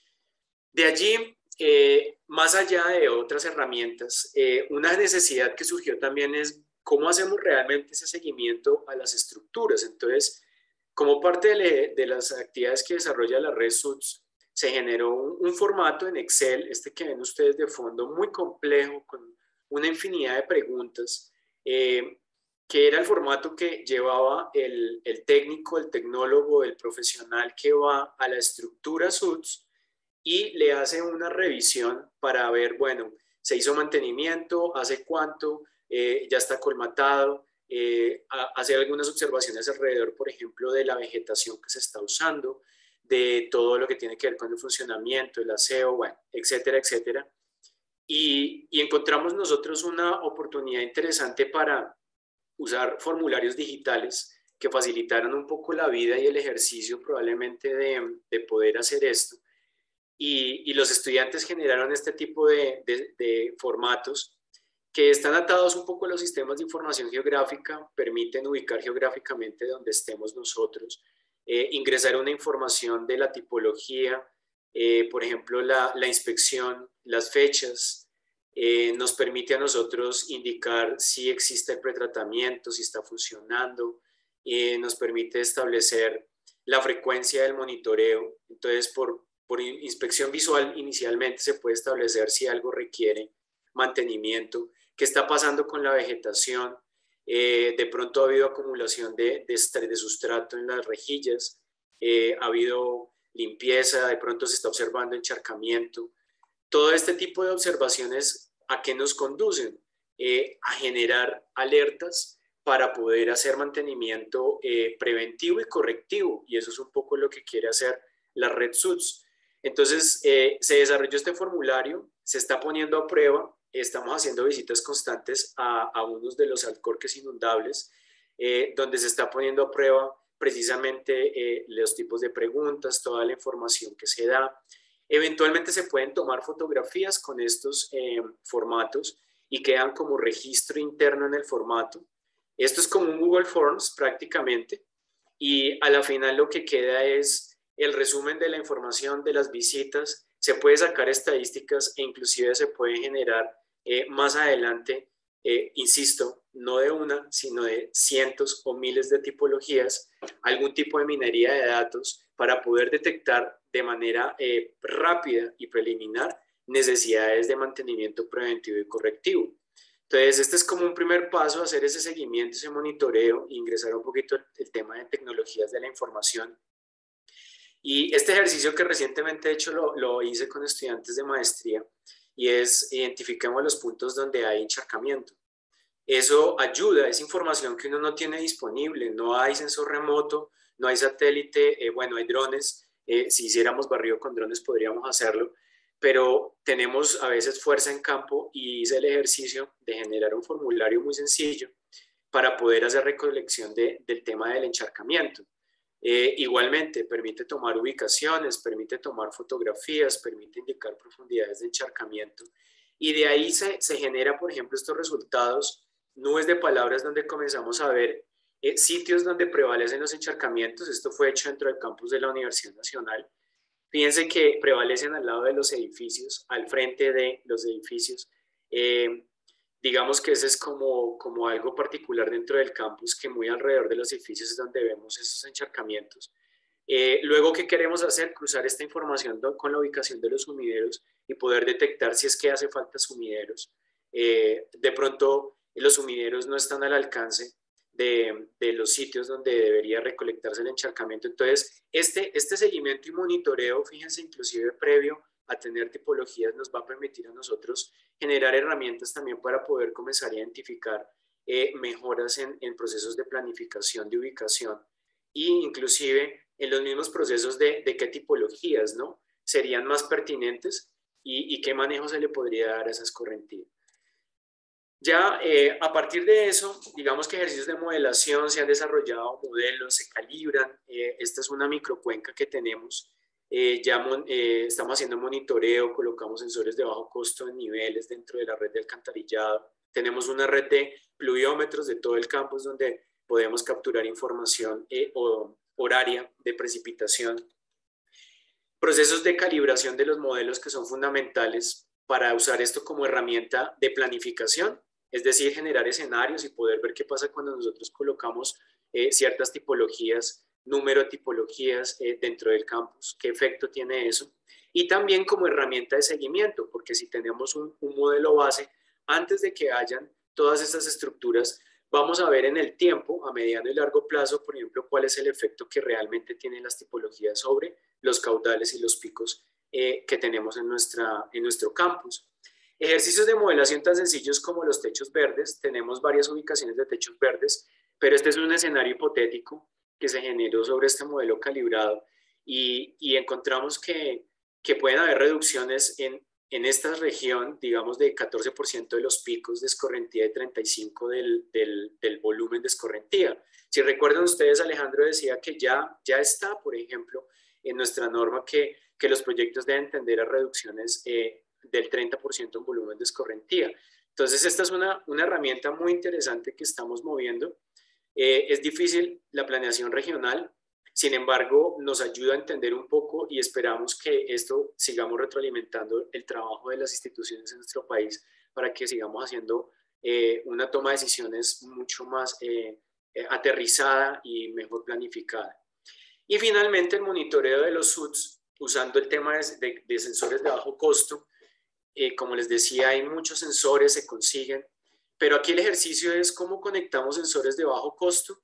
De allí, eh, más allá de otras herramientas, eh, una necesidad que surgió también es cómo hacemos realmente ese seguimiento a las estructuras. Entonces, como parte de, de las actividades que desarrolla la red S U T S, se generó un, un formato en Excel, este que ven ustedes de fondo, muy complejo, con una infinidad de preguntas, eh, que era el formato que llevaba el, el técnico, el tecnólogo, el profesional que va a la estructura S U T S y le hace una revisión para ver, bueno, se hizo mantenimiento, hace cuánto, eh, ya está colmatado, eh, hacer algunas observaciones alrededor, por ejemplo, de la vegetación que se está usando, de todo lo que tiene que ver con el funcionamiento, el aseo, bueno, etcétera, etcétera. Y, y encontramos nosotros una oportunidad interesante para usar formularios digitales que facilitaran un poco la vida y el ejercicio probablemente de, de poder hacer esto. Y, y los estudiantes generaron este tipo de, de, de formatos que están atados un poco a los sistemas de información geográfica, permiten ubicar geográficamente donde estemos nosotros, eh, ingresar una información de la tipología, eh, por ejemplo, la, la inspección, las fechas, eh, nos permite a nosotros indicar si existe el pretratamiento, si está funcionando, eh, nos permite establecer la frecuencia del monitoreo. Entonces, por, por inspección visual inicialmente se puede establecer si algo requiere mantenimiento, qué está pasando con la vegetación, eh, de pronto ha habido acumulación de, de, de sustrato en las rejillas, eh, ha habido limpieza, de pronto se está observando encharcamiento. Todo este tipo de observaciones, ¿a qué nos conducen? Eh, a generar alertas para poder hacer mantenimiento eh, preventivo y correctivo, y eso es un poco lo que quiere hacer la red S U T S. Entonces, eh, se desarrolló este formulario, se está poniendo a prueba, estamos haciendo visitas constantes a, a unos de los alcorques inundables, eh, donde se está poniendo a prueba precisamente eh, los tipos de preguntas, toda la información que se da. Eventualmente se pueden tomar fotografías con estos eh, formatos y quedan como registro interno en el formato. Esto es como un Google Forms prácticamente, y a la final lo que queda es el resumen de la información de las visitas. Se puede sacar estadísticas e inclusive se puede generar eh, más adelante, eh, insisto, no de una, sino de cientos o miles de tipologías, algún tipo de minería de datos para poder detectar de manera eh, rápida y preliminar necesidades de mantenimiento preventivo y correctivo. Entonces, este es como un primer paso, hacer ese seguimiento, ese monitoreo, ingresar un poquito el, el tema de tecnologías de la información. Y este ejercicio que recientemente de hecho lo, lo hice con estudiantes de maestría, y es identifiquemos los puntos donde hay encharcamiento. Eso ayuda, es información que uno no tiene disponible, no hay sensor remoto, no hay satélite, eh, bueno, hay drones, eh, si hiciéramos barrido con drones podríamos hacerlo, pero tenemos a veces fuerza en campo, y hice el ejercicio de generar un formulario muy sencillo para poder hacer recolección de, del tema del encharcamiento. Eh, igualmente, permite tomar ubicaciones, permite tomar fotografías, permite indicar profundidades de encharcamiento, y de ahí se, se genera, por ejemplo, estos resultados, nubes de palabras donde comenzamos a ver eh, sitios donde prevalecen los encharcamientos. Esto fue hecho dentro del campus de la Universidad Nacional. Fíjense que prevalecen al lado de los edificios, al frente de los edificios. Eh, digamos que ese es como, como algo particular dentro del campus, que muy alrededor de los edificios es donde vemos esos encharcamientos. Eh, luego, ¿qué queremos hacer? Cruzar esta información con la ubicación de los sumideros y poder detectar si es que hace falta sumideros. Eh, de pronto, los sumideros no están al alcance de, de los sitios donde debería recolectarse el encharcamiento. Entonces, este, este seguimiento y monitoreo, fíjense, inclusive previo a tener tipologías, nos va a permitir a nosotros generar herramientas también para poder comenzar a identificar eh, mejoras en, en procesos de planificación de ubicación, e inclusive en los mismos procesos de, de qué tipologías, ¿no?, serían más pertinentes y, y qué manejo se le podría dar a esa escorrentía. Ya eh, a partir de eso, digamos que ejercicios de modelación, se han desarrollado modelos, se calibran. Eh, esta es una microcuenca que tenemos. Eh, ya eh, estamos haciendo monitoreo, colocamos sensores de bajo costo en niveles dentro de la red de alcantarillado. Tenemos una red de pluviómetros de todo el campus donde podemos capturar información eh, o, horaria de precipitación. Procesos de calibración de los modelos que son fundamentales para usar esto como herramienta de planificación, es decir, generar escenarios y poder ver qué pasa cuando nosotros colocamos eh, ciertas tipologías, número de tipologías eh, dentro del campus, qué efecto tiene eso. Y también como herramienta de seguimiento, porque si tenemos un, un modelo base, antes de que hayan todas estas estructuras, vamos a ver en el tiempo, a mediano y largo plazo, por ejemplo, cuál es el efecto que realmente tienen las tipologías sobre los caudales y los picos eh, que tenemos en, nuestra, en nuestro campus. Ejercicios de modelación tan sencillos como los techos verdes. Tenemos varias ubicaciones de techos verdes, pero este es un escenario hipotético que se generó sobre este modelo calibrado y, y encontramos que, que pueden haber reducciones en, en esta región, digamos de catorce por ciento de los picos de escorrentía y treinta y cinco por ciento del, del, del volumen de escorrentía. Si recuerdan ustedes, Alejandro decía que ya, ya está, por ejemplo, en nuestra norma que, que los proyectos deben tender a reducciones eh, del treinta por ciento en volumen de escorrentía. Entonces, esta es una, una herramienta muy interesante que estamos moviendo. Eh, es difícil la planeación regional, sin embargo, nos ayuda a entender un poco y esperamos que esto sigamos retroalimentando el trabajo de las instituciones en nuestro país para que sigamos haciendo eh, una toma de decisiones mucho más eh, eh, aterrizada y mejor planificada. Y finalmente, el monitoreo de los S U Ts usando el tema de, de, de sensores de bajo costo. Eh, como les decía, hay muchos sensores, se consiguen, pero aquí el ejercicio es cómo conectamos sensores de bajo costo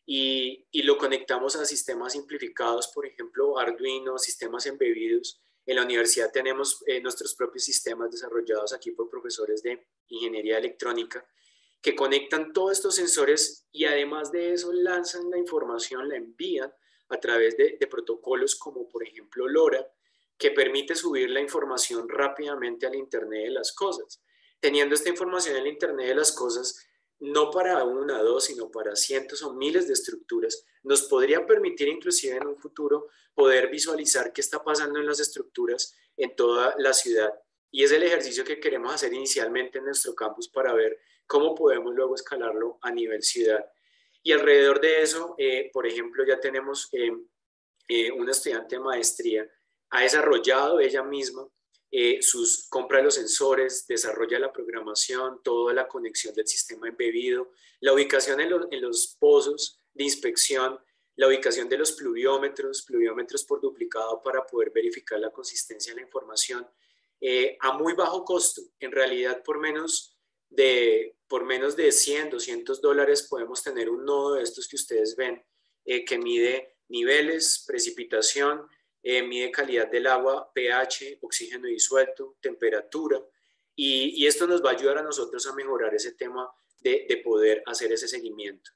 y, y lo conectamos a sistemas simplificados, por ejemplo, Arduino, sistemas embebidos. En la universidad tenemos eh, nuestros propios sistemas desarrollados aquí por profesores de ingeniería electrónica que conectan todos estos sensores y además de eso lanzan la información, la envían a través de, de protocolos como por ejemplo LoRa, que permite subir la información rápidamente al Internet de las cosas. Teniendo esta información en el Internet de las cosas, no para una, dos, sino para cientos o miles de estructuras, nos podría permitir inclusive en un futuro poder visualizar qué está pasando en las estructuras en toda la ciudad. Y es el ejercicio que queremos hacer inicialmente en nuestro campus para ver cómo podemos luego escalarlo a nivel ciudad. Y alrededor de eso, eh, por ejemplo, ya tenemos eh, eh, una estudiante de maestría ha desarrollado ella misma eh, sus compra de los sensores, desarrolla la programación, toda la conexión del sistema embebido, la ubicación en, lo, en los pozos de inspección, la ubicación de los pluviómetros, pluviómetros por duplicado para poder verificar la consistencia de la información eh, a muy bajo costo. En realidad, por menos de, por menos de cien, doscientos dólares podemos tener un nodo de estos que ustedes ven eh, que mide niveles, precipitación, Eh, mide calidad del agua, pH, oxígeno disuelto, temperatura, y, y esto nos va a ayudar a nosotros a mejorar ese tema de, de poder hacer ese seguimiento.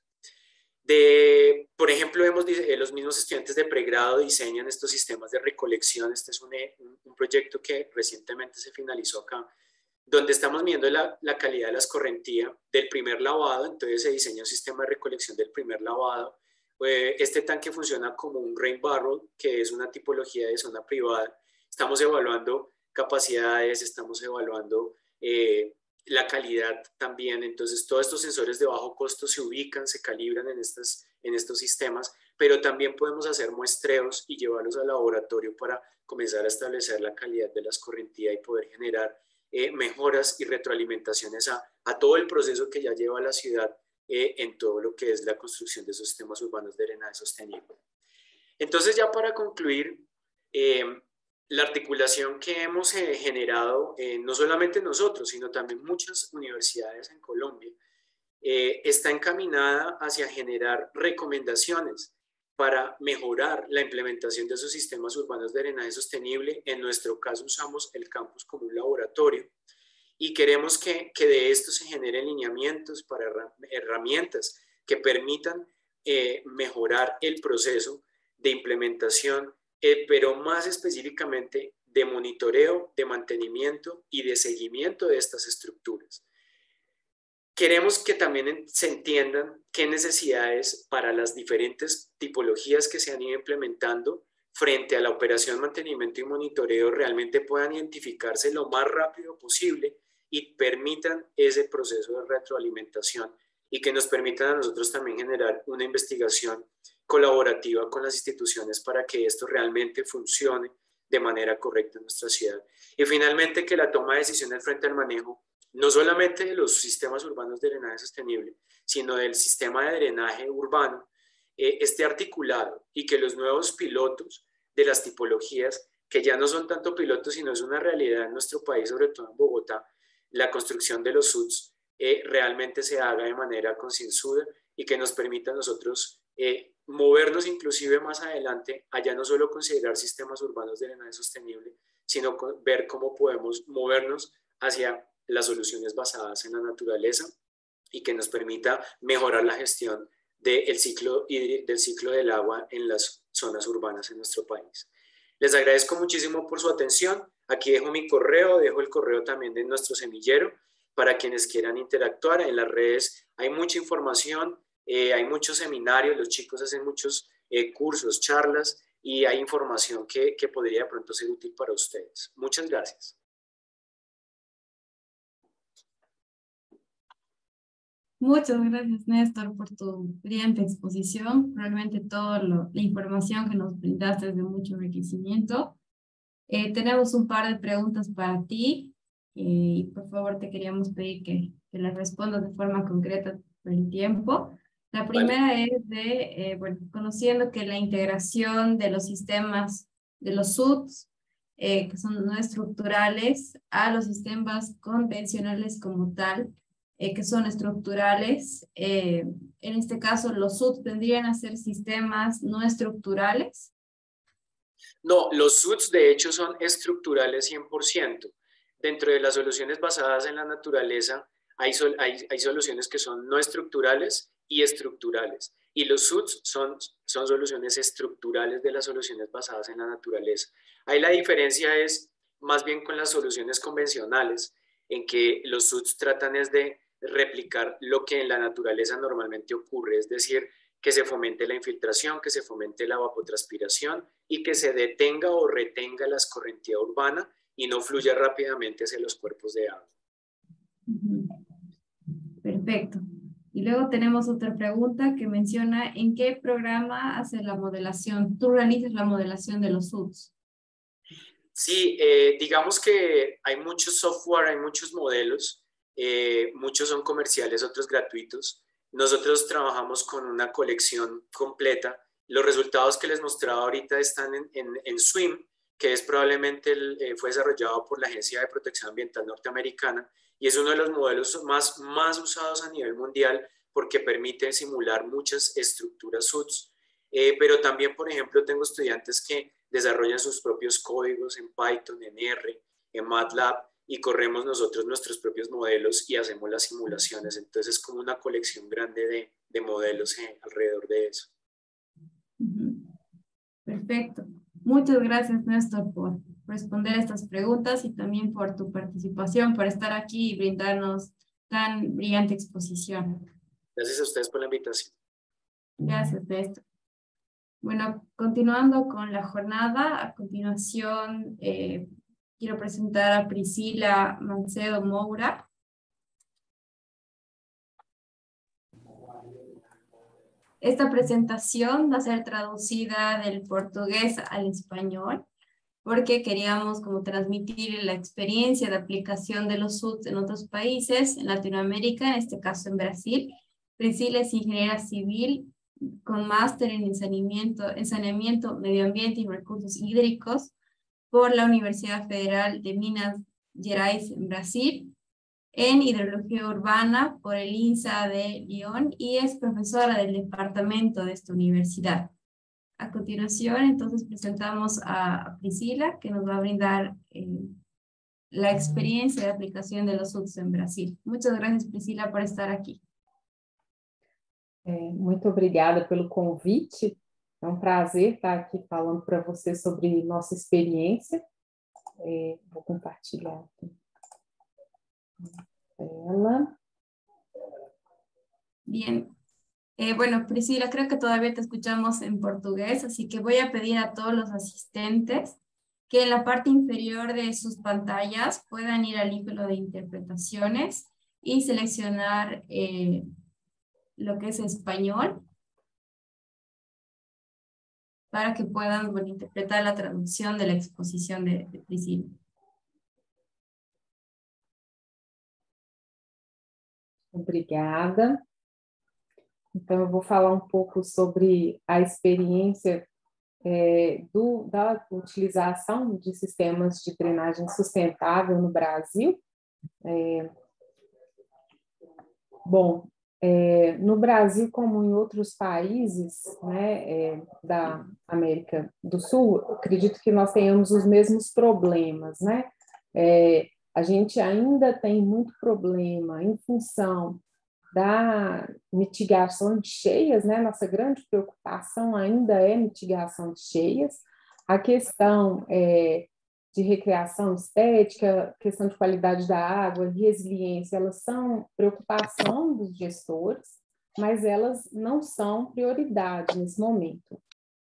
De, por ejemplo, vemos, eh, los mismos estudiantes de pregrado diseñan estos sistemas de recolección. Este es un, un, un proyecto que recientemente se finalizó acá, donde estamos midiendo la, la calidad de la escorrentía del primer lavado. Entonces se diseña un sistema de recolección del primer lavado. Este tanque funciona como un rain barrel, que es una tipología de zona privada. Estamos evaluando capacidades, estamos evaluando eh, la calidad también. Entonces, todos estos sensores de bajo costo se ubican, se calibran en, estas, en estos sistemas, pero también podemos hacer muestreos y llevarlos al laboratorio para comenzar a establecer la calidad de la escorrentía y poder generar eh, mejoras y retroalimentaciones a, a todo el proceso que ya lleva la ciudad Eh, en todo lo que es la construcción de esos sistemas urbanos de drenaje sostenible. Entonces, ya para concluir, eh, la articulación que hemos eh, generado, eh, no solamente nosotros, sino también muchas universidades en Colombia, eh, está encaminada hacia generar recomendaciones para mejorar la implementación de esos sistemas urbanos de drenaje sostenible. En nuestro caso, usamos el campus como un laboratorio. Y queremos que, que de esto se generen lineamientos para herramientas que permitan eh, mejorar el proceso de implementación, eh, pero más específicamente de monitoreo, de mantenimiento y de seguimiento de estas estructuras. Queremos que también se entiendan qué necesidades para las diferentes tipologías que se han ido implementando frente a la operación, mantenimiento y monitoreo realmente puedan identificarse lo más rápido posible y permitan ese proceso de retroalimentación y que nos permitan a nosotros también generar una investigación colaborativa con las instituciones para que esto realmente funcione de manera correcta en nuestra ciudad. Y finalmente, que la toma de decisiones frente al manejo, no solamente de los sistemas urbanos de drenaje sostenible, sino del sistema de drenaje urbano, eh, esté articulado y que los nuevos pilotos de las tipologías, que ya no son tanto pilotos, sino es una realidad en nuestro país, sobre todo en Bogotá, la construcción de los S U Ts eh, realmente se haga de manera concienzuda y que nos permita a nosotros eh, movernos inclusive más adelante, allá no solo considerar sistemas urbanos de drenaje sostenible, sino ver cómo podemos movernos hacia las soluciones basadas en la naturaleza y que nos permita mejorar la gestión del ciclo, del ciclo del agua en las zonas urbanas en nuestro país. Les agradezco muchísimo por su atención. Aquí dejo mi correo, dejo el correo también de nuestro semillero para quienes quieran interactuar. En las redes hay mucha información, eh, hay muchos seminarios, los chicos hacen muchos eh, cursos, charlas, y hay información que, que podría de pronto ser útil para ustedes. Muchas gracias. Muchas gracias, Néstor, por tu brillante exposición. Realmente toda la información que nos brindaste es de mucho enriquecimiento. Eh, tenemos un par de preguntas para ti eh, y por favor te queríamos pedir que, que las respondas de forma concreta por el tiempo. La primera vale. es de, eh, bueno, conociendo que la integración de los sistemas, de los S U Ts, eh, que son no estructurales, a los sistemas convencionales como tal, eh, que son estructurales, eh, en este caso los S U Ts tendrían a ser sistemas no estructurales. No, los S U Ts de hecho son estructurales cien por ciento. Dentro de las soluciones basadas en la naturaleza hay, sol, hay, hay soluciones que son no estructurales y estructurales. Y los S U Ts son, son soluciones estructurales de las soluciones basadas en la naturaleza. Ahí la diferencia es más bien con las soluciones convencionales, en que los S U Ts tratan es de replicar lo que en la naturaleza normalmente ocurre, es decir, que se fomente la infiltración, que se fomente la evapotranspiración y que se detenga o retenga la escorrentía urbana y no fluya rápidamente hacia los cuerpos de agua. Perfecto. Y luego tenemos otra pregunta que menciona ¿en qué programa hace la modelación? ¿Tú realizas la modelación de los S U Ts? Sí, eh, digamos que hay muchos software, hay muchos modelos, eh, muchos son comerciales, otros gratuitos. Nosotros trabajamos con una colección completa. Los resultados que les mostraba ahorita están en, en, en SWIM, que es probablemente el, eh, fue desarrollado por la Agencia de Protección Ambiental Norteamericana y es uno de los modelos más, más usados a nivel mundial porque permite simular muchas estructuras S U Ts. Eh, pero también, por ejemplo, tengo estudiantes que desarrollan sus propios códigos en Python, en R, en MATLAB, y corremos nosotros nuestros propios modelos y hacemos las simulaciones. Entonces es como una colección grande de, de modelos eh, alrededor de eso. Perfecto. Muchas gracias, Néstor, por responder estas preguntas y también por tu participación, por estar aquí y brindarnos tan brillante exposición. Gracias a ustedes por la invitación. Gracias, Néstor. Bueno, continuando con la jornada, a continuación eh, quiero presentar a Priscila Mancedo Moura. Esta presentación va a ser traducida del portugués al español porque queríamos como transmitir la experiencia de aplicación de los S U Ts en otros países, en Latinoamérica, en este caso en Brasil. Priscila es ingeniera civil con máster en saneamiento, en saneamiento, medio ambiente y recursos hídricos por la Universidad Federal de Minas Gerais en Brasil, en hidrología urbana por el INSA de Lyon y es profesora del departamento de esta universidad. A continuación, entonces, presentamos a Priscila, que nos va a brindar eh, la experiencia de aplicación de los S U Ts en Brasil. Muchas gracias, Priscila, por estar aqui. É, muito obrigada pelo convite. É um prazer estar aqui falando para você sobre nossa experiência. É, vou compartilhar aqui a tela. Bien. Eh, bueno, Priscila, creo que todavía te escuchamos en portugués, así que voy a pedir a todos los asistentes que en la parte inferior de sus pantallas puedan ir al icono de interpretaciones y seleccionar eh, lo que es español para que puedan bueno, interpretar la traducción de la exposición de, de Priscila. Obrigada. Então, eu vou falar um pouco sobre a experiência é, do, da utilização de sistemas de drenagem sustentável no Brasil. É, bom, É, no Brasil, como em outros países, né, é, da América do Sul, acredito que nós tenhamos os mesmos problemas, né? É, a gente ainda tem muito problema em função da mitigação de cheias, né? Nossa grande preocupação ainda é mitigação de cheias. A questão é, de recreação estética, questão de qualidade da água, resiliência, elas são preocupação dos gestores, mas elas não são prioridade nesse momento.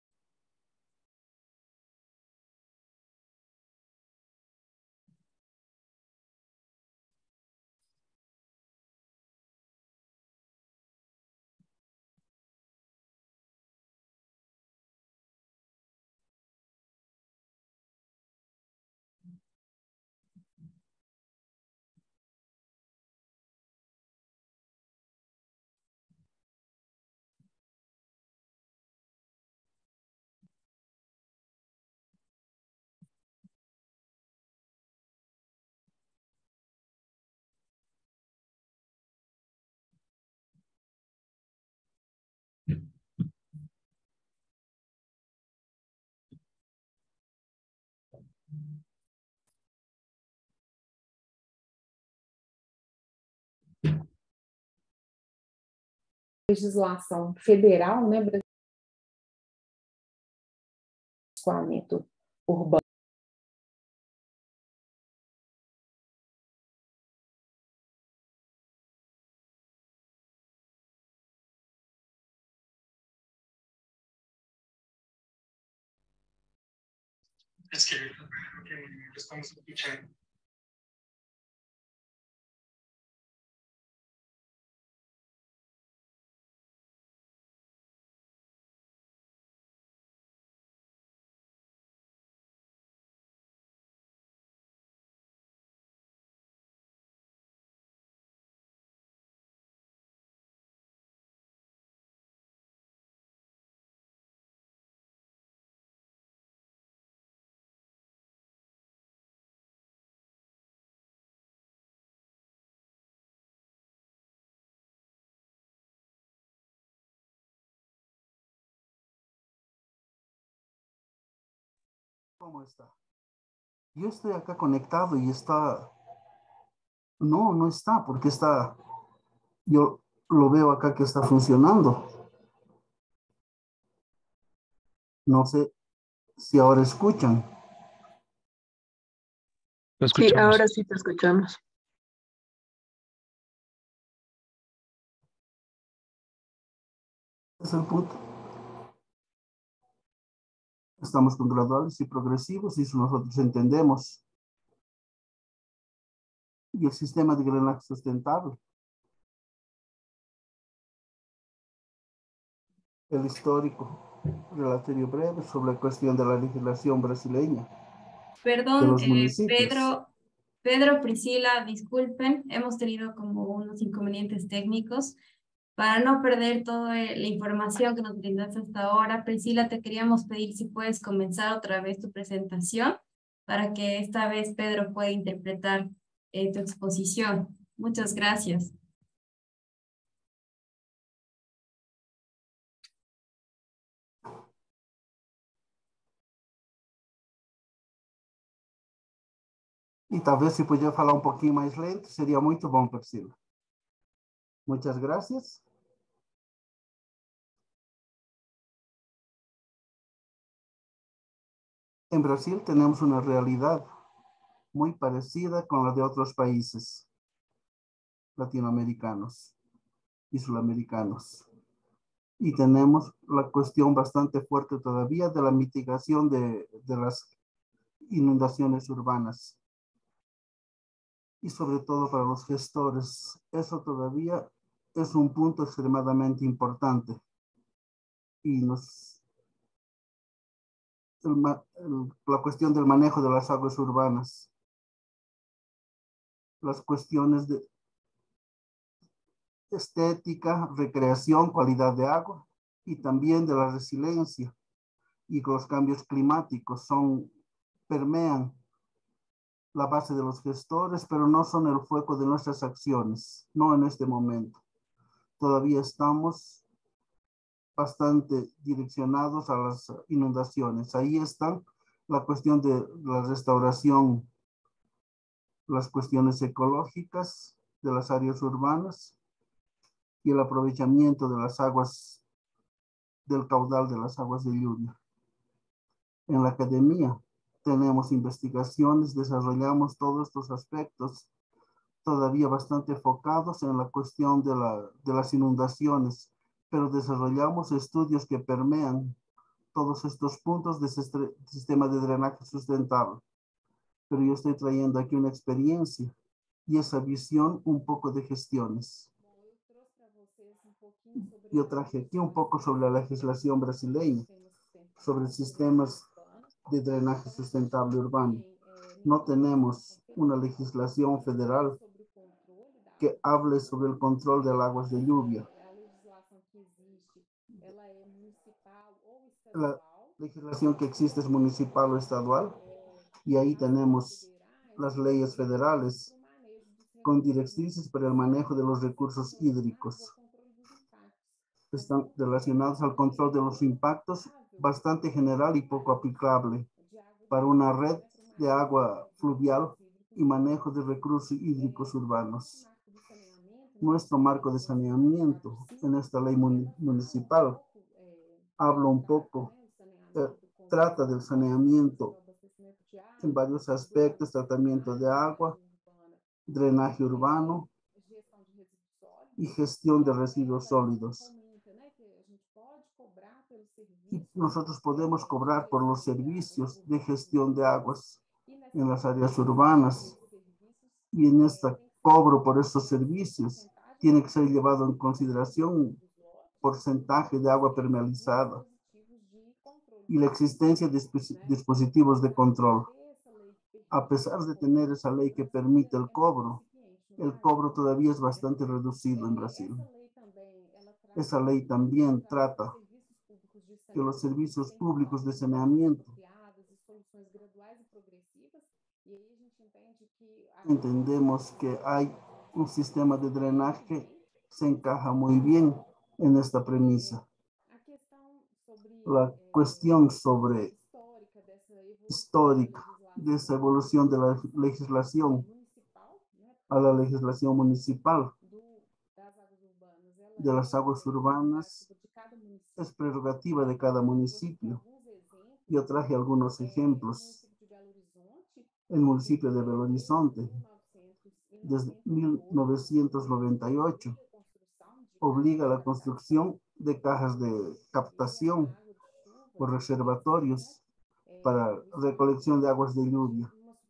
Legislação federal, né, escoamento urbano. Esquerda, porque estamos escuchando. ¿Cómo está? Yo estoy acá conectado y está... No, no está, porque está... Yo lo veo acá que está funcionando. No sé si ahora escuchan. Lo escuchamos. Sí, ahora sí te escuchamos. Ese es el punto. Estamos con graduales y progresivos y eso nosotros entendemos. Y el sistema de drenaje sustentable. El histórico relatorio breve sobre la cuestión de la legislación brasileña. Perdón, de los eh, municipios. Pedro, Pedro, Priscila, disculpen, hemos tenido como unos inconvenientes técnicos. Para no perder toda la información que nos brindaste hasta ahora, Priscila, te queríamos pedir si puedes comenzar otra vez tu presentación para que esta vez Pedro pueda interpretar eh, tu exposición. Muchas gracias. E talvez se podia falar um pouquinho mais lento, seria muito bom, Priscila. Muchas gracias. En Brasil tenemos una realidad muy parecida con la de otros países latinoamericanos y sudamericanos. Y tenemos la cuestión bastante fuerte todavía de la mitigación de, de las inundaciones urbanas. Y sobre todo para los gestores, eso todavía es un punto extremadamente importante. Y nos, el, el, la cuestión del manejo de las aguas urbanas, las cuestiones de estética, recreación, calidad de agua y también de la resiliencia y los cambios climáticos son, permean la base de los gestores, pero no son el foco de nuestras acciones, no en este momento. todavía estamos bastante direccionados a las inundaciones. Ahí está la cuestión de la restauración, las cuestiones ecológicas de las áreas urbanas y el aprovechamiento de las aguas, del caudal de las aguas de lluvia. En la academia tenemos investigaciones, desarrollamos todos estos aspectos todavía bastante enfocados en la cuestión de, la, de las inundaciones, pero desarrollamos estudios que permean todos estos puntos de este sistema de drenaje sustentable. Pero yo estoy trayendo aquí una experiencia y esa visión un poco de gestiones. Yo traje aquí un poco sobre la legislación brasileña, sobre sistemas de drenaje sustentable urbano. No tenemos una legislación federal que hable sobre el control de las aguas de lluvia. La legislación que existe es municipal o estadual, y ahí tenemos las leyes federales con directrices para el manejo de los recursos hídricos. Están relacionados al control de los impactos, bastante general y poco aplicable para una red de agua fluvial y manejo de recursos hídricos urbanos. Nuestro marco de saneamiento en esta ley municipal habla un poco, eh, trata del saneamiento en varios aspectos: tratamiento de agua, drenaje urbano y gestión de residuos sólidos. Y nosotros podemos cobrar por los servicios de gestión de aguas en las áreas urbanas, y en este cobro por estos servicios tiene que ser llevado en consideración un porcentaje de agua permeabilizada y la existencia de dispositivos de control. A pesar de tener esa ley que permite el cobro, el cobro todavía es bastante reducido en Brasil. Esa ley también trata que los servicios públicos de saneamiento, entendemos que hay un sistema de drenaje que se encaja muy bien en esta premisa. La cuestión sobre histórica de esa evolución de la legislación a la legislación municipal de las aguas urbanas es prerrogativa de cada municipio. Yo traje algunos ejemplos. El municipio de Belo Horizonte, desde mil novecientos noventa y ocho, obliga a la construcción de cajas de captación o reservatorios para recolección de aguas de lluvia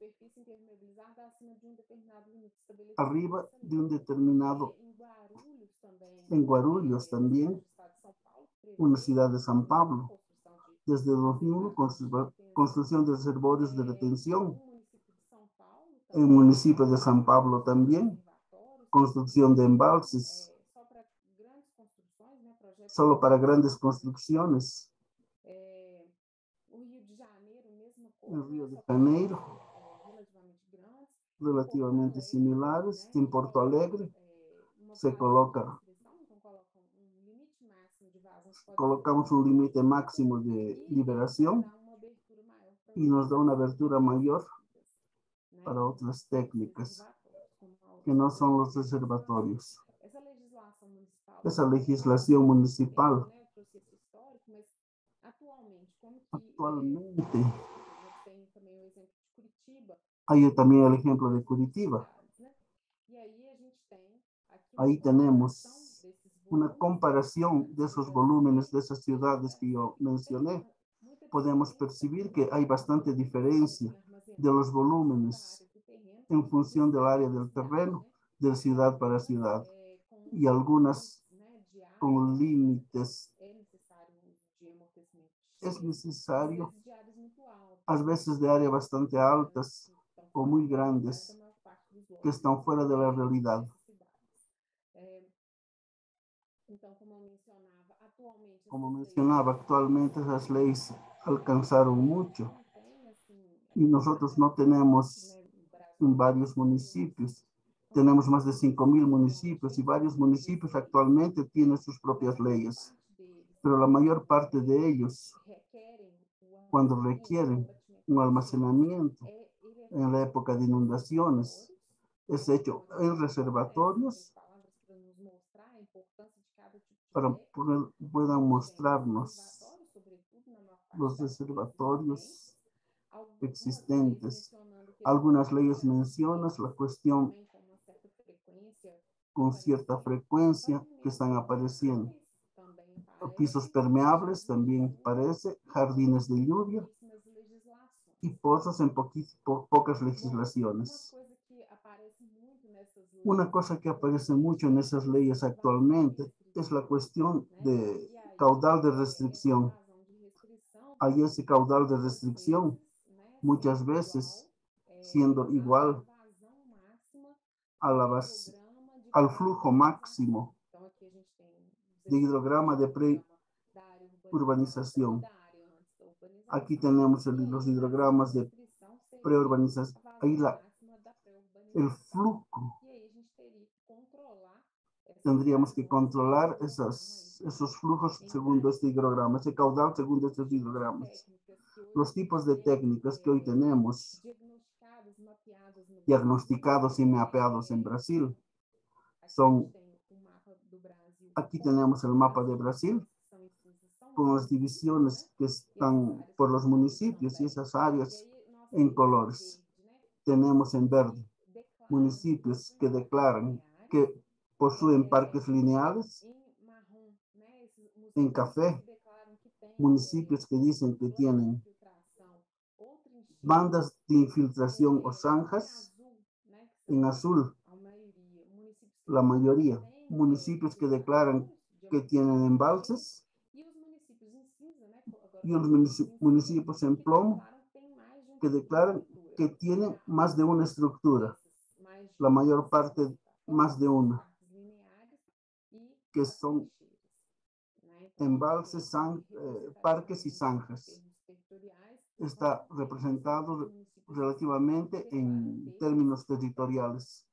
arriba de un determinado. En Guarulhos también, una ciudad de San Pablo, desde dos mil uno, construcción de reservorios de retención. En el municipio de San Pablo también, construcción de embalses, solo para grandes construcciones. En Río de Janeiro, relativamente similares. En Porto Alegre se coloca, colocamos un límite máximo de liberación y nos da una abertura mayor para otras técnicas que no son los reservatorios. Esa legislación municipal actualmente, hay también el ejemplo de Curitiba. Ahí tenemos una comparación de esos volúmenes de esas ciudades que yo mencioné. Podemos percibir que hay bastante diferencia de los volúmenes en función del área del terreno, de ciudad para ciudad, y algunas con límites. Es necesario, a veces de áreas bastante altas o muy grandes, que están fuera de la realidad. Como mencionaba, actualmente esas leyes alcanzaron mucho y nosotros no tenemos en varios municipios Tenemos más de cinco mil municipios y varios municipios actualmente tienen sus propias leyes, pero la mayor parte de ellos, cuando requieren un almacenamiento en la época de inundaciones, es hecho en reservatorios para poder puedan mostrarnos los reservatorios existentes. Algunas leyes mencionan la cuestión con cierta frecuencia que están apareciendo. Pisos permeables también parece, jardines de lluvia y pozos en po pocas legislaciones. Una cosa que aparece mucho en esas leyes actualmente es la cuestión de caudal de restricción. Hay ese caudal de restricción muchas veces siendo igual a la base, al flujo máximo de hidrograma de preurbanización. Aquí tenemos el, los hidrogramas de preurbanización. Ahí la, el flujo. Tendríamos que controlar esas, esos flujos según este hidrograma, ese caudal según estos hidrogramas. Los tipos de técnicas que hoy tenemos diagnosticados y mapeados en Brasil son, aquí tenemos el mapa de Brasil con las divisiones que están por los municipios y esas áreas en colores. Tenemos en verde municipios que declaran que poseen parques lineales, en café municipios que dicen que tienen bandas de infiltración o zanjas, en azul la mayoría, municipios que declaran que tienen embalses y los municipios en plomo que declaran que tienen más de una estructura, la mayor parte más de una, que son embalses, zan, eh, parques y zanjas. Está representado relativamente en términos territoriales.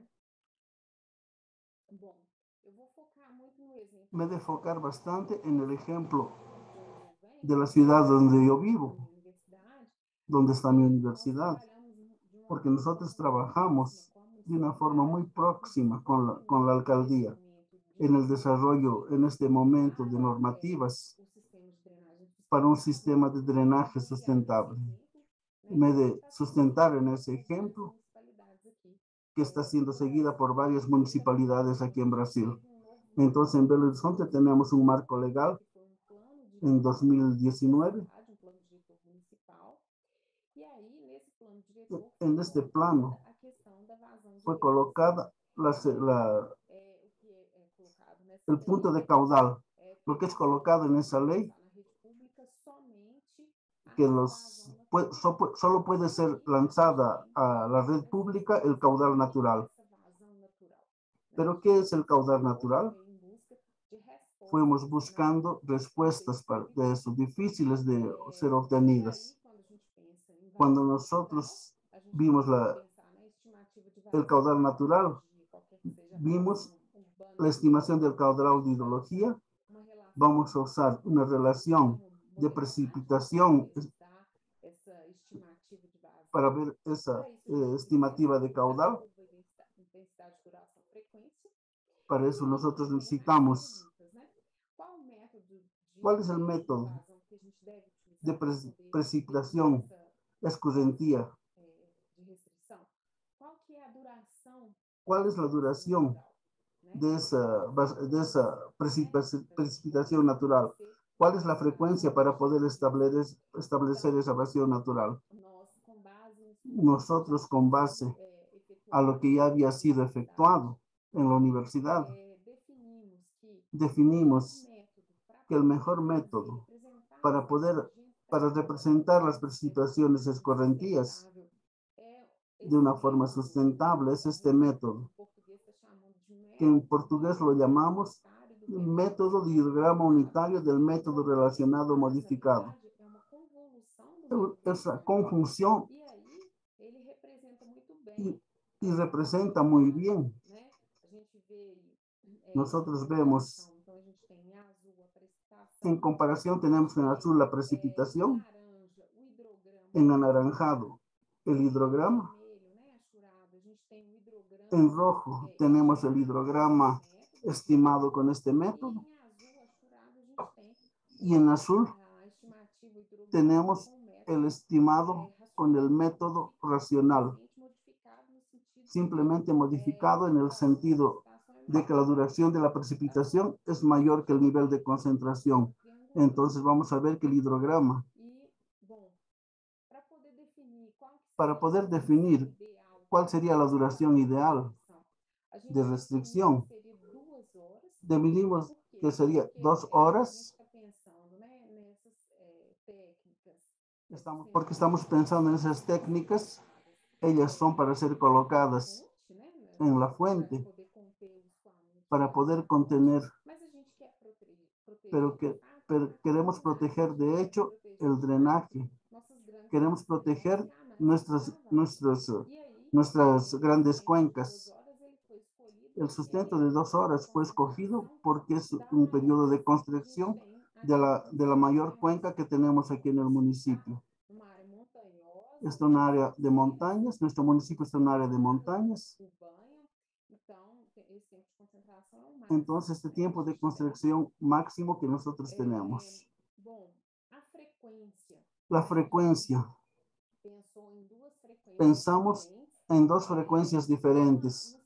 Me he de enfocar bastante en el ejemplo de la ciudad donde yo vivo, donde está mi universidad, porque nosotros trabajamos de una forma muy próxima con la, con la alcaldía en el desarrollo en este momento de normativas para un sistema de drenaje sustentable. Me he de sustentar en ese ejemplo que está siendo seguida por varias municipalidades aquí en Brasil. Entonces, en Belo Horizonte tenemos un marco legal en dos mil diecinueve. En este plano fue colocada la, la, el punto de caudal, lo que es colocado en esa ley, que los, solo puede ser lanzada a la red pública el caudal natural. ¿Pero qué es el caudal natural? Fuimos buscando respuestas para, de eso, difíciles de ser obtenidas. Cuando nosotros vimos la, el caudal natural, vimos la estimación del caudal de hidrología. Vamos a usar una relación de precipitación para ver esa eh, estimativa de caudal. Para eso nosotros necesitamos, ¿cuál es el método de pre precipitación, escorrentía? ¿Cuál es la duración de esa, de esa precipitación natural? ¿Cuál es la frecuencia para poder establecer, establecer esa vacío natural? Nosotros, con base a lo que ya había sido efectuado en la universidad, definimos que el mejor método para poder, para representar las precipitaciones escorrentías de una forma sustentable es este método, que en portugués lo llamamos método de hidrograma unitario del método relacionado modificado. Esa conjunción y representa muy bien. Nosotros vemos, en comparación tenemos en azul la precipitación, en anaranjado el hidrograma, en rojo tenemos el hidrograma estimado con este método y en azul tenemos el estimado con el método racional, simplemente modificado en el sentido de que la duración de la precipitación es mayor que el nivel de concentración. Entonces vamos a ver que el hidrograma, para poder definir cuál sería la duración ideal de restricción, definimos que sería dos horas. Estamos, porque estamos pensando en esas técnicas, ellas son para ser colocadas en la fuente para poder contener, pero que pero queremos proteger de hecho el drenaje, queremos proteger nuestras, nuestros, nuestras grandes cuencas. El sustento de dos horas fue escogido porque es un periodo de construcción de la, de la mayor cuenca que tenemos aquí en el municipio. Es un área de montañas, nuestro municipio es un área de montañas. Entonces, este tiempo de construcción máximo que nosotros tenemos. La frecuencia. Pensamos en dos frecuencias diferentes.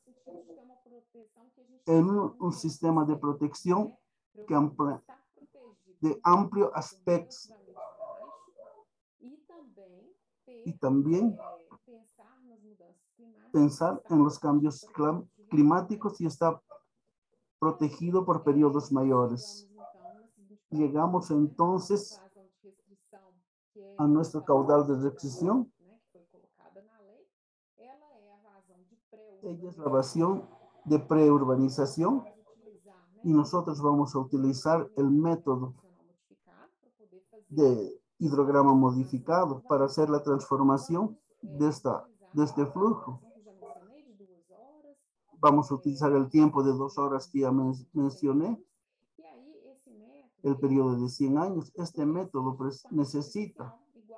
En un, un sistema de protección que amplia, de amplio aspecto. Y también pensar en los cambios climáticos y está protegido por periodos mayores. Llegamos entonces a nuestro caudal de restricción. Ella es la evasión de preurbanización y nosotros vamos a utilizar el método de hidrograma modificado para hacer la transformación de, esta, de este flujo. Vamos a utilizar el tiempo de dos horas que ya men mencioné, el periodo de cien años. Este método pues, necesita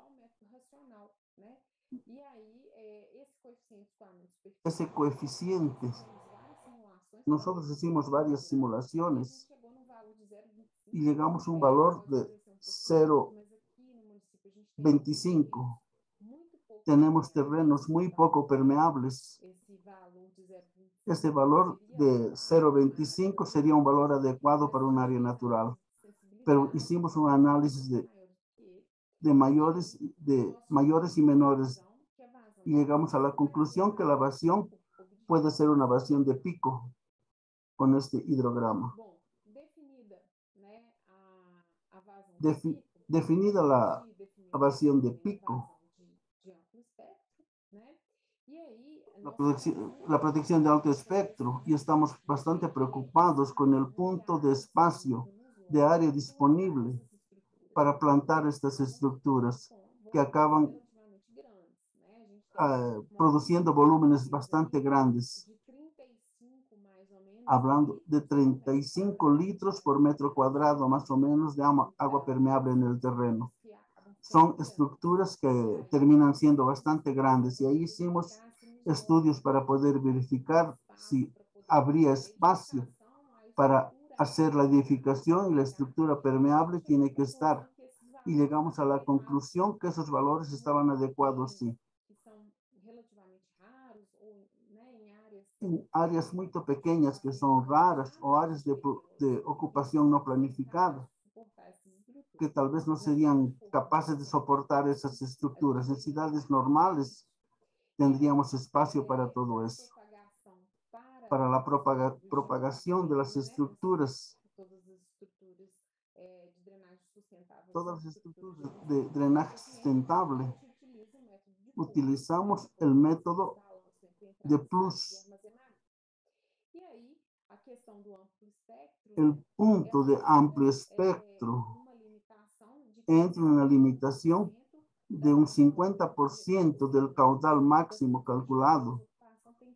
ese coeficiente. Nosotros hicimos varias simulaciones y llegamos a un valor de cero punto veinticinco. Tenemos terrenos muy poco permeables. Este valor de cero punto veinticinco sería un valor adecuado para un área natural. Pero hicimos un análisis de, de, mayores, de mayores y menores y llegamos a la conclusión que la evasión puede ser una evasión de pico con este hidrograma. Defi, definida la evasión de pico, la protección, la protección de alto espectro, y estamos bastante preocupados con el punto de espacio de área disponible para plantar estas estructuras que acaban uh, produciendo volúmenes bastante grandes. Hablando de treinta y cinco litros por metro cuadrado más o menos de agua permeable en el terreno. Son estructuras que terminan siendo bastante grandes y ahí hicimos estudios para poder verificar si habría espacio para hacer la edificación y la estructura permeable tiene que estar. Y llegamos a la conclusión que esos valores estaban adecuados, sí. En áreas muy pequeñas que son raras o áreas de, de ocupación no planificada, que tal vez no serían capaces de soportar esas estructuras. En ciudades normales tendríamos espacio para todo eso. Para la propaga, propagación de las estructuras, todas las estructuras de drenaje sustentable, utilizamos el método de plus. El punto de amplio espectro entra en la limitación de un cincuenta por ciento del caudal máximo calculado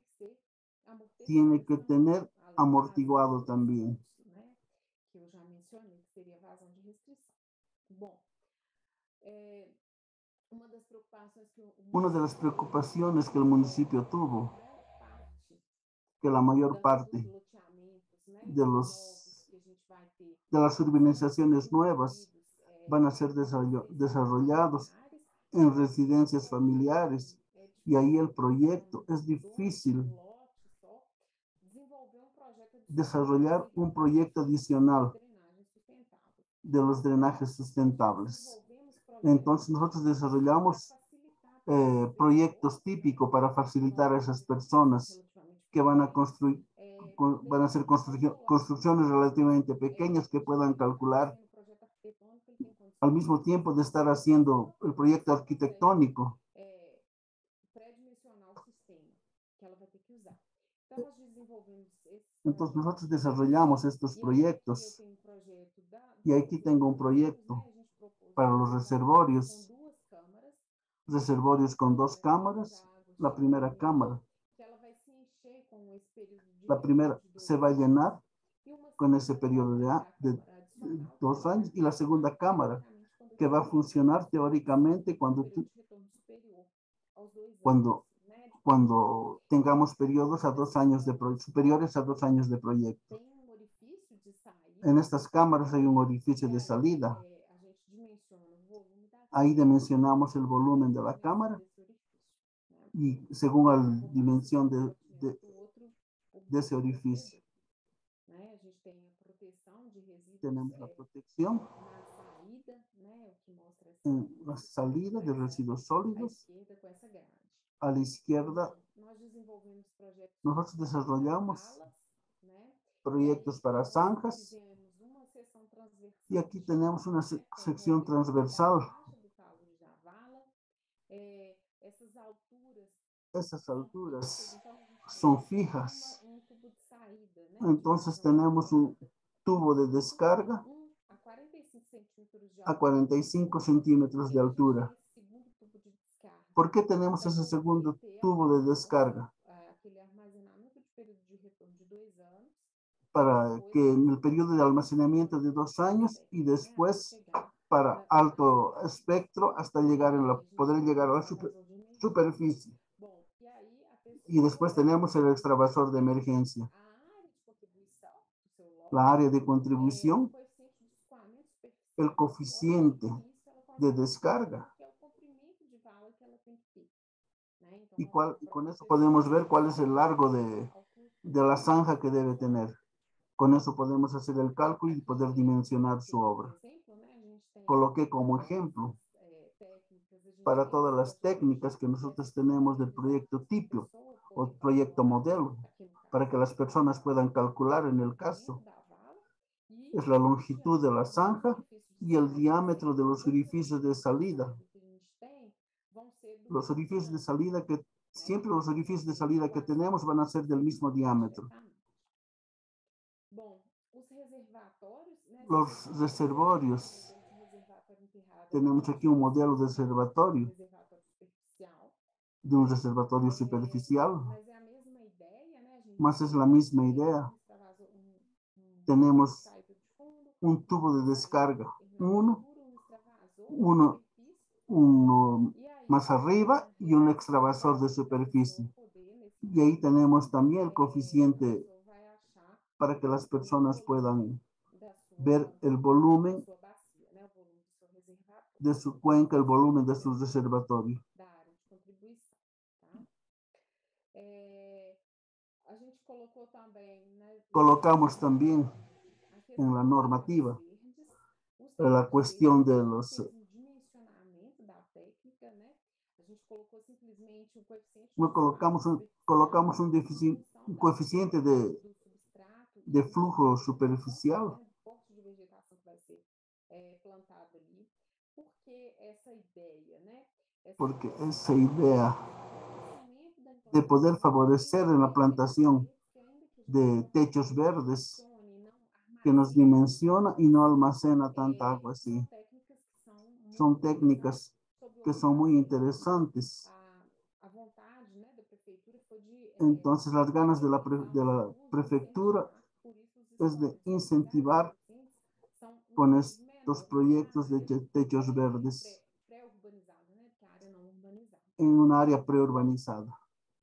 tiene que tener amortiguado también. Que eu já mencionei, que seria vazão de restrição. Bom, é, uma das preocupações que o Una de las preocupaciones que el municipio tuvo, que la mayor parte de, los, de las urbanizaciones nuevas van a ser desarrollados en residencias familiares, y ahí el proyecto es difícil desarrollar un proyecto adicional de los drenajes sustentables. Entonces nosotros desarrollamos eh, proyectos típicos para facilitar a esas personas que van a construir, van a hacer construcción, construcciones relativamente pequeñas que puedan calcular al mismo tiempo de estar haciendo el proyecto arquitectónico. Entonces nosotros desarrollamos estos proyectos, y aquí tengo un proyecto para los reservorios, reservorios con dos cámaras. La primera cámara, la primera se va a llenar con ese periodo de, de, de dos años, y la segunda cámara que va a funcionar teóricamente cuando, cuando, cuando tengamos periodos a dos años de superiores a dos años de proyecto. En estas cámaras hay un orificio de salida. Ahí dimensionamos el volumen de la cámara, y según la dimensión de, de, de ese orificio. Tenemos la protección en la salida de residuos sólidos. A la izquierda, nosotros desarrollamos proyectos para zanjas, y aquí tenemos una se sección transversal. Esas alturas son fijas. Entonces tenemos un tubo de descarga a cuarenta y cinco centímetros de altura. ¿Por qué tenemos ese segundo tubo de descarga? Para que en el periodo de almacenamiento de dos años, y después para alto espectro hasta llegar en la, poder llegar a la super, superficie. Y después tenemos el extravasor de emergencia. La área de contribución, el coeficiente de descarga. Y, cuál, y con eso podemos ver cuál es el largo de, de la zanja que debe tener. Con eso podemos hacer el cálculo y poder dimensionar su obra. Coloqué como ejemplo para todas las técnicas que nosotros tenemos del proyecto tipo o proyecto modelo, para que las personas puedan calcular en el caso. Es la longitud de la zanja y el diámetro de los orificios de salida. Los orificios de salida que, siempre los orificios de salida que tenemos van a ser del mismo diámetro. Los reservorios. Tenemos aquí un modelo de reservatorio, de un reservatorio superficial. Más es la misma idea. Tenemos un tubo de descarga, uno, uno, uno más arriba, y un extravasor de superficie. Y ahí tenemos también el coeficiente para que las personas puedan ver el volumen de su cuenca, el volumen de su reservatorio. Colocamos también en la normativa la cuestión de los no colocamos un, colocamos un, defici, un coeficiente de, de flujo superficial, porque esa idea de poder favorecer en la plantación de techos verdes que nos dimensiona y no almacena tanta agua así. Son técnicas que son muy interesantes. Entonces, las ganas de la, pre, de la prefectura es de incentivar con estos proyectos de techos verdes en un área preurbanizada.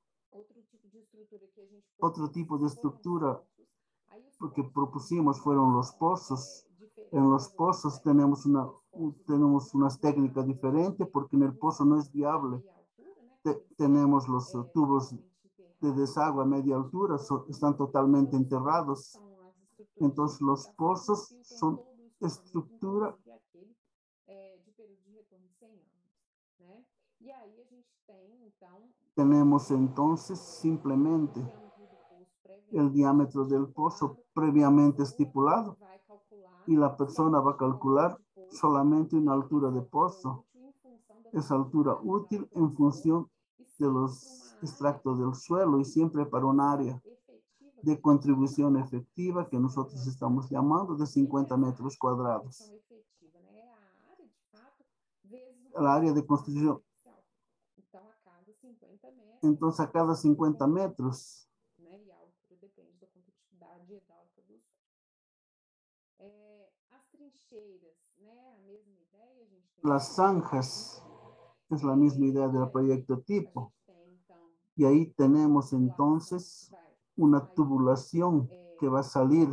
Otro tipo de estructura que propusimos fueron los pozos. En los pozos tenemos, una, tenemos unas técnicas diferentes porque en el pozo no es viable. Te, tenemos los uh, tubos de desagüe a media altura, so, están totalmente enterrados. Entonces los pozos son estructura tenemos entonces simplemente el diámetro del pozo previamente estipulado y la persona va a calcular solamente una altura de pozo. Esa altura útil en función de los extractos del suelo y siempre para un área de contribución efectiva que nosotros estamos llamando de cincuenta metros cuadrados. El área de construcción. Entonces, a cada cincuenta metros. Las zanjas es la misma idea del proyecto tipo. Y ahí tenemos entonces una tubulación que va a salir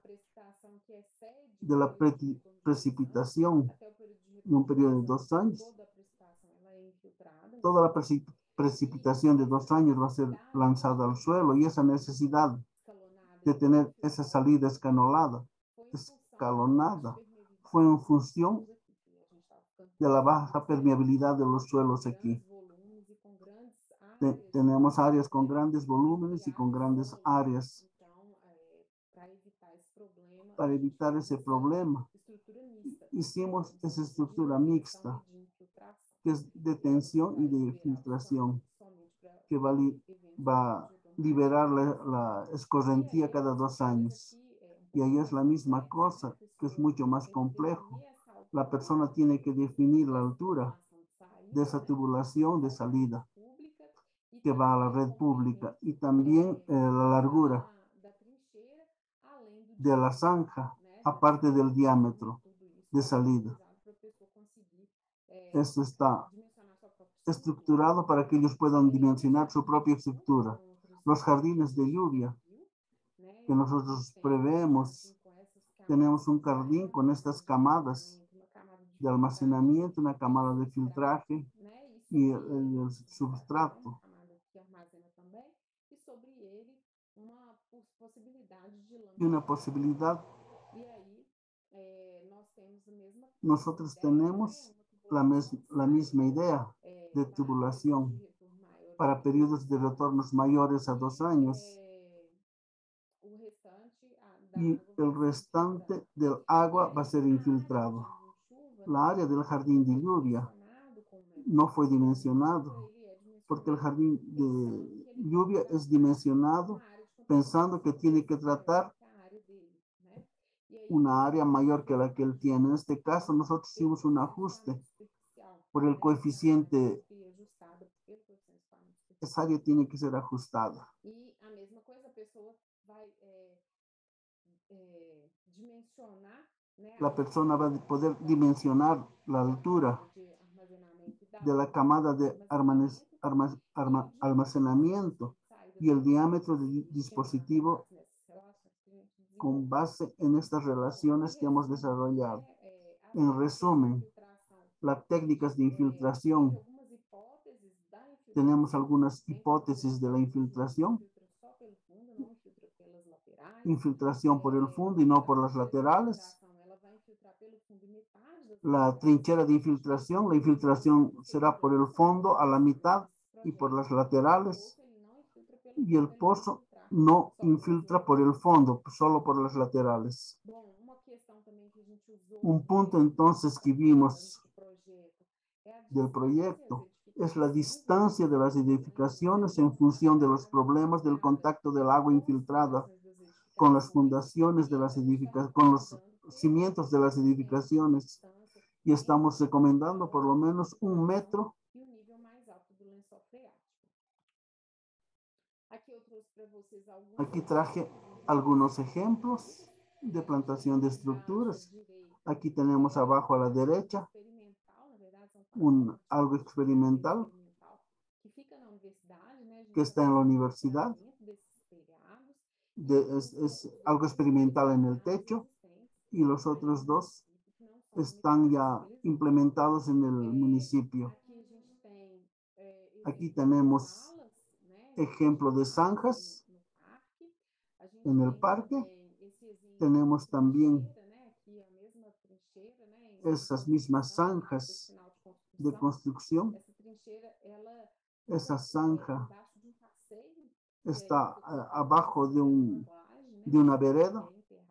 de la pre precipitación en un periodo de dos años. Toda la precip precipitación de dos años va a ser lanzada al suelo y esa necesidad de tener esa salida escalonada, escalonada fue en función de la baja permeabilidad de los suelos aquí. Te, tenemos áreas con grandes volúmenes y con grandes áreas. Para evitar ese problema, hicimos esa estructura mixta, que es de tensión y de filtración, que va, li, va a liberar la, la escorrentía cada dos años. Y ahí es la misma cosa, que es mucho más complejo. La persona tiene que definir la altura de esa tubulación de salida que va a la red pública y también eh, la largura de la zanja, aparte del diámetro de salida. Esto está estructurado para que ellos puedan dimensionar su propia estructura. Los jardines de lluvia que nosotros preveemos, tenemos un jardín con estas camadas de almacenamiento, una camada de filtraje y el, el substrato. Y una posibilidad. Nosotros tenemos la, mes, la misma idea de tubulación para periodos de retornos mayores a dos años. Y el restante del agua va a ser infiltrado. La área del jardín de lluvia no fue dimensionado porque el jardín de lluvia es dimensionado pensando que tiene que tratar una área mayor que la que él tiene. En este caso, nosotros hicimos un ajuste por el coeficiente. Esa área tiene que ser ajustada. La persona va a poder dimensionar la altura de la camada de almacenamiento y el diámetro del dispositivo con base en estas relaciones que hemos desarrollado. En resumen, las técnicas de infiltración. Tenemos algunas hipótesis de la infiltración. Infiltración por el fondo y no por las laterales. La trinchera de infiltración, la infiltración será por el fondo a la mitad y por las laterales. Y el pozo no infiltra por el fondo, solo por las laterales. Un punto entonces que vimos del proyecto es la distancia de las edificaciones en función de los problemas del contacto del agua infiltrada con las fundaciones de las edificaciones, con los cimientos de las edificaciones. Y estamos recomendando por lo menos un metro Aquí traje algunos ejemplos de plantación de estructuras. Aquí tenemos abajo a la derecha un, algo experimental que está en la universidad. De, es, es algo experimental en el techo y los otros dos están ya implementados en el municipio. Aquí tenemos ejemplo de zanjas en el parque. Tenemos también esas mismas zanjas de construcción. Esa zanja está uh, abajo de, un, de una vereda.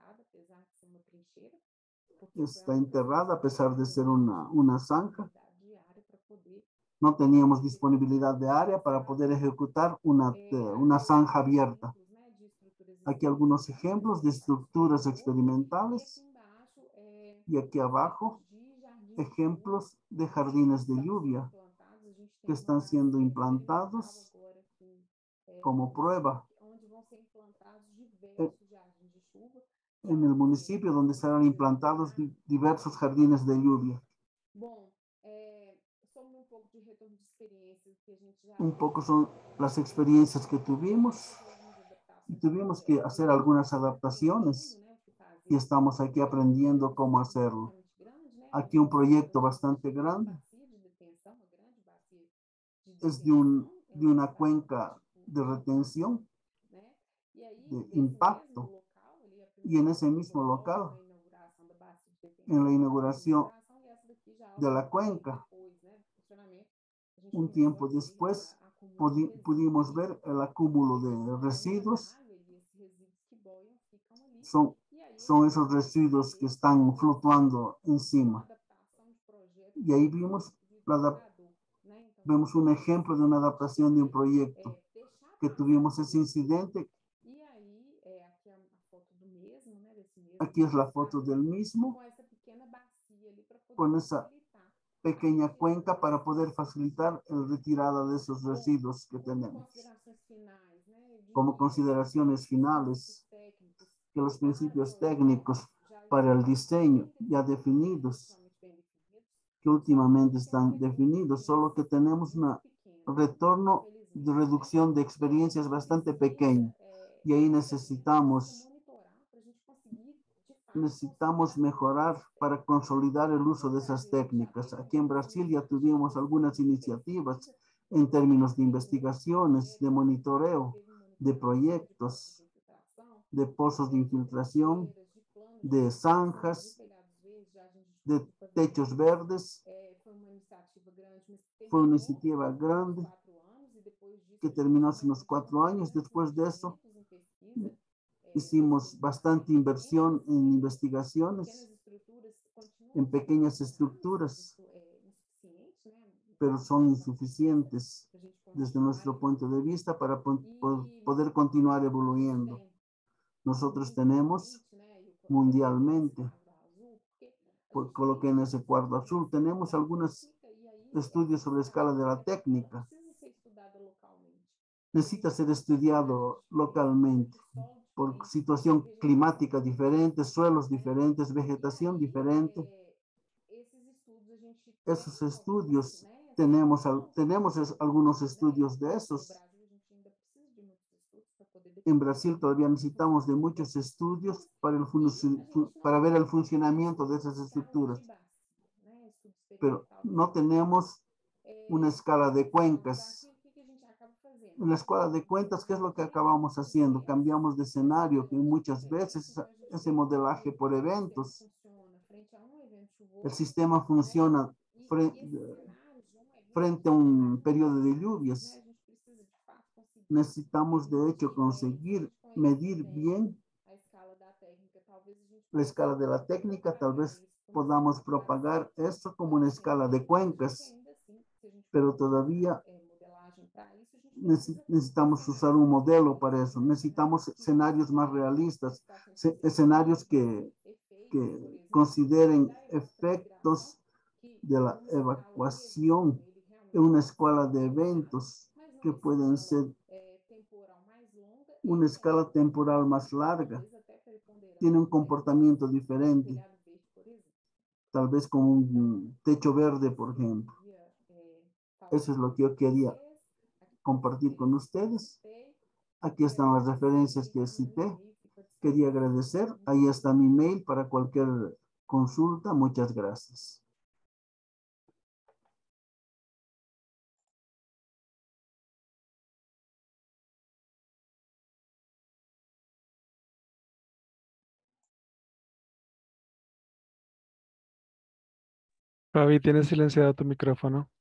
Está enterrada a pesar de ser una, una zanja. No teníamos disponibilidad de área para poder ejecutar una, una zanja abierta. Aquí algunos ejemplos de estructuras experimentales. Y aquí abajo, ejemplos de jardines de lluvia que están siendo implantados como prueba en el municipio donde serán implantados diversos jardines de lluvia. Un poco son las experiencias que tuvimos y tuvimos que hacer algunas adaptaciones y estamos aquí aprendiendo cómo hacerlo. Aquí un proyecto bastante grande. Es de, un, de una cuenca de retención, de impacto. Y en ese mismo local, en la inauguración de la cuenca, un tiempo después pudi, pudimos ver el acúmulo de residuos. Son, son esos residuos que están fluctuando encima. Y ahí vimos, la, vemos un ejemplo de una adaptación de un proyecto que tuvimos ese incidente. Aquí es la foto del mismo, con esa pequeña cuenca para poder facilitar la retirada de esos residuos que tenemos. Como consideraciones finales, que los principios técnicos para el diseño ya definidos, que últimamente están definidos, solo que tenemos un retorno de reducción de experiencias bastante pequeño y ahí necesitamos necesitamos mejorar para consolidar el uso de esas técnicas. Aquí en Brasil ya tuvimos algunas iniciativas en términos de investigaciones, de monitoreo, de proyectos, de pozos de infiltración, de zanjas, de techos verdes. Fue una iniciativa grande que terminó hace unos cuatro años. Después de eso, hicimos bastante inversión en investigaciones, en pequeñas estructuras, pero son insuficientes desde nuestro punto de vista para poder continuar evoluyendo. Nosotros tenemos mundialmente, por coloqué en ese cuadro azul, tenemos algunos estudios sobre escala de la técnica. Necesita ser estudiado localmente por situación climática diferente, suelos diferentes, vegetación diferente. Esos estudios, tenemos, tenemos algunos estudios de esos. En Brasil todavía necesitamos de muchos estudios para, el para ver el funcionamiento de esas estructuras. Pero no tenemos una escala de cuencas. En la escuela de cuentas, ¿qué es lo que acabamos haciendo? Cambiamos de escenario, que muchas veces ese modelaje por eventos, el sistema funciona frente a un periodo de lluvias. Necesitamos, de hecho, conseguir medir bien la escala de la técnica. Tal vez podamos propagar esto como una escala de cuencas, pero todavía necesitamos usar un modelo para eso. Necesitamos escenarios más realistas, escenarios que, que consideren efectos de la evacuación en una escala de eventos que pueden ser una escala temporal más larga, tiene un comportamiento diferente, tal vez con un techo verde, por ejemplo. Eso es lo que yo quería compartir con ustedes. Aquí están las referencias que cité. Quería agradecer. Ahí está mi mail para cualquier consulta. Muchas gracias. Fabi, tienes silenciado tu micrófono.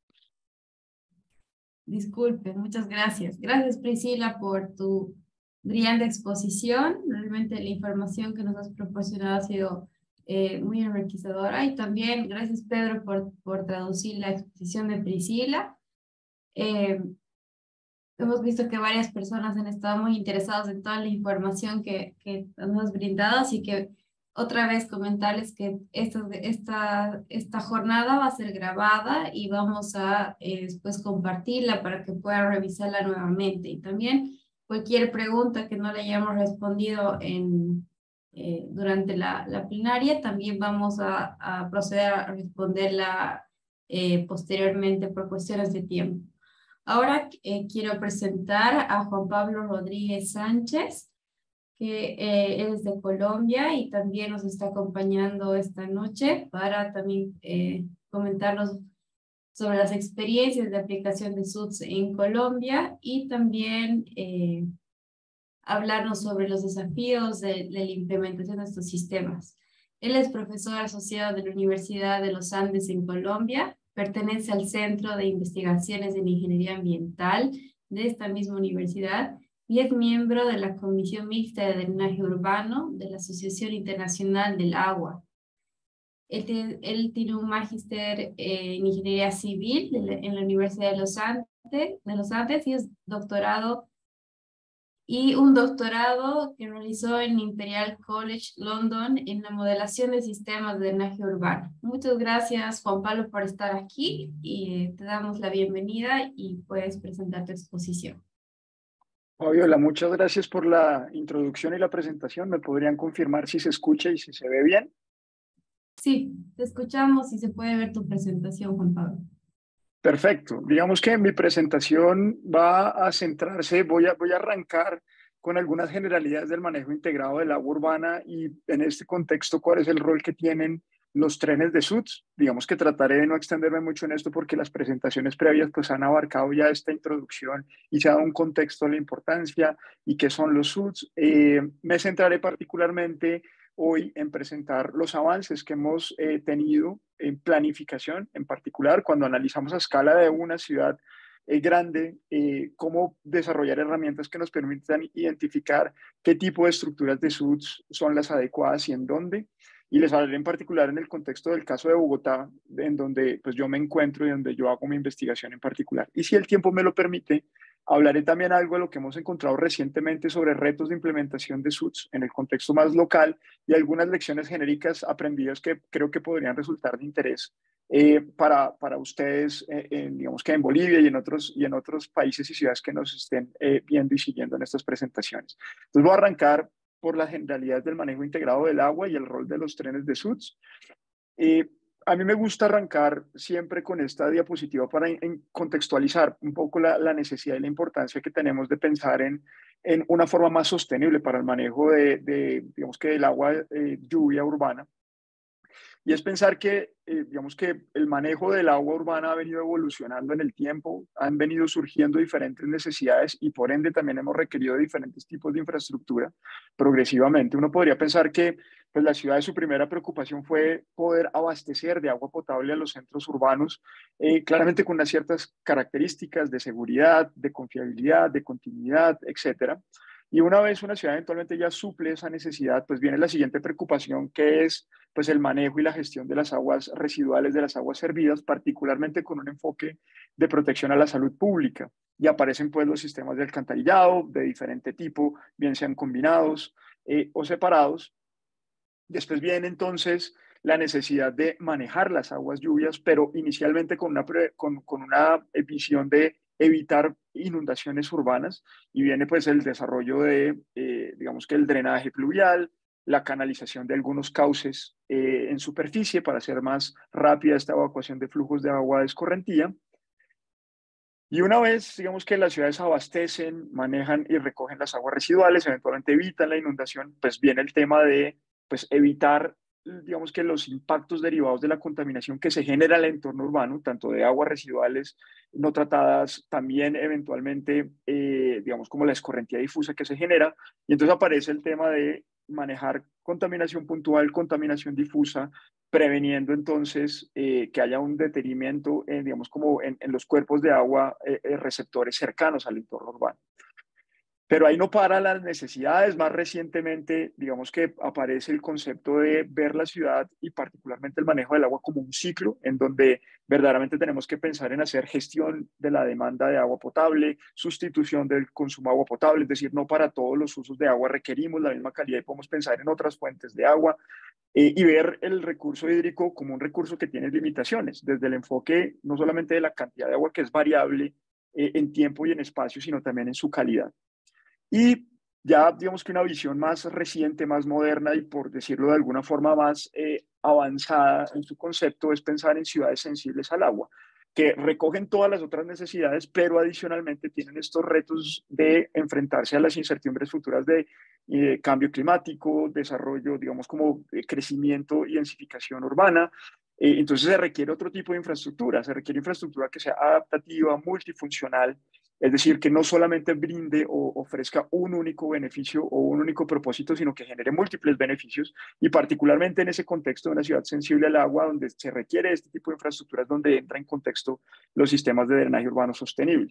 Disculpe, muchas gracias. Gracias, Priscila, por tu brillante exposición. Realmente la información que nos has proporcionado ha sido eh, muy enriquecedora. Y también gracias, Pedro, por, por traducir la exposición de Priscila. Eh, hemos visto que varias personas han estado muy interesadas en toda la información que, que nos has brindado, así que otra vez comentarles que esta, esta, esta jornada va a ser grabada y vamos a eh, después compartirla para que puedan revisarla nuevamente. Y también cualquier pregunta que no le hayamos respondido en, eh, durante la, la plenaria, también vamos a, a proceder a responderla eh, posteriormente por cuestiones de tiempo. Ahora eh, quiero presentar a Juan Pablo Rodríguez Sánchez, que eh, él es de Colombia y también nos está acompañando esta noche para también eh, comentarnos sobre las experiencias de aplicación de S U Ts en Colombia y también eh, hablarnos sobre los desafíos de, de la implementación de estos sistemas. Él es profesor asociado de la Universidad de los Andes en Colombia, pertenece al Centro de Investigaciones en Ingeniería Ambiental de esta misma universidad y es miembro de la Comisión Mixta de Drenaje Urbano de la Asociación Internacional del Agua. Él, te, él tiene un magíster eh, en Ingeniería Civil de la, en la Universidad de los, Andes, de los Andes y es doctorado y un doctorado que realizó en Imperial College London en la modelación de sistemas de drenaje urbano. Muchas gracias, Juan Pablo, por estar aquí y eh, te damos la bienvenida y puedes presentar tu exposición. Fabiola, muchas gracias por la introducción y la presentación. ¿Me podrían confirmar si se escucha y si se ve bien? Sí, te escuchamos y se puede ver tu presentación, Juan Pablo. Perfecto. Digamos que mi presentación va a centrarse, voy a, voy a arrancar con algunas generalidades del manejo integrado del agua urbana y en este contexto cuál es el rol que tienen los trenes de S U Ts. Digamos que trataré de no extenderme mucho en esto porque las presentaciones previas pues han abarcado ya esta introducción y se ha dado un contexto de la importancia y qué son los S U Ts. Eh, me centraré particularmente hoy en presentar los avances que hemos eh, tenido en planificación, en particular cuando analizamos a escala de una ciudad eh, grande, eh, cómo desarrollar herramientas que nos permitan identificar qué tipo de estructuras de S U Ts son las adecuadas y en dónde. Y les hablaré en particular en el contexto del caso de Bogotá, en donde pues, yo me encuentro y donde yo hago mi investigación en particular. Y si el tiempo me lo permite, hablaré también algo de lo que hemos encontrado recientemente sobre retos de implementación de S U Ts en el contexto más local y algunas lecciones genéricas aprendidas que creo que podrían resultar de interés eh, para, para ustedes, eh, en, digamos que en Bolivia y en, otros, y en otros países y ciudades que nos estén eh, viendo y siguiendo en estas presentaciones. Entonces voy a arrancar por las generalidades del manejo integrado del agua y el rol de los trenes de S U Ts. Eh, a mí me gusta arrancar siempre con esta diapositiva para en, en contextualizar un poco la, la necesidad y la importancia que tenemos de pensar en, en una forma más sostenible para el manejo de, de digamos que del agua eh, lluvia urbana. Y es pensar que, eh, digamos que el manejo del agua urbana ha venido evolucionando en el tiempo, han venido surgiendo diferentes necesidades y por ende también hemos requerido diferentes tipos de infraestructura progresivamente. Uno podría pensar que pues, la ciudad, su primera preocupación fue poder abastecer de agua potable a los centros urbanos, eh, claramente con unas ciertas características de seguridad, de confiabilidad, de continuidad, etcétera. Y una vez una ciudad eventualmente ya suple esa necesidad, pues viene la siguiente preocupación, que es pues, el manejo y la gestión de las aguas residuales, de las aguas servidas, particularmente con un enfoque de protección a la salud pública. Y aparecen pues los sistemas de alcantarillado de diferente tipo, bien sean combinados eh, o separados. Después viene entonces la necesidad de manejar las aguas lluvias, pero inicialmente con una, con, con una visión de evitar inundaciones urbanas y viene pues el desarrollo de, eh, digamos que el drenaje pluvial, la canalización de algunos cauces eh, en superficie para hacer más rápida esta evacuación de flujos de agua de escorrentía. Y una vez, digamos que las ciudades abastecen, manejan y recogen las aguas residuales, eventualmente evitan la inundación, pues viene el tema de pues, evitar, digamos que los impactos derivados de la contaminación que se genera en el entorno urbano, tanto de aguas residuales no tratadas, también eventualmente, eh, digamos, como la escorrentía difusa que se genera. Y entonces aparece el tema de manejar contaminación puntual, contaminación difusa, preveniendo entonces eh, que haya un detenimiento, en, digamos, como en, en los cuerpos de agua, eh, eh, receptores cercanos al entorno urbano. Pero ahí no para las necesidades. Más recientemente, digamos que aparece el concepto de ver la ciudad y particularmente el manejo del agua como un ciclo, en donde verdaderamente tenemos que pensar en hacer gestión de la demanda de agua potable, sustitución del consumo de agua potable, es decir, no para todos los usos de agua requerimos la misma calidad y podemos pensar en otras fuentes de agua, eh, y ver el recurso hídrico como un recurso que tiene limitaciones, desde el enfoque no solamente de la cantidad de agua que es variable eh, en tiempo y en espacio, sino también en su calidad. Y ya digamos que una visión más reciente, más moderna y por decirlo de alguna forma más eh, avanzada en su concepto es pensar en ciudades sensibles al agua, que recogen todas las otras necesidades, pero adicionalmente tienen estos retos de enfrentarse a las incertidumbres futuras de eh, cambio climático, desarrollo, digamos como eh, crecimiento y densificación urbana. Eh, entonces se requiere otro tipo de infraestructura, se requiere infraestructura que sea adaptativa, multifuncional, es decir, que no solamente brinde o ofrezca un único beneficio o un único propósito, sino que genere múltiples beneficios y particularmente en ese contexto de una ciudad sensible al agua, donde se requiere este tipo de infraestructuras, donde entra en contexto los sistemas de drenaje urbano sostenible.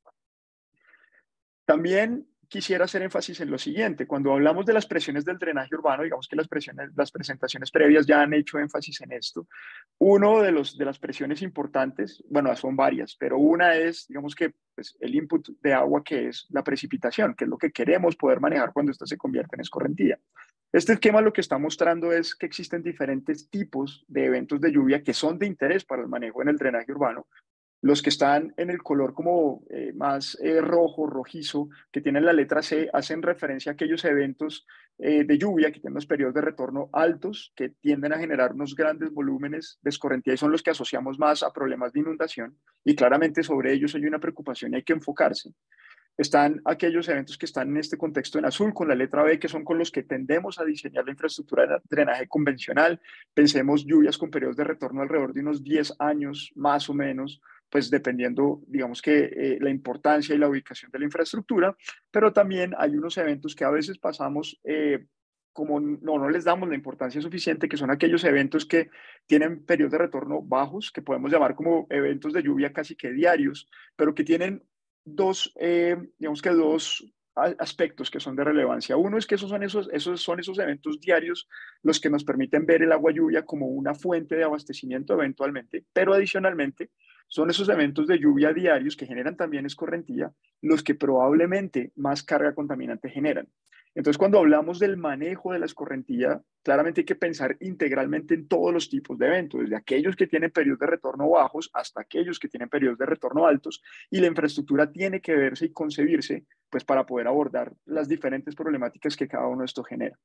También quisiera hacer énfasis en lo siguiente. Cuando hablamos de las presiones del drenaje urbano, digamos que las, presiones, las presentaciones previas ya han hecho énfasis en esto. Uno de, los, de las presiones importantes, bueno, son varias, pero una es, digamos que pues, el input de agua, que es la precipitación, que es lo que queremos poder manejar cuando esta se convierte en escorrentía. Este esquema lo que está mostrando es que existen diferentes tipos de eventos de lluvia que son de interés para el manejo en el drenaje urbano. Los que están en el color como eh, más eh, rojo, rojizo, que tienen la letra C, hacen referencia a aquellos eventos eh, de lluvia que tienen los periodos de retorno altos, que tienden a generar unos grandes volúmenes de escorrentía y son los que asociamos más a problemas de inundación. Y claramente sobre ellos hay una preocupación y hay que enfocarse. Están aquellos eventos que están en este contexto en azul con la letra B, que son con los que tendemos a diseñar la infraestructura de drenaje convencional. Pensemos lluvias con periodos de retorno alrededor de unos diez años, más o menos, pues dependiendo, digamos que eh, la importancia y la ubicación de la infraestructura, pero también hay unos eventos que a veces pasamos eh, como no, no les damos la importancia suficiente, que son aquellos eventos que tienen periodos de retorno bajos, que podemos llamar como eventos de lluvia casi que diarios, pero que tienen dos, eh, digamos que dos aspectos que son de relevancia. Uno es que esos son esos, esos son esos eventos diarios los que nos permiten ver el agua lluvia como una fuente de abastecimiento eventualmente, pero adicionalmente son esos eventos de lluvia diarios que generan también escorrentía los que probablemente más carga contaminante generan. Entonces, cuando hablamos del manejo de la escorrentía, claramente hay que pensar integralmente en todos los tipos de eventos, desde aquellos que tienen periodos de retorno bajos hasta aquellos que tienen periodos de retorno altos, y la infraestructura tiene que verse y concebirse pues, para poder abordar las diferentes problemáticas que cada uno de estos genera.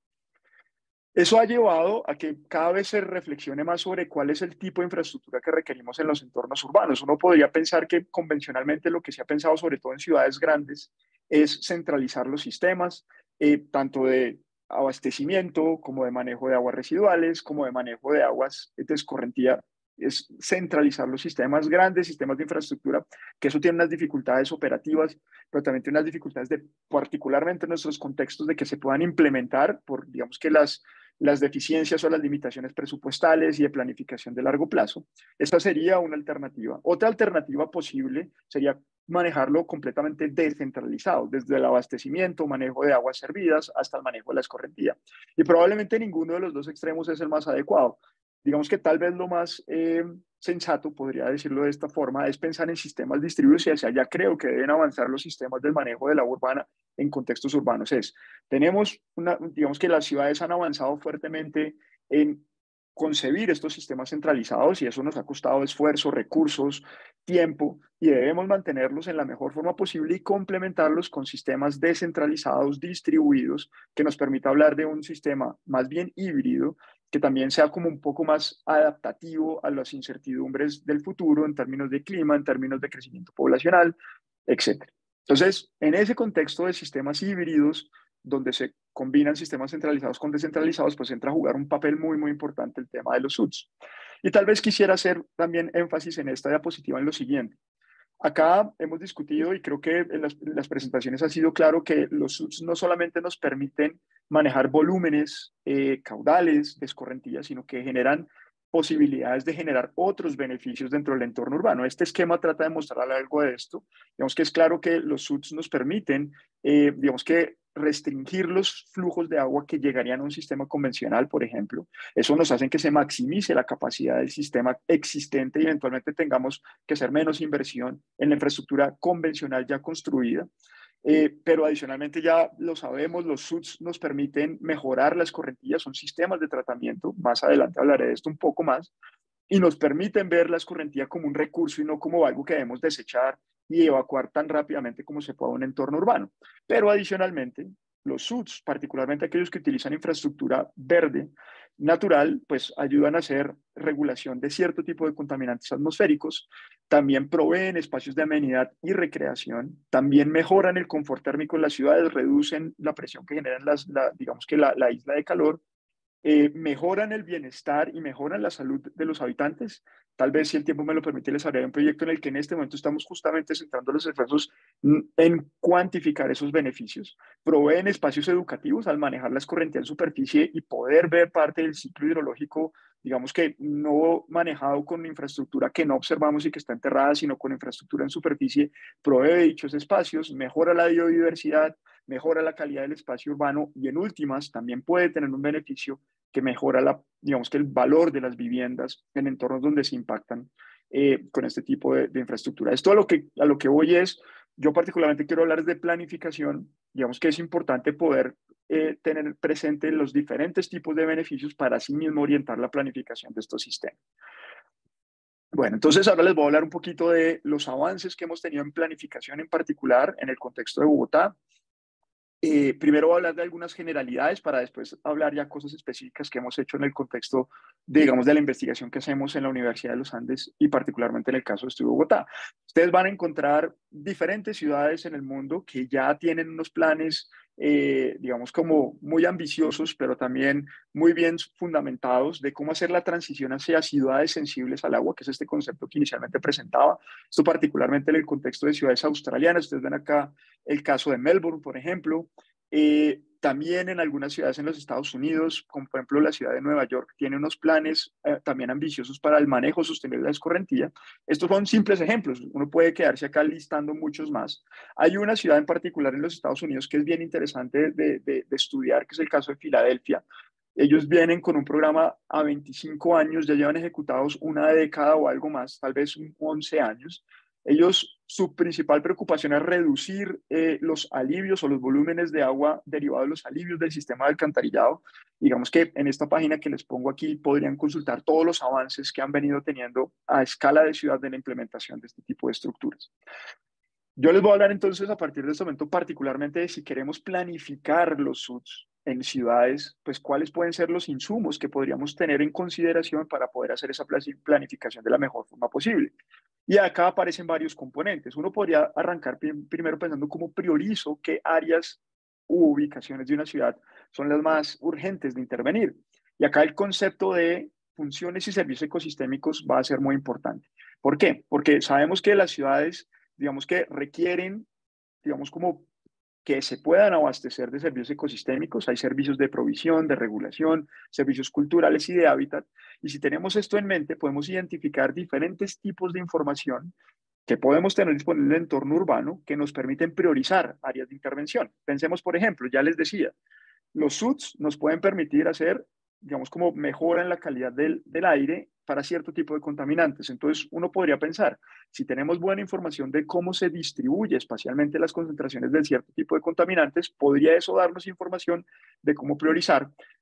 Eso ha llevado a que cada vez se reflexione más sobre cuál es el tipo de infraestructura que requerimos en los entornos urbanos. Uno podría pensar que convencionalmente lo que se ha pensado, sobre todo en ciudades grandes, es centralizar los sistemas, eh, tanto de abastecimiento como de manejo de aguas residuales, como de manejo de aguas de escorrentía. Es centralizar los sistemas, grandes sistemas de infraestructura, que eso tiene unas dificultades operativas, pero también tiene unas dificultades de, particularmente en nuestros contextos, de que se puedan implementar por, digamos que las, las deficiencias o las limitaciones presupuestales y de planificación de largo plazo. Esta sería una alternativa. Otra alternativa posible sería manejarlo completamente descentralizado, desde el abastecimiento, manejo de aguas servidas, hasta el manejo de la escorrentía. Y probablemente ninguno de los dos extremos es el más adecuado. Digamos que tal vez lo más eh, sensato, podría decirlo de esta forma, es pensar en sistemas distribuidos y hacia allá creo que deben avanzar los sistemas del manejo del agua urbana en contextos urbanos. Es, tenemos, una, digamos que las ciudades han avanzado fuertemente en concebir estos sistemas centralizados y eso nos ha costado esfuerzo, recursos, tiempo y debemos mantenerlos en la mejor forma posible y complementarlos con sistemas descentralizados, distribuidos, que nos permita hablar de un sistema más bien híbrido, que también sea como un poco más adaptativo a las incertidumbres del futuro en términos de clima, en términos de crecimiento poblacional, etcétera. Entonces, en ese contexto de sistemas híbridos, donde se combinan sistemas centralizados con descentralizados, pues entra a jugar un papel muy, muy importante el tema de los S U Ts. Y tal vez quisiera hacer también énfasis en esta diapositiva en lo siguiente. Acá hemos discutido y creo que en las, en las presentaciones ha sido claro que los S U Ts no solamente nos permiten manejar volúmenes, eh, caudales de escorrentía, sino que generan posibilidades de generar otros beneficios dentro del entorno urbano. Este esquema trata de mostrar algo de esto. Digamos que es claro que los S U Ts nos permiten, eh, digamos que restringir los flujos de agua que llegarían a un sistema convencional, por ejemplo. Eso nos hace que se maximice la capacidad del sistema existente y eventualmente tengamos que hacer menos inversión en la infraestructura convencional ya construida. Eh, pero adicionalmente ya lo sabemos, los S U Ts nos permiten mejorar la escorrentía, son sistemas de tratamiento, más adelante hablaré de esto un poco más, y nos permiten ver la escorrentía como un recurso y no como algo que debemos desechar y evacuar tan rápidamente como se pueda un entorno urbano. Pero adicionalmente, los S U Ts, particularmente aquellos que utilizan infraestructura verde natural, pues ayudan a hacer regulación de cierto tipo de contaminantes atmosféricos, también proveen espacios de amenidad y recreación, también mejoran el confort térmico en las ciudades, reducen la presión que generan las, la, digamos que la, la isla de calor, eh, mejoran el bienestar y mejoran la salud de los habitantes. Tal vez, si el tiempo me lo permite, les haré un proyecto en el que en este momento estamos justamente centrando los esfuerzos en cuantificar esos beneficios. Proveen espacios educativos al manejar la escorrentía en superficie y poder ver parte del ciclo hidrológico, digamos que no manejado con infraestructura que no observamos y que está enterrada, sino con infraestructura en superficie, provee dichos espacios, mejora la biodiversidad, mejora la calidad del espacio urbano y en últimas también puede tener un beneficio que mejora la, digamos que el valor de las viviendas en entornos donde se impactan eh, con este tipo de, de infraestructura. Esto a lo, que, a lo que voy es, yo particularmente quiero hablar de planificación, digamos que es importante poder eh, tener presente los diferentes tipos de beneficios para así mismo orientar la planificación de estos sistemas. Bueno, entonces ahora les voy a hablar un poquito de los avances que hemos tenido en planificación en particular en el contexto de Bogotá. Eh, primero voy a hablar de algunas generalidades para después hablar ya cosas específicas que hemos hecho en el contexto, digamos, de la investigación que hacemos en la Universidad de los Andes y particularmente en el caso de Estudio Bogotá. Ustedes van a encontrar diferentes ciudades en el mundo que ya tienen unos planes, eh, digamos, como muy ambiciosos, pero también muy bien fundamentados de cómo hacer la transición hacia ciudades sensibles al agua, que es este concepto que inicialmente presentaba. Esto particularmente en el contexto de ciudades australianas. Ustedes ven acá el caso de Melbourne, por ejemplo. Eh, también en algunas ciudades en los Estados Unidos, como por ejemplo la ciudad de Nueva York, tiene unos planes eh, también ambiciosos para el manejo sostenible de la escorrentía. Estos son simples ejemplos, uno puede quedarse acá listando muchos más. Hay una ciudad en particular en los Estados Unidos que es bien interesante de, de, de estudiar, que es el caso de Filadelfia. Ellos vienen con un programa a veinticinco años, ya llevan ejecutados una década o algo más, tal vez once años. Ellos, su principal preocupación es reducir eh, los alivios o los volúmenes de agua derivados de los alivios del sistema de alcantarillado. Digamos que en esta página que les pongo aquí podrían consultar todos los avances que han venido teniendo a escala de ciudad de la implementación de este tipo de estructuras. Yo les voy a hablar entonces a partir de este momento particularmente de si queremos planificar los S U Ts en ciudades, pues cuáles pueden ser los insumos que podríamos tener en consideración para poder hacer esa planificación de la mejor forma posible. Y acá aparecen varios componentes. Uno podría arrancar primero pensando cómo priorizo qué áreas u ubicaciones de una ciudad son las más urgentes de intervenir. Y acá el concepto de funciones y servicios ecosistémicos va a ser muy importante. ¿Por qué? Porque sabemos que las ciudades, digamos que requieren, digamos como que se puedan abastecer de servicios ecosistémicos. Hay servicios de provisión, de regulación, servicios culturales y de hábitat. Y si tenemos esto en mente, podemos identificar diferentes tipos de información que podemos tener disponible en el entorno urbano que nos permiten priorizar áreas de intervención. Pensemos, por ejemplo, ya les decía, los S U Ts nos pueden permitir hacer, digamos, como mejora en la calidad del, del aire para cierto tipo de contaminantes. Entonces, uno podría pensar, si tenemos buena información de cómo se distribuye espacialmente las concentraciones de cierto tipo de contaminantes, podría eso darnos información de cómo priorizar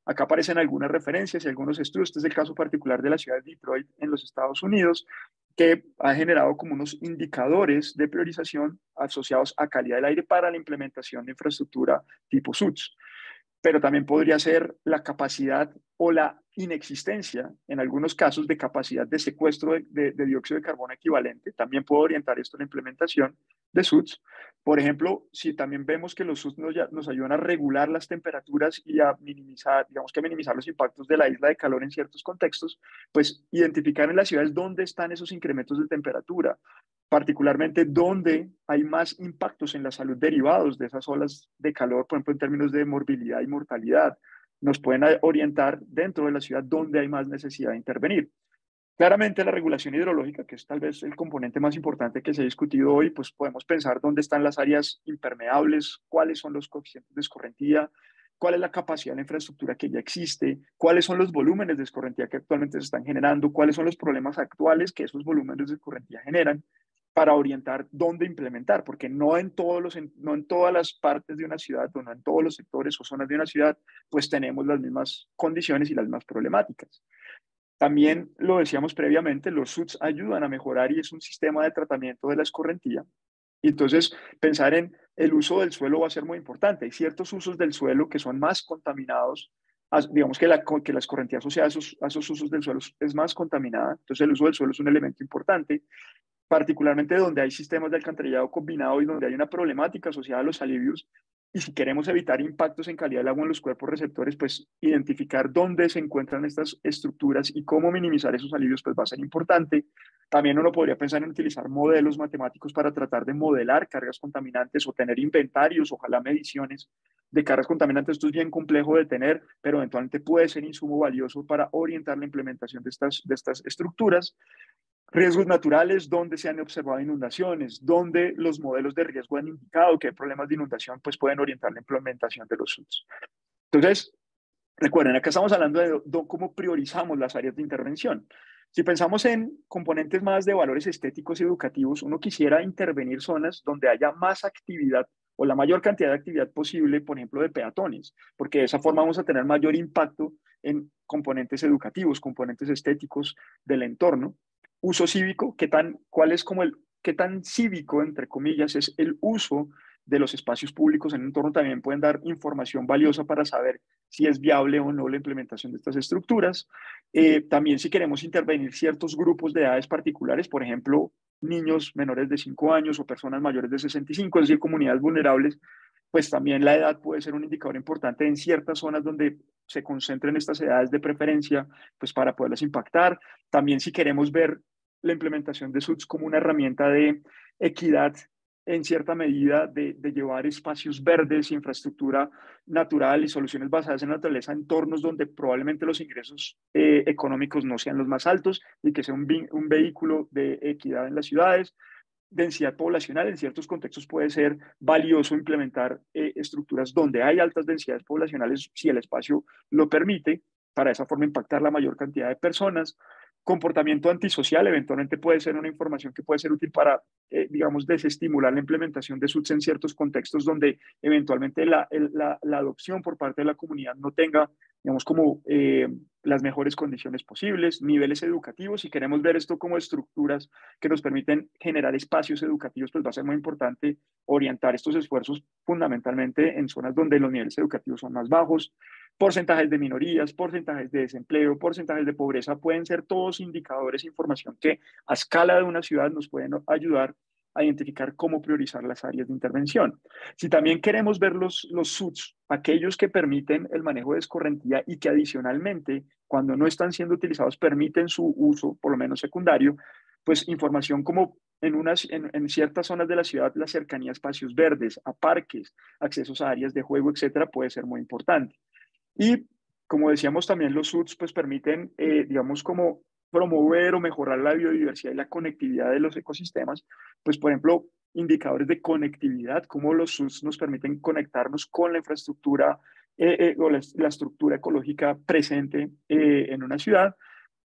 Acá aparecen algunas referencias y algunos estudios. Este es el caso particular de la ciudad de Detroit en los Estados Unidos, que ha generado como unos indicadores de priorización asociados a calidad del aire para la implementación de infraestructura tipo S U Ts. Pero también podría ser la capacidad o la inexistencia, en algunos casos, de capacidad de secuestro de, de, de dióxido de carbono equivalente. También puede orientar esto a la implementación de S U Ts. Por ejemplo, si también vemos que los S U Ts nos, nos ayudan a regular las temperaturas y a minimizar, digamos que a minimizar los impactos de la isla de calor en ciertos contextos, pues identificar en las ciudades dónde están esos incrementos de temperatura, particularmente dónde hay más impactos en la salud derivados de esas olas de calor, por ejemplo, en términos de morbilidad y mortalidad. Nos pueden orientar dentro de la ciudad dónde hay más necesidad de intervenir. Claramente la regulación hidrológica, que es tal vez el componente más importante que se ha discutido hoy, pues podemos pensar dónde están las áreas impermeables, cuáles son los coeficientes de escorrentía, cuál es la capacidad de la infraestructura que ya existe, cuáles son los volúmenes de escorrentía que actualmente se están generando, cuáles son los problemas actuales que esos volúmenes de escorrentía generan, para orientar dónde implementar, porque no en, todos los, no en todas las partes de una ciudad o no en todos los sectores o zonas de una ciudad, pues tenemos las mismas condiciones y las mismas problemáticas. También lo decíamos previamente, los S U Ts ayudan a mejorar y es un sistema de tratamiento de la escorrentía. Entonces, pensar en el uso del suelo va a ser muy importante. Hay ciertos usos del suelo que son más contaminados, digamos que la, que la escorrentía asociada a esos, a esos usos del suelo es más contaminada, entonces el uso del suelo es un elemento importante, particularmente donde hay sistemas de alcantarillado combinado y donde hay una problemática asociada a los alivios. Y si queremos evitar impactos en calidad del agua en los cuerpos receptores, pues identificar dónde se encuentran estas estructuras y cómo minimizar esos alivios, pues va a ser importante. También uno podría pensar en utilizar modelos matemáticos para tratar de modelar cargas contaminantes o tener inventarios, ojalá mediciones de cargas contaminantes. Esto es bien complejo de tener, pero eventualmente puede ser insumo valioso para orientar la implementación de estas, de estas estructuras. Riesgos naturales, donde se han observado inundaciones, donde los modelos de riesgo han indicado que hay problemas de inundación, pues pueden orientar la implementación de los S U Ts. Entonces, recuerden, acá estamos hablando de, de cómo priorizamos las áreas de intervención. Si pensamos en componentes más de valores estéticos y educativos, uno quisiera intervenir zonas donde haya más actividad o la mayor cantidad de actividad posible, por ejemplo, de peatones, porque de esa forma vamos a tener mayor impacto en componentes educativos, componentes estéticos del entorno. Uso cívico, ¿qué tan, cuál es como el, qué tan cívico, entre comillas, es el uso de los espacios públicos en el entorno? También pueden dar información valiosa para saber si es viable o no la implementación de estas estructuras. Eh, también si queremos intervenir ciertos grupos de edades particulares, por ejemplo, niños menores de cinco años o personas mayores de sesenta y cinco, es decir, comunidades vulnerables, pues también la edad puede ser un indicador importante en ciertas zonas donde se concentren estas edades de preferencia, pues para poderlas impactar. También si queremos ver la implementación de S U Ts como una herramienta de equidad en cierta medida, de, de llevar espacios verdes, infraestructura natural y soluciones basadas en la naturaleza, entornos donde probablemente los ingresos eh, económicos no sean los más altos y que sea un, un vehículo de equidad en las ciudades. Densidad poblacional, en ciertos contextos puede ser valioso implementar eh, estructuras donde hay altas densidades poblacionales si el espacio lo permite, para esa forma impactar la mayor cantidad de personas. Comportamiento antisocial eventualmente puede ser una información que puede ser útil para, eh, digamos, desestimular la implementación de S U Ts en ciertos contextos donde eventualmente la, el, la, la adopción por parte de la comunidad no tenga, digamos, como eh, las mejores condiciones posibles. Niveles educativos, si queremos ver esto como estructuras que nos permiten generar espacios educativos, pues va a ser muy importante orientar estos esfuerzos fundamentalmente en zonas donde los niveles educativos son más bajos. Porcentajes de minorías, porcentajes de desempleo, porcentajes de pobreza, pueden ser todos indicadores, información que a escala de una ciudad nos pueden ayudar a identificar cómo priorizar las áreas de intervención. Si también queremos ver los, los S U Ts, aquellos que permiten el manejo de escorrentía y que adicionalmente, cuando no están siendo utilizados, permiten su uso, por lo menos secundario, pues información como en, unas, en, en ciertas zonas de la ciudad, la cercanía a espacios verdes, a parques, accesos a áreas de juego, etcétera, puede ser muy importante. Y como decíamos también, los S U Ts pues permiten, eh, digamos, como promover o mejorar la biodiversidad y la conectividad de los ecosistemas. Pues, por ejemplo, indicadores de conectividad, cómo los S U Ts nos permiten conectarnos con la infraestructura eh, eh, o la, la estructura ecológica presente eh, en una ciudad.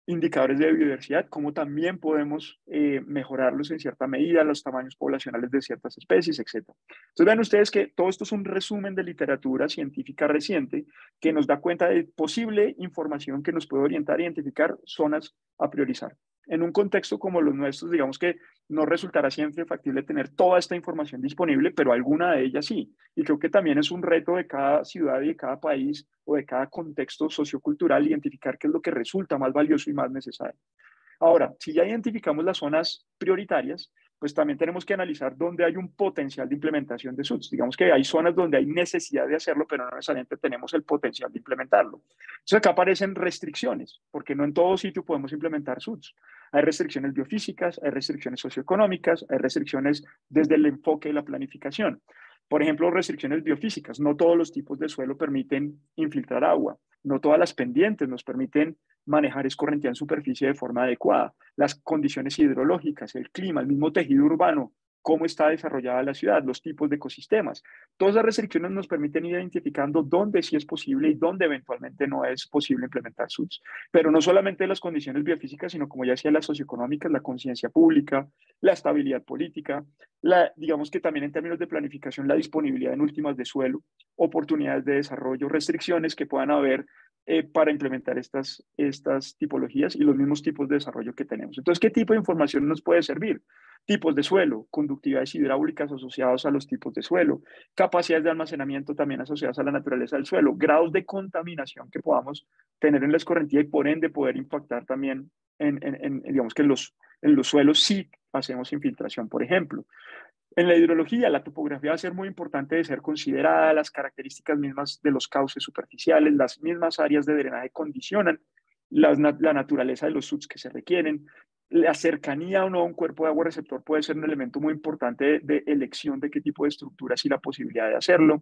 indicadores de biodiversidad, cómo también podemos eh, mejorarlos en cierta medida, los tamaños poblacionales de ciertas especies, etcétera. Entonces vean ustedes que todo esto es un resumen de literatura científica reciente que nos da cuenta de posible información que nos puede orientar a identificar zonas a priorizar. En un contexto como los nuestros, digamos que no resultará siempre factible tener toda esta información disponible, pero alguna de ellas sí. Y creo que también es un reto de cada ciudad y de cada país o de cada contexto sociocultural identificar qué es lo que resulta más valioso y más necesario. Ahora, si ya identificamos las zonas prioritarias, pues también tenemos que analizar dónde hay un potencial de implementación de S U Ts. Digamos que hay zonas donde hay necesidad de hacerlo, pero no necesariamente tenemos el potencial de implementarlo. Entonces acá aparecen restricciones, porque no en todo sitio podemos implementar S U Ts. Hay restricciones biofísicas, hay restricciones socioeconómicas, hay restricciones desde el enfoque de la planificación. Por ejemplo, restricciones biofísicas. No todos los tipos de suelo permiten infiltrar agua. No todas las pendientes nos permiten manejar escorrentía en superficie de forma adecuada. Las condiciones hidrológicas, el clima, el mismo tejido urbano, cómo está desarrollada la ciudad, los tipos de ecosistemas. Todas las restricciones nos permiten ir identificando dónde sí es posible y dónde eventualmente no es posible implementar S U Ts. Pero no solamente las condiciones biofísicas, sino como ya decía, las socioeconómicas, la conciencia pública, la estabilidad política, la, digamos que también en términos de planificación, la disponibilidad en últimas de suelo, oportunidades de desarrollo, restricciones que puedan haber eh, para implementar estas, estas tipologías y los mismos tipos de desarrollo que tenemos. Entonces, ¿qué tipo de información nos puede servir? Tipos de suelo, conductividades hidráulicas asociados a los tipos de suelo, capacidades de almacenamiento también asociadas a la naturaleza del suelo, grados de contaminación que podamos tener en la escorrentía y por ende poder impactar también en, en, en digamos que en los, en los suelos si hacemos infiltración, por ejemplo. En la hidrología, la topografía va a ser muy importante de ser considerada, las características mismas de los cauces superficiales, las mismas áreas de drenaje condicionan la, la naturaleza de los S U Ts que se requieren. La cercanía o no a un cuerpo de agua receptor puede ser un elemento muy importante de, de elección de qué tipo de estructuras y la posibilidad de hacerlo.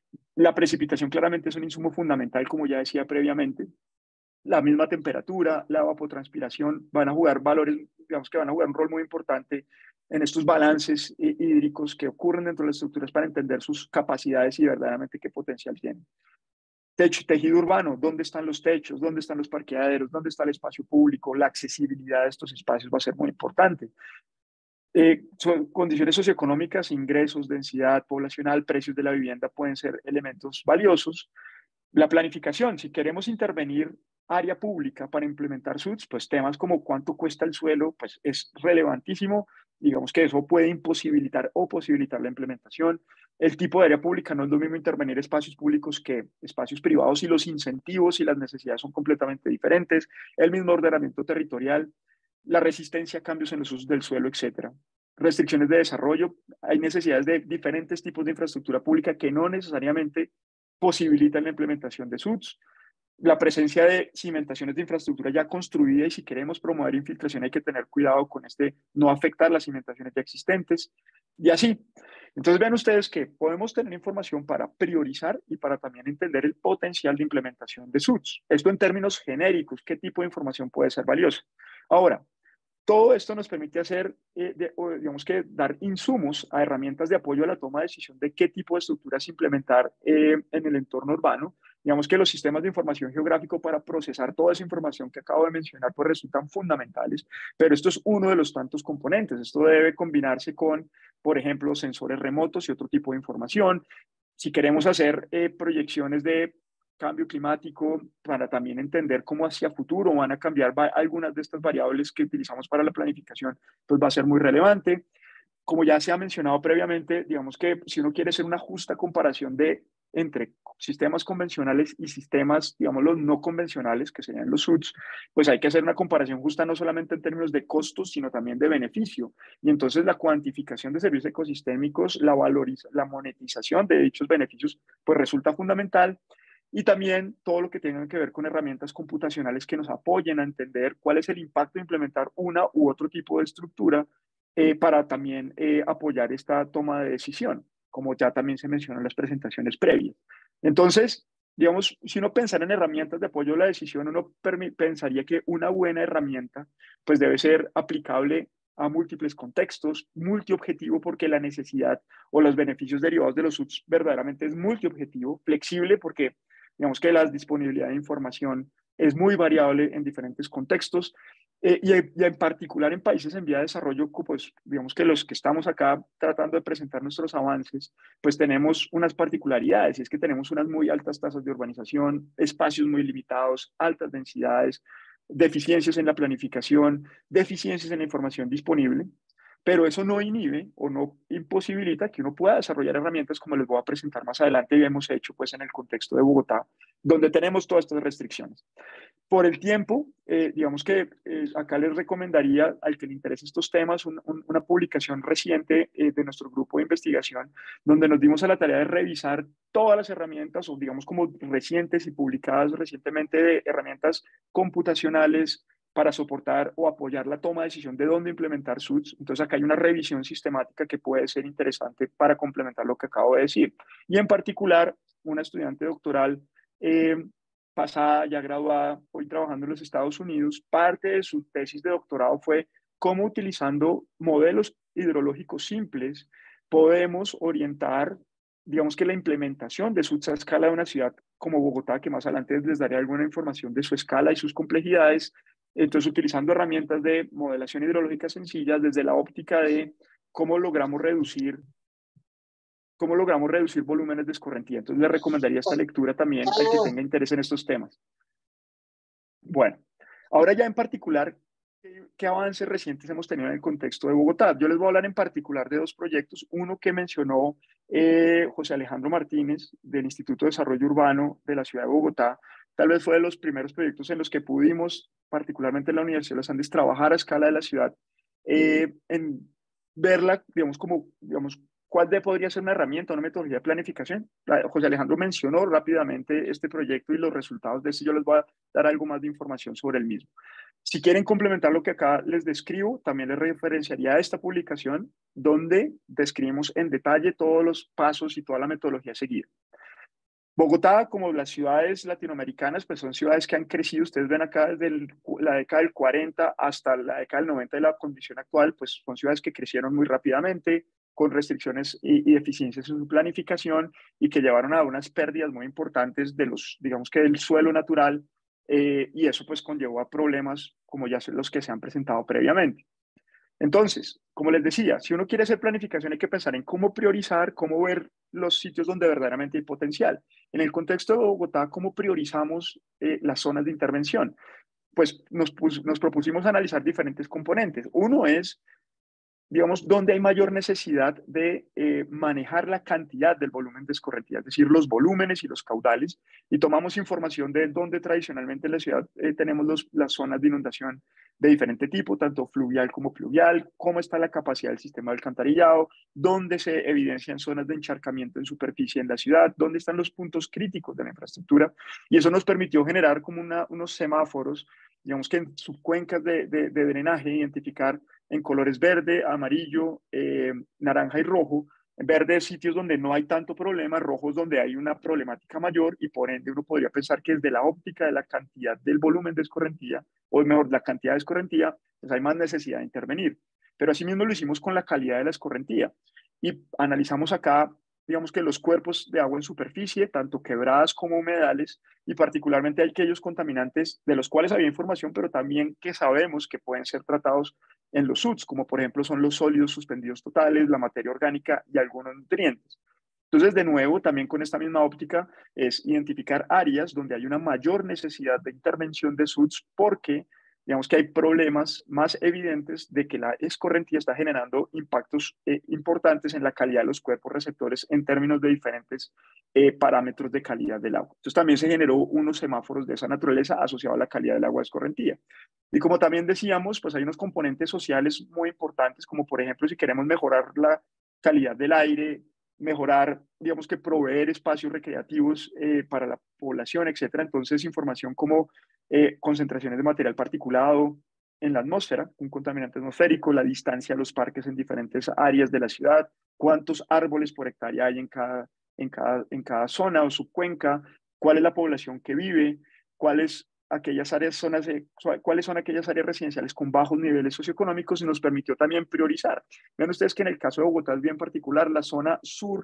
La precipitación claramente es un insumo fundamental, como ya decía previamente. La misma temperatura, la evapotranspiración van a jugar valores, digamos que van a jugar un rol muy importante en estos balances hídricos que ocurren dentro de las estructuras para entender sus capacidades y verdaderamente qué potencial tienen. Techo, tejido urbano, ¿dónde están los techos? ¿Dónde están los parqueaderos? ¿Dónde está el espacio público? La accesibilidad de estos espacios va a ser muy importante. Eh, son condiciones socioeconómicas, ingresos, densidad poblacional, precios de la vivienda pueden ser elementos valiosos. La planificación, si queremos intervenir área pública para implementar S U Ts, pues temas como cuánto cuesta el suelo, pues es relevantísimo. Digamos que eso puede imposibilitar o posibilitar la implementación. El tipo de área pública no es lo mismo intervenir espacios públicos que espacios privados y los incentivos y las necesidades son completamente diferentes. El mismo ordenamiento territorial, la resistencia a cambios en los usos del suelo, etcétera. Restricciones de desarrollo, hay necesidades de diferentes tipos de infraestructura pública que no necesariamente posibilitan la implementación de S U Ts. La presencia de cimentaciones de infraestructura ya construida y si queremos promover infiltración hay que tener cuidado con este, no afectar las cimentaciones ya existentes y así. Entonces vean ustedes que podemos tener información para priorizar y para también entender el potencial de implementación de S U Ts. Esto en términos genéricos, ¿qué tipo de información puede ser valiosa? Ahora, todo esto nos permite hacer, eh, de, o, digamos que dar insumos a herramientas de apoyo a la toma de decisión de qué tipo de estructuras implementar eh, en el entorno urbano. Digamos que los sistemas de información geográfico para procesar toda esa información que acabo de mencionar pues resultan fundamentales, pero esto es uno de los tantos componentes. Esto debe combinarse con, por ejemplo, sensores remotos y otro tipo de información. Si queremos hacer eh, proyecciones de cambio climático, para también entender cómo hacia futuro van a cambiar algunas de estas variables que utilizamos para la planificación, pues va a ser muy relevante. Como ya se ha mencionado previamente, digamos que si uno quiere hacer una justa comparación de entre sistemas convencionales y sistemas, digamos, los no convencionales, que serían los S U Ts, pues hay que hacer una comparación justa no solamente en términos de costos, sino también de beneficio. Y entonces la cuantificación de servicios ecosistémicos, la valorización, la monetización de dichos beneficios, pues resulta fundamental. Y también todo lo que tenga que ver con herramientas computacionales que nos apoyen a entender cuál es el impacto de implementar una u otro tipo de estructura eh, para también eh, apoyar esta toma de decisión, como ya también se mencionó en las presentaciones previas. Entonces, digamos, si uno pensara en herramientas de apoyo a la decisión, uno pensaría que una buena herramienta pues debe ser aplicable a múltiples contextos, multiobjetivo porque la necesidad o los beneficios derivados de los S U Ts verdaderamente es multiobjetivo, flexible porque digamos que la disponibilidad de información es muy variable en diferentes contextos. Eh, y, y en particular en países en vía de desarrollo, pues digamos que los que estamos acá tratando de presentar nuestros avances, pues tenemos unas particularidades, y es que tenemos unas muy altas tasas de urbanización, espacios muy limitados, altas densidades, deficiencias en la planificación, deficiencias en la información disponible, pero eso no inhibe o no imposibilita que uno pueda desarrollar herramientas como les voy a presentar más adelante y hemos hecho pues en el contexto de Bogotá, donde tenemos todas estas restricciones. Por el tiempo, eh, digamos que eh, acá les recomendaría al que le interese estos temas un, un, una publicación reciente eh, de nuestro grupo de investigación, donde nos dimos a la tarea de revisar todas las herramientas, o digamos como recientes y publicadas recientemente, de herramientas computacionales para soportar o apoyar la toma de decisión de dónde implementar S U Ts. Entonces acá hay una revisión sistemática que puede ser interesante para complementar lo que acabo de decir. Y en particular, una estudiante doctoral eh, pasada, ya graduada, hoy trabajando en los Estados Unidos, parte de su tesis de doctorado fue cómo utilizando modelos hidrológicos simples podemos orientar, digamos que la implementación de S U Ts a escala de una ciudad como Bogotá, que más adelante les daré alguna información de su escala y sus complejidades. Entonces, utilizando herramientas de modelación hidrológica sencillas desde la óptica de cómo logramos reducir cómo logramos reducir volúmenes de escorrentía. Entonces, le recomendaría esta lectura también al que tenga interés en estos temas. Bueno, ahora ya en particular, ¿qué, qué avances recientes hemos tenido en el contexto de Bogotá? Yo les voy a hablar en particular de dos proyectos. Uno que mencionó eh, José Alejandro Martínez, del Instituto de Desarrollo Urbano de la Ciudad de Bogotá. Tal vez fue de los primeros proyectos en los que pudimos, particularmente en la Universidad de los Andes, trabajar a escala de la ciudad, eh, en verla, digamos, como, digamos, ¿cuál de podría ser una herramienta, una metodología de planificación? José Alejandro mencionó rápidamente este proyecto y los resultados de este. Yo les voy a dar algo más de información sobre el mismo. Si quieren complementar lo que acá les describo, también les referenciaría a esta publicación donde describimos en detalle todos los pasos y toda la metodología seguida. Bogotá, como las ciudades latinoamericanas, pues son ciudades que han crecido. Ustedes ven acá desde el, la década del cuarenta hasta la década del noventa de la condición actual, pues son ciudades que crecieron muy rápidamente, con restricciones y, y deficiencias en su planificación y que llevaron a unas pérdidas muy importantes de los, digamos que del suelo natural, eh, y eso pues conllevó a problemas como ya los que se han presentado previamente. Entonces, como les decía, si uno quiere hacer planificación hay que pensar en cómo priorizar, cómo ver los sitios donde verdaderamente hay potencial. En el contexto de Bogotá, ¿cómo priorizamos eh, las zonas de intervención? Pues nos, nos propusimos analizar diferentes componentes. Uno es, digamos, dónde hay mayor necesidad de eh, manejar la cantidad del volumen de escorrentía, es decir, los volúmenes y los caudales, y tomamos información de dónde tradicionalmente en la ciudad eh, tenemos los, las zonas de inundación de diferente tipo, tanto fluvial como pluvial, cómo está la capacidad del sistema de alcantarillado, dónde se evidencian zonas de encharcamiento en superficie en la ciudad, dónde están los puntos críticos de la infraestructura, y eso nos permitió generar como una, unos semáforos, digamos que en subcuencas de, de, de drenaje, identificar en colores verde, amarillo, eh, naranja y rojo. Verde, sitios donde no hay tanto problema, rojos donde hay una problemática mayor, y por ende uno podría pensar que desde la óptica de la cantidad del volumen de escorrentía, o mejor, la cantidad de escorrentía, pues hay más necesidad de intervenir. Pero asimismo lo hicimos con la calidad de la escorrentía y analizamos acá, digamos que los cuerpos de agua en superficie, tanto quebradas como humedales, y particularmente aquellos contaminantes de los cuales había información, pero también que sabemos que pueden ser tratados en los S U Ts, como por ejemplo son los sólidos suspendidos totales, la materia orgánica y algunos nutrientes. Entonces, de nuevo, también con esta misma óptica, es identificar áreas donde hay una mayor necesidad de intervención de S U Ts, porque digamos que hay problemas más evidentes de que la escorrentía está generando impactos eh, importantes en la calidad de los cuerpos receptores en términos de diferentes eh, parámetros de calidad del agua. Entonces también se generó unos semáforos de esa naturaleza asociados a la calidad del agua de escorrentía. Y como también decíamos, pues hay unos componentes sociales muy importantes, como por ejemplo si queremos mejorar la calidad del aire, mejorar, digamos que proveer espacios recreativos eh, para la población, etcétera. Entonces, información como eh, concentraciones de material particulado en la atmósfera, un contaminante atmosférico, la distancia a los parques en diferentes áreas de la ciudad, cuántos árboles por hectárea hay en cada, en cada, en cada zona o subcuenca, cuál es la población que vive, cuáles aquellas áreas zonas de, cuáles son aquellas áreas residenciales con bajos niveles socioeconómicos, y nos permitió también priorizar. Vean ustedes que en el caso de Bogotá es bien particular, la zona sur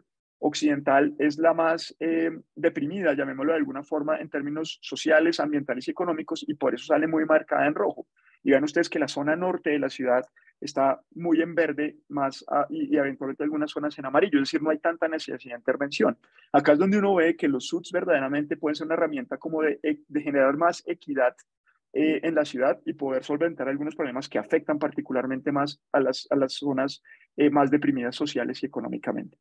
occidental es la más eh, deprimida, llamémoslo de alguna forma, en términos sociales, ambientales y económicos, y por eso sale muy marcada en rojo. Y vean ustedes que la zona norte de la ciudad está muy en verde más a, y, y eventualmente algunas zonas en amarillo, es decir, no hay tanta necesidad de intervención. Acá es donde uno ve que los S U Ts verdaderamente pueden ser una herramienta como de, de generar más equidad eh, en la ciudad y poder solventar algunos problemas que afectan particularmente más a las, a las zonas eh, más deprimidas sociales y económicamente.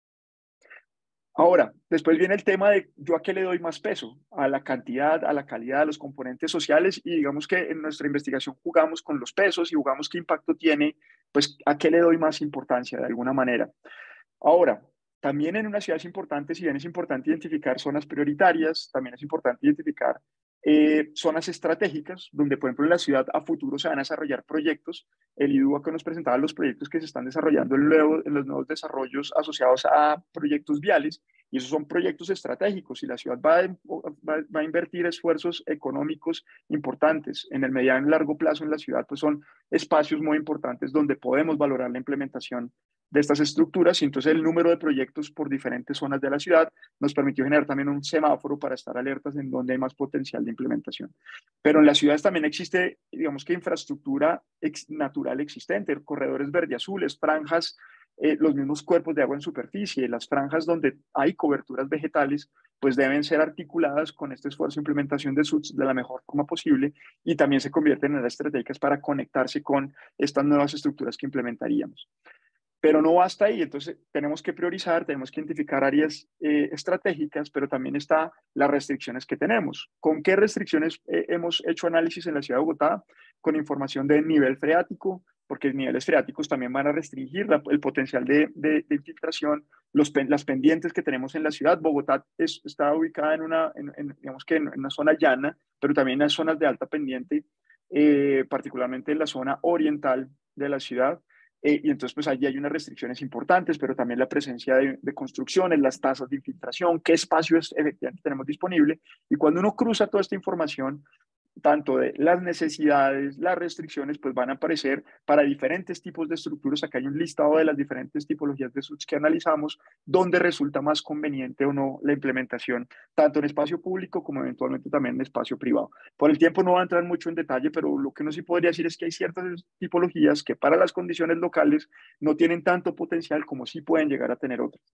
Ahora, después viene el tema de yo a qué le doy más peso, a la cantidad, a la calidad, a los componentes sociales, y digamos que en nuestra investigación jugamos con los pesos y jugamos qué impacto tiene, pues a qué le doy más importancia de alguna manera. Ahora, también en una ciudad es importante, si bien es importante identificar zonas prioritarias, también es importante identificar eh, zonas estratégicas, donde por ejemplo en la ciudad a futuro se van a desarrollar proyectos. El I D U A que nos presentaba los proyectos que se están desarrollando en, nuevo, en los nuevos desarrollos asociados a proyectos viales, y esos son proyectos estratégicos, y la ciudad va a, va, va a invertir esfuerzos económicos importantes en el mediano y largo plazo en la ciudad, pues son espacios muy importantes donde podemos valorar la implementación de estas estructuras, y entonces el número de proyectos por diferentes zonas de la ciudad nos permitió generar también un semáforo para estar alertas en donde hay más potencial de implementación. Pero en las ciudades también existe, digamos que infraestructura ex natural existente, corredores verde-azules, franjas, eh, los mismos cuerpos de agua en superficie, las franjas donde hay coberturas vegetales, pues deben ser articuladas con este esfuerzo de implementación de S U Ts de la mejor forma posible, y también se convierten en estratégicas para conectarse con estas nuevas estructuras que implementaríamos. Pero no basta ahí, entonces tenemos que priorizar, tenemos que identificar áreas eh, estratégicas, pero también está las restricciones que tenemos. ¿Con qué restricciones eh, hemos hecho análisis en la ciudad de Bogotá? Con información de nivel freático, porque niveles freáticos también van a restringir la, el potencial de, de, de infiltración, los, las pendientes que tenemos en la ciudad. Bogotá es, está ubicada en una, en, en, digamos que en, en una zona llana, pero también en zonas de alta pendiente, eh, particularmente en la zona oriental de la ciudad. Eh, y entonces pues allí hay unas restricciones importantes, pero también la presencia de, de construcciones, las tasas de infiltración, qué espacios efectivamente tenemos disponible. Y cuando uno cruza toda esta información, tanto de las necesidades, las restricciones, pues van a aparecer para diferentes tipos de estructuras. Acá hay un listado de las diferentes tipologías de S U Ts que analizamos, donde resulta más conveniente o no la implementación, tanto en espacio público como eventualmente también en espacio privado. Por el tiempo no voy a entrar mucho en detalle, pero lo que uno sí podría decir es que hay ciertas tipologías que para las condiciones locales no tienen tanto potencial como sí pueden llegar a tener otras.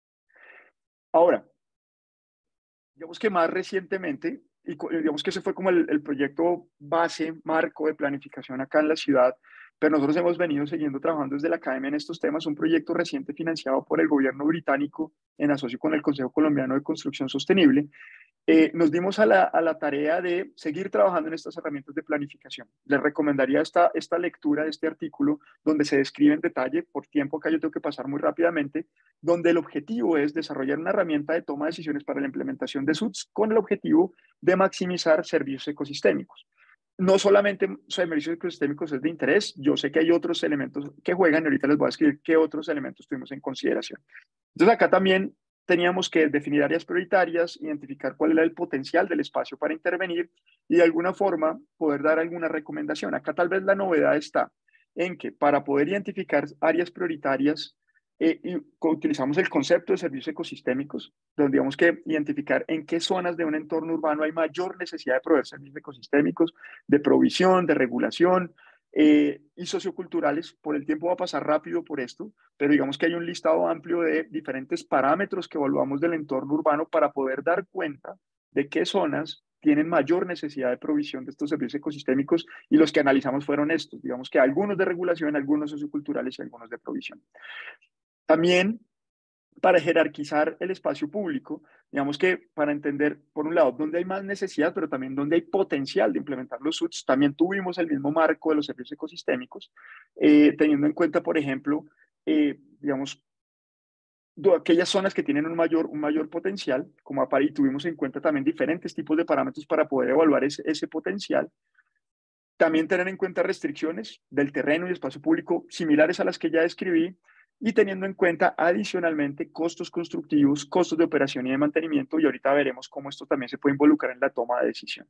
Ahora, digamos que más recientemente, y digamos que ese fue como el, el proyecto base, marco de planificación acá en la ciudad, pero nosotros hemos venido siguiendo trabajando desde la academia en estos temas, un proyecto reciente financiado por el gobierno británico en asocio con el Consejo Colombiano de Construcción Sostenible. Eh, nos dimos a la, a la tarea de seguir trabajando en estas herramientas de planificación. Les recomendaría esta, esta lectura de este artículo, donde se describe en detalle, por tiempo acá yo tengo que pasar muy rápidamente, donde el objetivo es desarrollar una herramienta de toma de decisiones para la implementación de S U Ts con el objetivo de maximizar servicios ecosistémicos. No solamente servicios ecosistémicos es de interés, yo sé que hay otros elementos que juegan y ahorita les voy a escribir qué otros elementos tuvimos en consideración. Entonces acá también teníamos que definir áreas prioritarias, identificar cuál era el potencial del espacio para intervenir y de alguna forma poder dar alguna recomendación. Acá tal vez la novedad está en que para poder identificar áreas prioritarias eh, y utilizamos el concepto de servicios ecosistémicos, donde digamos que identificar en qué zonas de un entorno urbano hay mayor necesidad de proveer servicios ecosistémicos, de provisión, de regulación, Eh, y socioculturales. Por el tiempo va a pasar rápido por esto, pero digamos que hay un listado amplio de diferentes parámetros que evaluamos del entorno urbano para poder dar cuenta de qué zonas tienen mayor necesidad de provisión de estos servicios ecosistémicos, y los que analizamos fueron estos, digamos que algunos de regulación, algunos socioculturales y algunos de provisión. También para jerarquizar el espacio público, digamos que para entender, por un lado, dónde hay más necesidad, pero también dónde hay potencial de implementar los S U Ts, también tuvimos el mismo marco de los servicios ecosistémicos, eh, teniendo en cuenta, por ejemplo, eh, digamos, aquellas zonas que tienen un mayor, un mayor potencial, como para, y tuvimos en cuenta también diferentes tipos de parámetros para poder evaluar ese, ese potencial. También tener en cuenta restricciones del terreno y espacio público similares a las que ya describí, y teniendo en cuenta adicionalmente costos constructivos, costos de operación y de mantenimiento, y ahorita veremos cómo esto también se puede involucrar en la toma de decisión.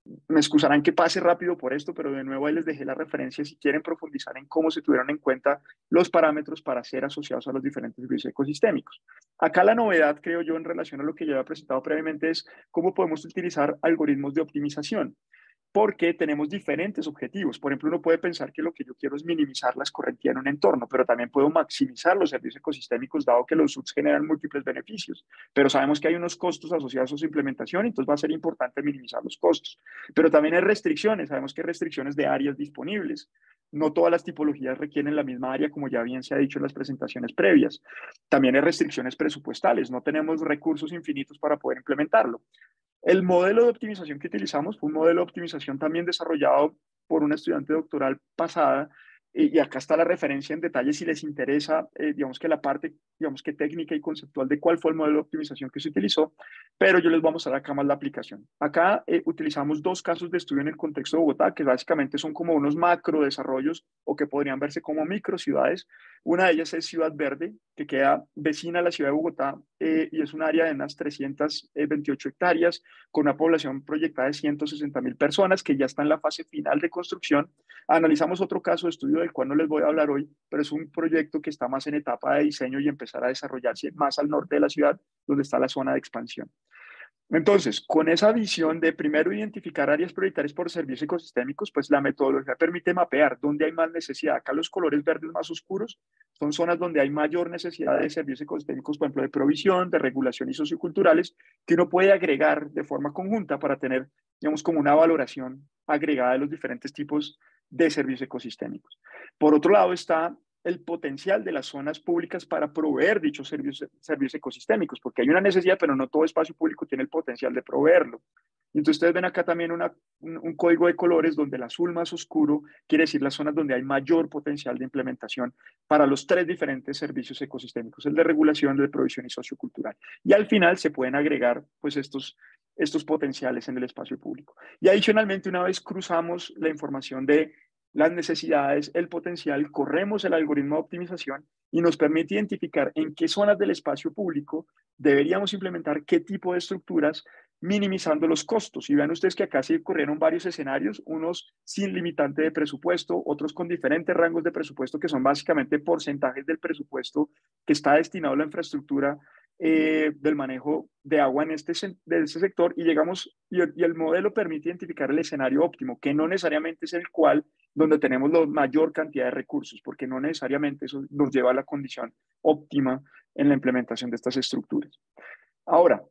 Me excusarán que pase rápido por esto, pero de nuevo ahí les dejé la referencia si quieren profundizar en cómo se tuvieron en cuenta los parámetros para ser asociados a los diferentes servicios ecosistémicos. Acá la novedad, creo yo, en relación a lo que ya había presentado previamente es cómo podemos utilizar algoritmos de optimización, porque tenemos diferentes objetivos. Por ejemplo, uno puede pensar que lo que yo quiero es minimizar la escorrentía en un entorno, pero también puedo maximizar los servicios ecosistémicos, dado que los S U Ts generan múltiples beneficios. Pero sabemos que hay unos costos asociados a su implementación, entonces va a ser importante minimizar los costos. Pero también hay restricciones, sabemos que hay restricciones de áreas disponibles. No todas las tipologías requieren la misma área, como ya bien se ha dicho en las presentaciones previas. También hay restricciones presupuestales, no tenemos recursos infinitos para poder implementarlo. El modelo de optimización que utilizamos fue un modelo de optimización también desarrollado por una estudiante doctoral pasada, y acá está la referencia en detalle si les interesa, eh, digamos que la parte, digamos que técnica y conceptual de cuál fue el modelo de optimización que se utilizó, pero yo les voy a mostrar acá más la aplicación. Acá eh, utilizamos dos casos de estudio en el contexto de Bogotá, que básicamente son como unos macro desarrollos o que podrían verse como micro ciudades. Una de ellas es Ciudad Verde, que queda vecina a la ciudad de Bogotá eh, y es un área de unas trescientas veintiocho hectáreas con una población proyectada de ciento sesenta mil personas que ya está en la fase final de construcción. Analizamos otro caso de estudio del cual no les voy a hablar hoy, pero es un proyecto que está más en etapa de diseño y empezar a desarrollarse más al norte de la ciudad, donde está la zona de expansión. Entonces, con esa visión de primero identificar áreas prioritarias por servicios ecosistémicos, pues la metodología permite mapear dónde hay más necesidad. Acá los colores verdes más oscuros son zonas donde hay mayor necesidad de servicios ecosistémicos, por ejemplo, de provisión, de regulación y socioculturales, que uno puede agregar de forma conjunta para tener, digamos, como una valoración agregada de los diferentes tipos de servicios ecosistémicos. Por otro lado está el potencial de las zonas públicas para proveer dichos servicios, servicios ecosistémicos, porque hay una necesidad, pero no todo espacio público tiene el potencial de proveerlo. Y entonces ustedes ven acá también una, un, un código de colores donde el azul más oscuro quiere decir las zonas donde hay mayor potencial de implementación para los tres diferentes servicios ecosistémicos, el de regulación, el de provisión y sociocultural. Y al final se pueden agregar pues estos, estos potenciales en el espacio público. Y adicionalmente, una vez cruzamos la información de las necesidades, el potencial, corremos el algoritmo de optimización y nos permite identificar en qué zonas del espacio público deberíamos implementar qué tipo de estructuras, minimizando los costos. Y vean ustedes que acá se corrieron varios escenarios, unos sin limitante de presupuesto, otros con diferentes rangos de presupuesto que son básicamente porcentajes del presupuesto que está destinado a la infraestructura eh, del manejo de agua en este, de este sector, y llegamos, y el, y el modelo permite identificar el escenario óptimo, que no necesariamente es el cual donde tenemos la mayor cantidad de recursos, porque no necesariamente eso nos lleva a la condición óptima en la implementación de estas estructuras. Ahora,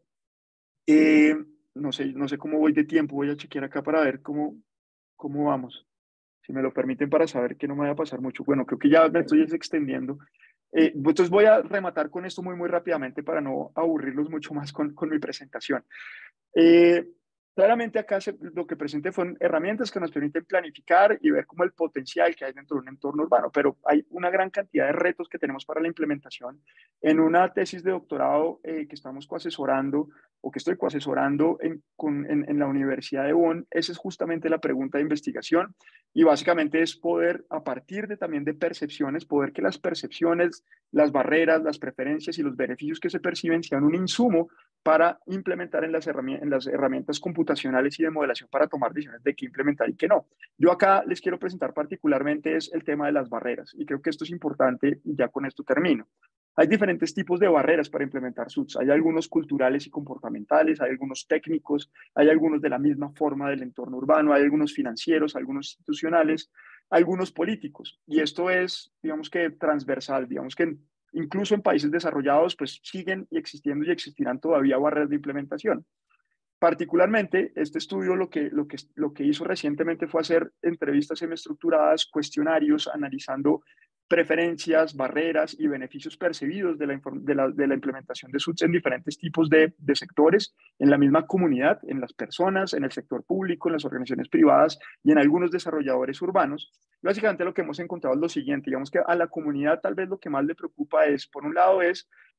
eh, no sé, no sé cómo voy de tiempo, voy a chequear acá para ver cómo, cómo vamos, si me lo permiten, para saber que no me vaya a pasar mucho. Bueno, creo que ya me estoy extendiendo. Eh, entonces voy a rematar con esto muy, muy rápidamente para no aburrirlos mucho más con, con mi presentación. Eh, Claramente acá se, lo que presenté fueron herramientas que nos permiten planificar y ver cómo el potencial que hay dentro de un entorno urbano, pero hay una gran cantidad de retos que tenemos para la implementación. En una tesis de doctorado eh, que estamos coasesorando o que estoy coasesorando en, con, en, en la Universidad de Bonn, esa es justamente la pregunta de investigación, y básicamente es poder, a partir de también de percepciones, poder que las percepciones, las barreras, las preferencias y los beneficios que se perciben sean un insumo para implementar en las herramientas, en las herramientas computacionales y de modelación para tomar decisiones de qué implementar y qué no. Yo acá les quiero presentar particularmente es el tema de las barreras, y creo que esto es importante y ya con esto termino. Hay diferentes tipos de barreras para implementar S U Ts. Hay algunos culturales y comportamentales, hay algunos técnicos, hay algunos de la misma forma del entorno urbano, hay algunos financieros, algunos institucionales, algunos políticos. Y esto es, digamos que transversal, digamos que incluso en países desarrollados, pues siguen existiendo y existirán todavía barreras de implementación. Particularmente, este estudio lo que, lo, que, lo que hizo recientemente fue hacer entrevistas semiestructuradas, cuestionarios, analizando preferencias, barreras y beneficios percibidos de la, de la, de la implementación de S U Ts en diferentes tipos de, de sectores, en la misma comunidad, en las personas, en el sector público, en las organizaciones privadas y en algunos desarrolladores urbanos. Básicamente lo que hemos encontrado es lo siguiente, digamos que a la comunidad tal vez lo que más le preocupa es, por un lado, es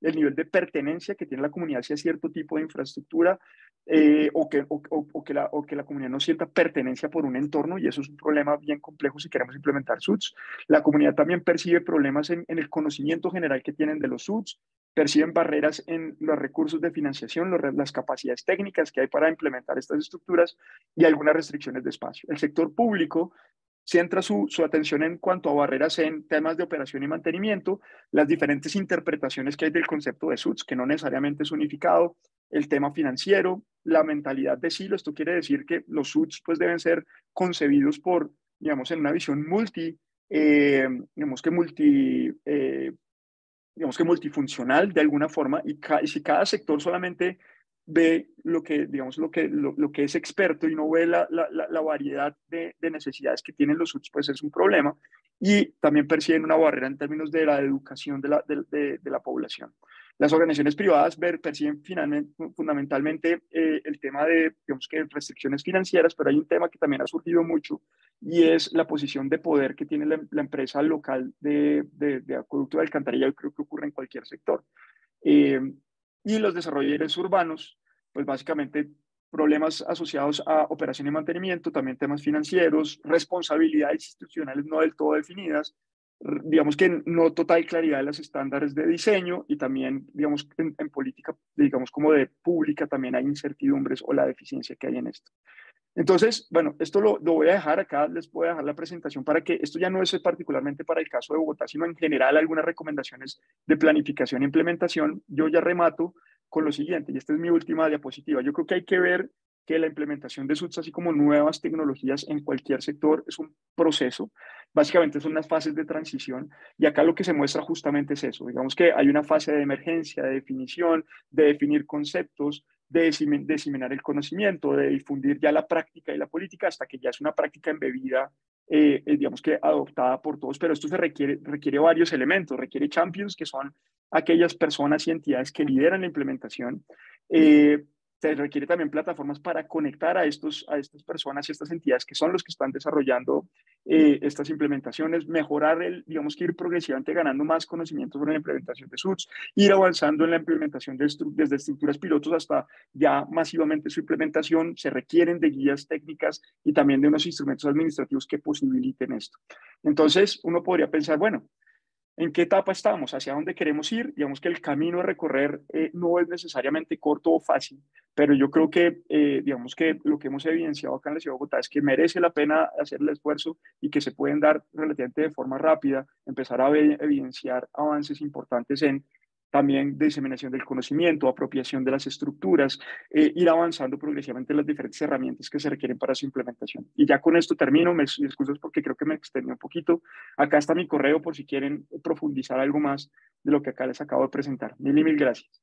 el nivel de pertenencia que tiene la comunidad hacia cierto tipo de infraestructura, eh, o, que, o, o, o, que la, o que la comunidad no sienta pertenencia por un entorno, y eso es un problema bien complejo si queremos implementar S U Ts. La comunidad también percibe problemas en, en el conocimiento general que tienen de los S U Ts, perciben barreras en los recursos de financiación, los, las capacidades técnicas que hay para implementar estas estructuras y algunas restricciones de espacio. El sector público centra su, su atención en cuanto a barreras en temas de operación y mantenimiento, las diferentes interpretaciones que hay del concepto de S U Ts, que no necesariamente es unificado, el tema financiero, la mentalidad de silo. Esto quiere decir que los S U Ts pues, deben ser concebidos por, digamos, en una visión multi, eh, digamos que multi, eh, digamos que multifuncional de alguna forma, y, ca y si cada sector solamente ve lo que, digamos, lo que, lo, lo que es experto y no ve la, la, la variedad de, de necesidades que tienen los S U Ts, pues es un problema. Y también perciben una barrera en términos de la educación de la, de, de, de la población. Las organizaciones privadas ver, perciben finalmente, fundamentalmente eh, el tema de, digamos que restricciones financieras, pero hay un tema que también ha surgido mucho, y es la posición de poder que tiene la, la empresa local de, de, de acueducto de alcantarilla. Yo creo que ocurre en cualquier sector. Eh, y los desarrolladores urbanos, pues básicamente problemas asociados a operación y mantenimiento, también temas financieros, responsabilidades institucionales no del todo definidas, digamos que no total claridad de los estándares de diseño, y también, digamos, en, en política, digamos, como de pública, también hay incertidumbres o la deficiencia que hay en esto. Entonces, bueno, esto lo, lo voy a dejar acá, les voy a dejar la presentación para que esto ya no es particularmente para el caso de Bogotá, sino en general algunas recomendaciones de planificación e implementación. Yo ya remato con lo siguiente, y esta es mi última diapositiva. Yo creo que hay que ver que la implementación de S U Ts, así como nuevas tecnologías en cualquier sector, es un proceso. Básicamente son unas fases de transición, y acá lo que se muestra justamente es eso. Digamos que hay una fase de emergencia, de definición, de definir conceptos, de diseminar el conocimiento, de difundir ya la práctica y la política, hasta que ya es una práctica embebida, eh, digamos que adoptada por todos. Pero esto se requiere, requiere varios elementos, requiere champions, que son aquellas personas y entidades que lideran la implementación. Eh, se requiere también plataformas para conectar a, estos, a estas personas y estas entidades que son los que están desarrollando eh, estas implementaciones, mejorar, el, digamos que ir progresivamente ganando más conocimiento sobre la implementación de S U Ts, ir avanzando en la implementación de estru desde estructuras pilotos hasta ya masivamente su implementación. Se requieren de guías técnicas y también de unos instrumentos administrativos que posibiliten esto. Entonces, uno podría pensar, bueno, ¿en qué etapa estamos? ¿Hacia dónde queremos ir? Digamos que el camino a recorrer eh, no es necesariamente corto o fácil, pero yo creo que, eh, digamos que lo que hemos evidenciado acá en la ciudad de Bogotá es que merece la pena hacer el esfuerzo, y que se pueden dar relativamente de forma rápida, empezar a evidenciar avances importantes en también diseminación del conocimiento, apropiación de las estructuras, eh, ir avanzando progresivamente en las diferentes herramientas que se requieren para su implementación. Y ya con esto termino, me excuso porque creo que me extendí un poquito. Acá está mi correo por si quieren profundizar algo más de lo que acá les acabo de presentar. Mil y mil gracias.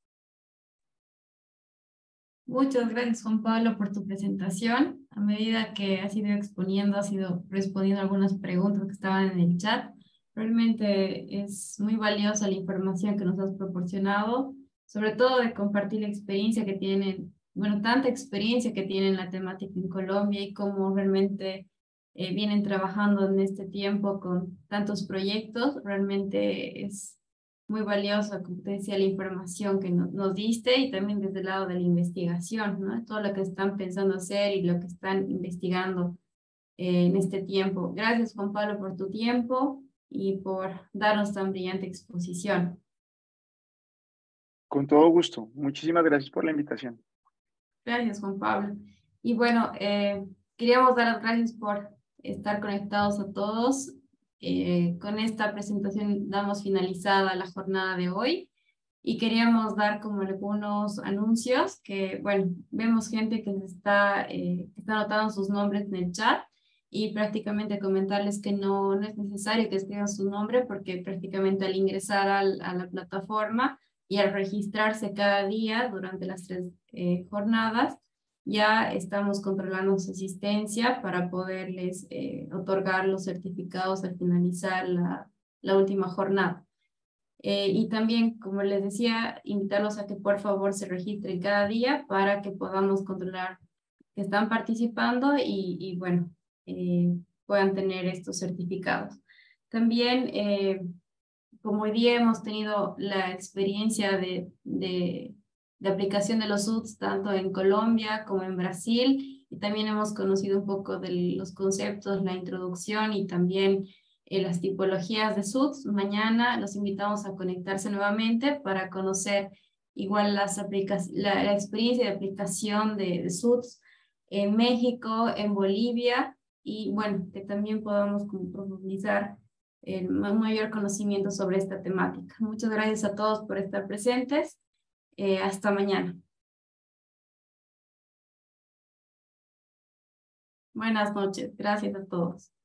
Muchas gracias, Juan Pablo, por tu presentación. A medida que has ido exponiendo, has ido respondiendo algunas preguntas que estaban en el chat. Realmente es muy valiosa la información que nos has proporcionado, sobre todo de compartir la experiencia que tienen, bueno, tanta experiencia que tienen la temática en Colombia, y cómo realmente eh, vienen trabajando en este tiempo con tantos proyectos. Realmente es muy valiosa, como te decía, la información que no, nos diste, y también desde el lado de la investigación, ¿no? Todo lo que están pensando hacer y lo que están investigando eh, en este tiempo. Gracias, Juan Pablo, por tu tiempo y por darnos tan brillante exposición. Con todo gusto. Muchísimas gracias por la invitación. Gracias, Juan Pablo. Y bueno, eh, queríamos dar las gracias por estar conectados a todos. Eh, con esta presentación damos finalizada la jornada de hoy, y queríamos dar como algunos anuncios que, bueno, vemos gente que, se está, eh, que está anotando sus nombres en el chat, y prácticamente comentarles que no, no es necesario que escriban su nombre, porque prácticamente al ingresar al, a la plataforma y al registrarse cada día durante las tres eh, jornadas, ya estamos controlando su asistencia para poderles eh, otorgar los certificados al finalizar la, la última jornada. Eh, y también, como les decía, invitarlos a que por favor se registren cada día para que podamos controlar que están participando, y, y bueno, eh, puedan tener estos certificados. También eh, como hoy día hemos tenido la experiencia de, de, de aplicación de los S U Ts tanto en Colombia como en Brasil, y también hemos conocido un poco de los conceptos, la introducción y también eh, las tipologías de S U Ts, mañana los invitamos a conectarse nuevamente para conocer igual las la, la experiencia de aplicación de, de S U Ts en México, en Bolivia, y bueno, que también podamos como profundizar el mayor conocimiento sobre esta temática. Muchas gracias a todos por estar presentes. Eh, hasta mañana. Buenas noches. Gracias a todos.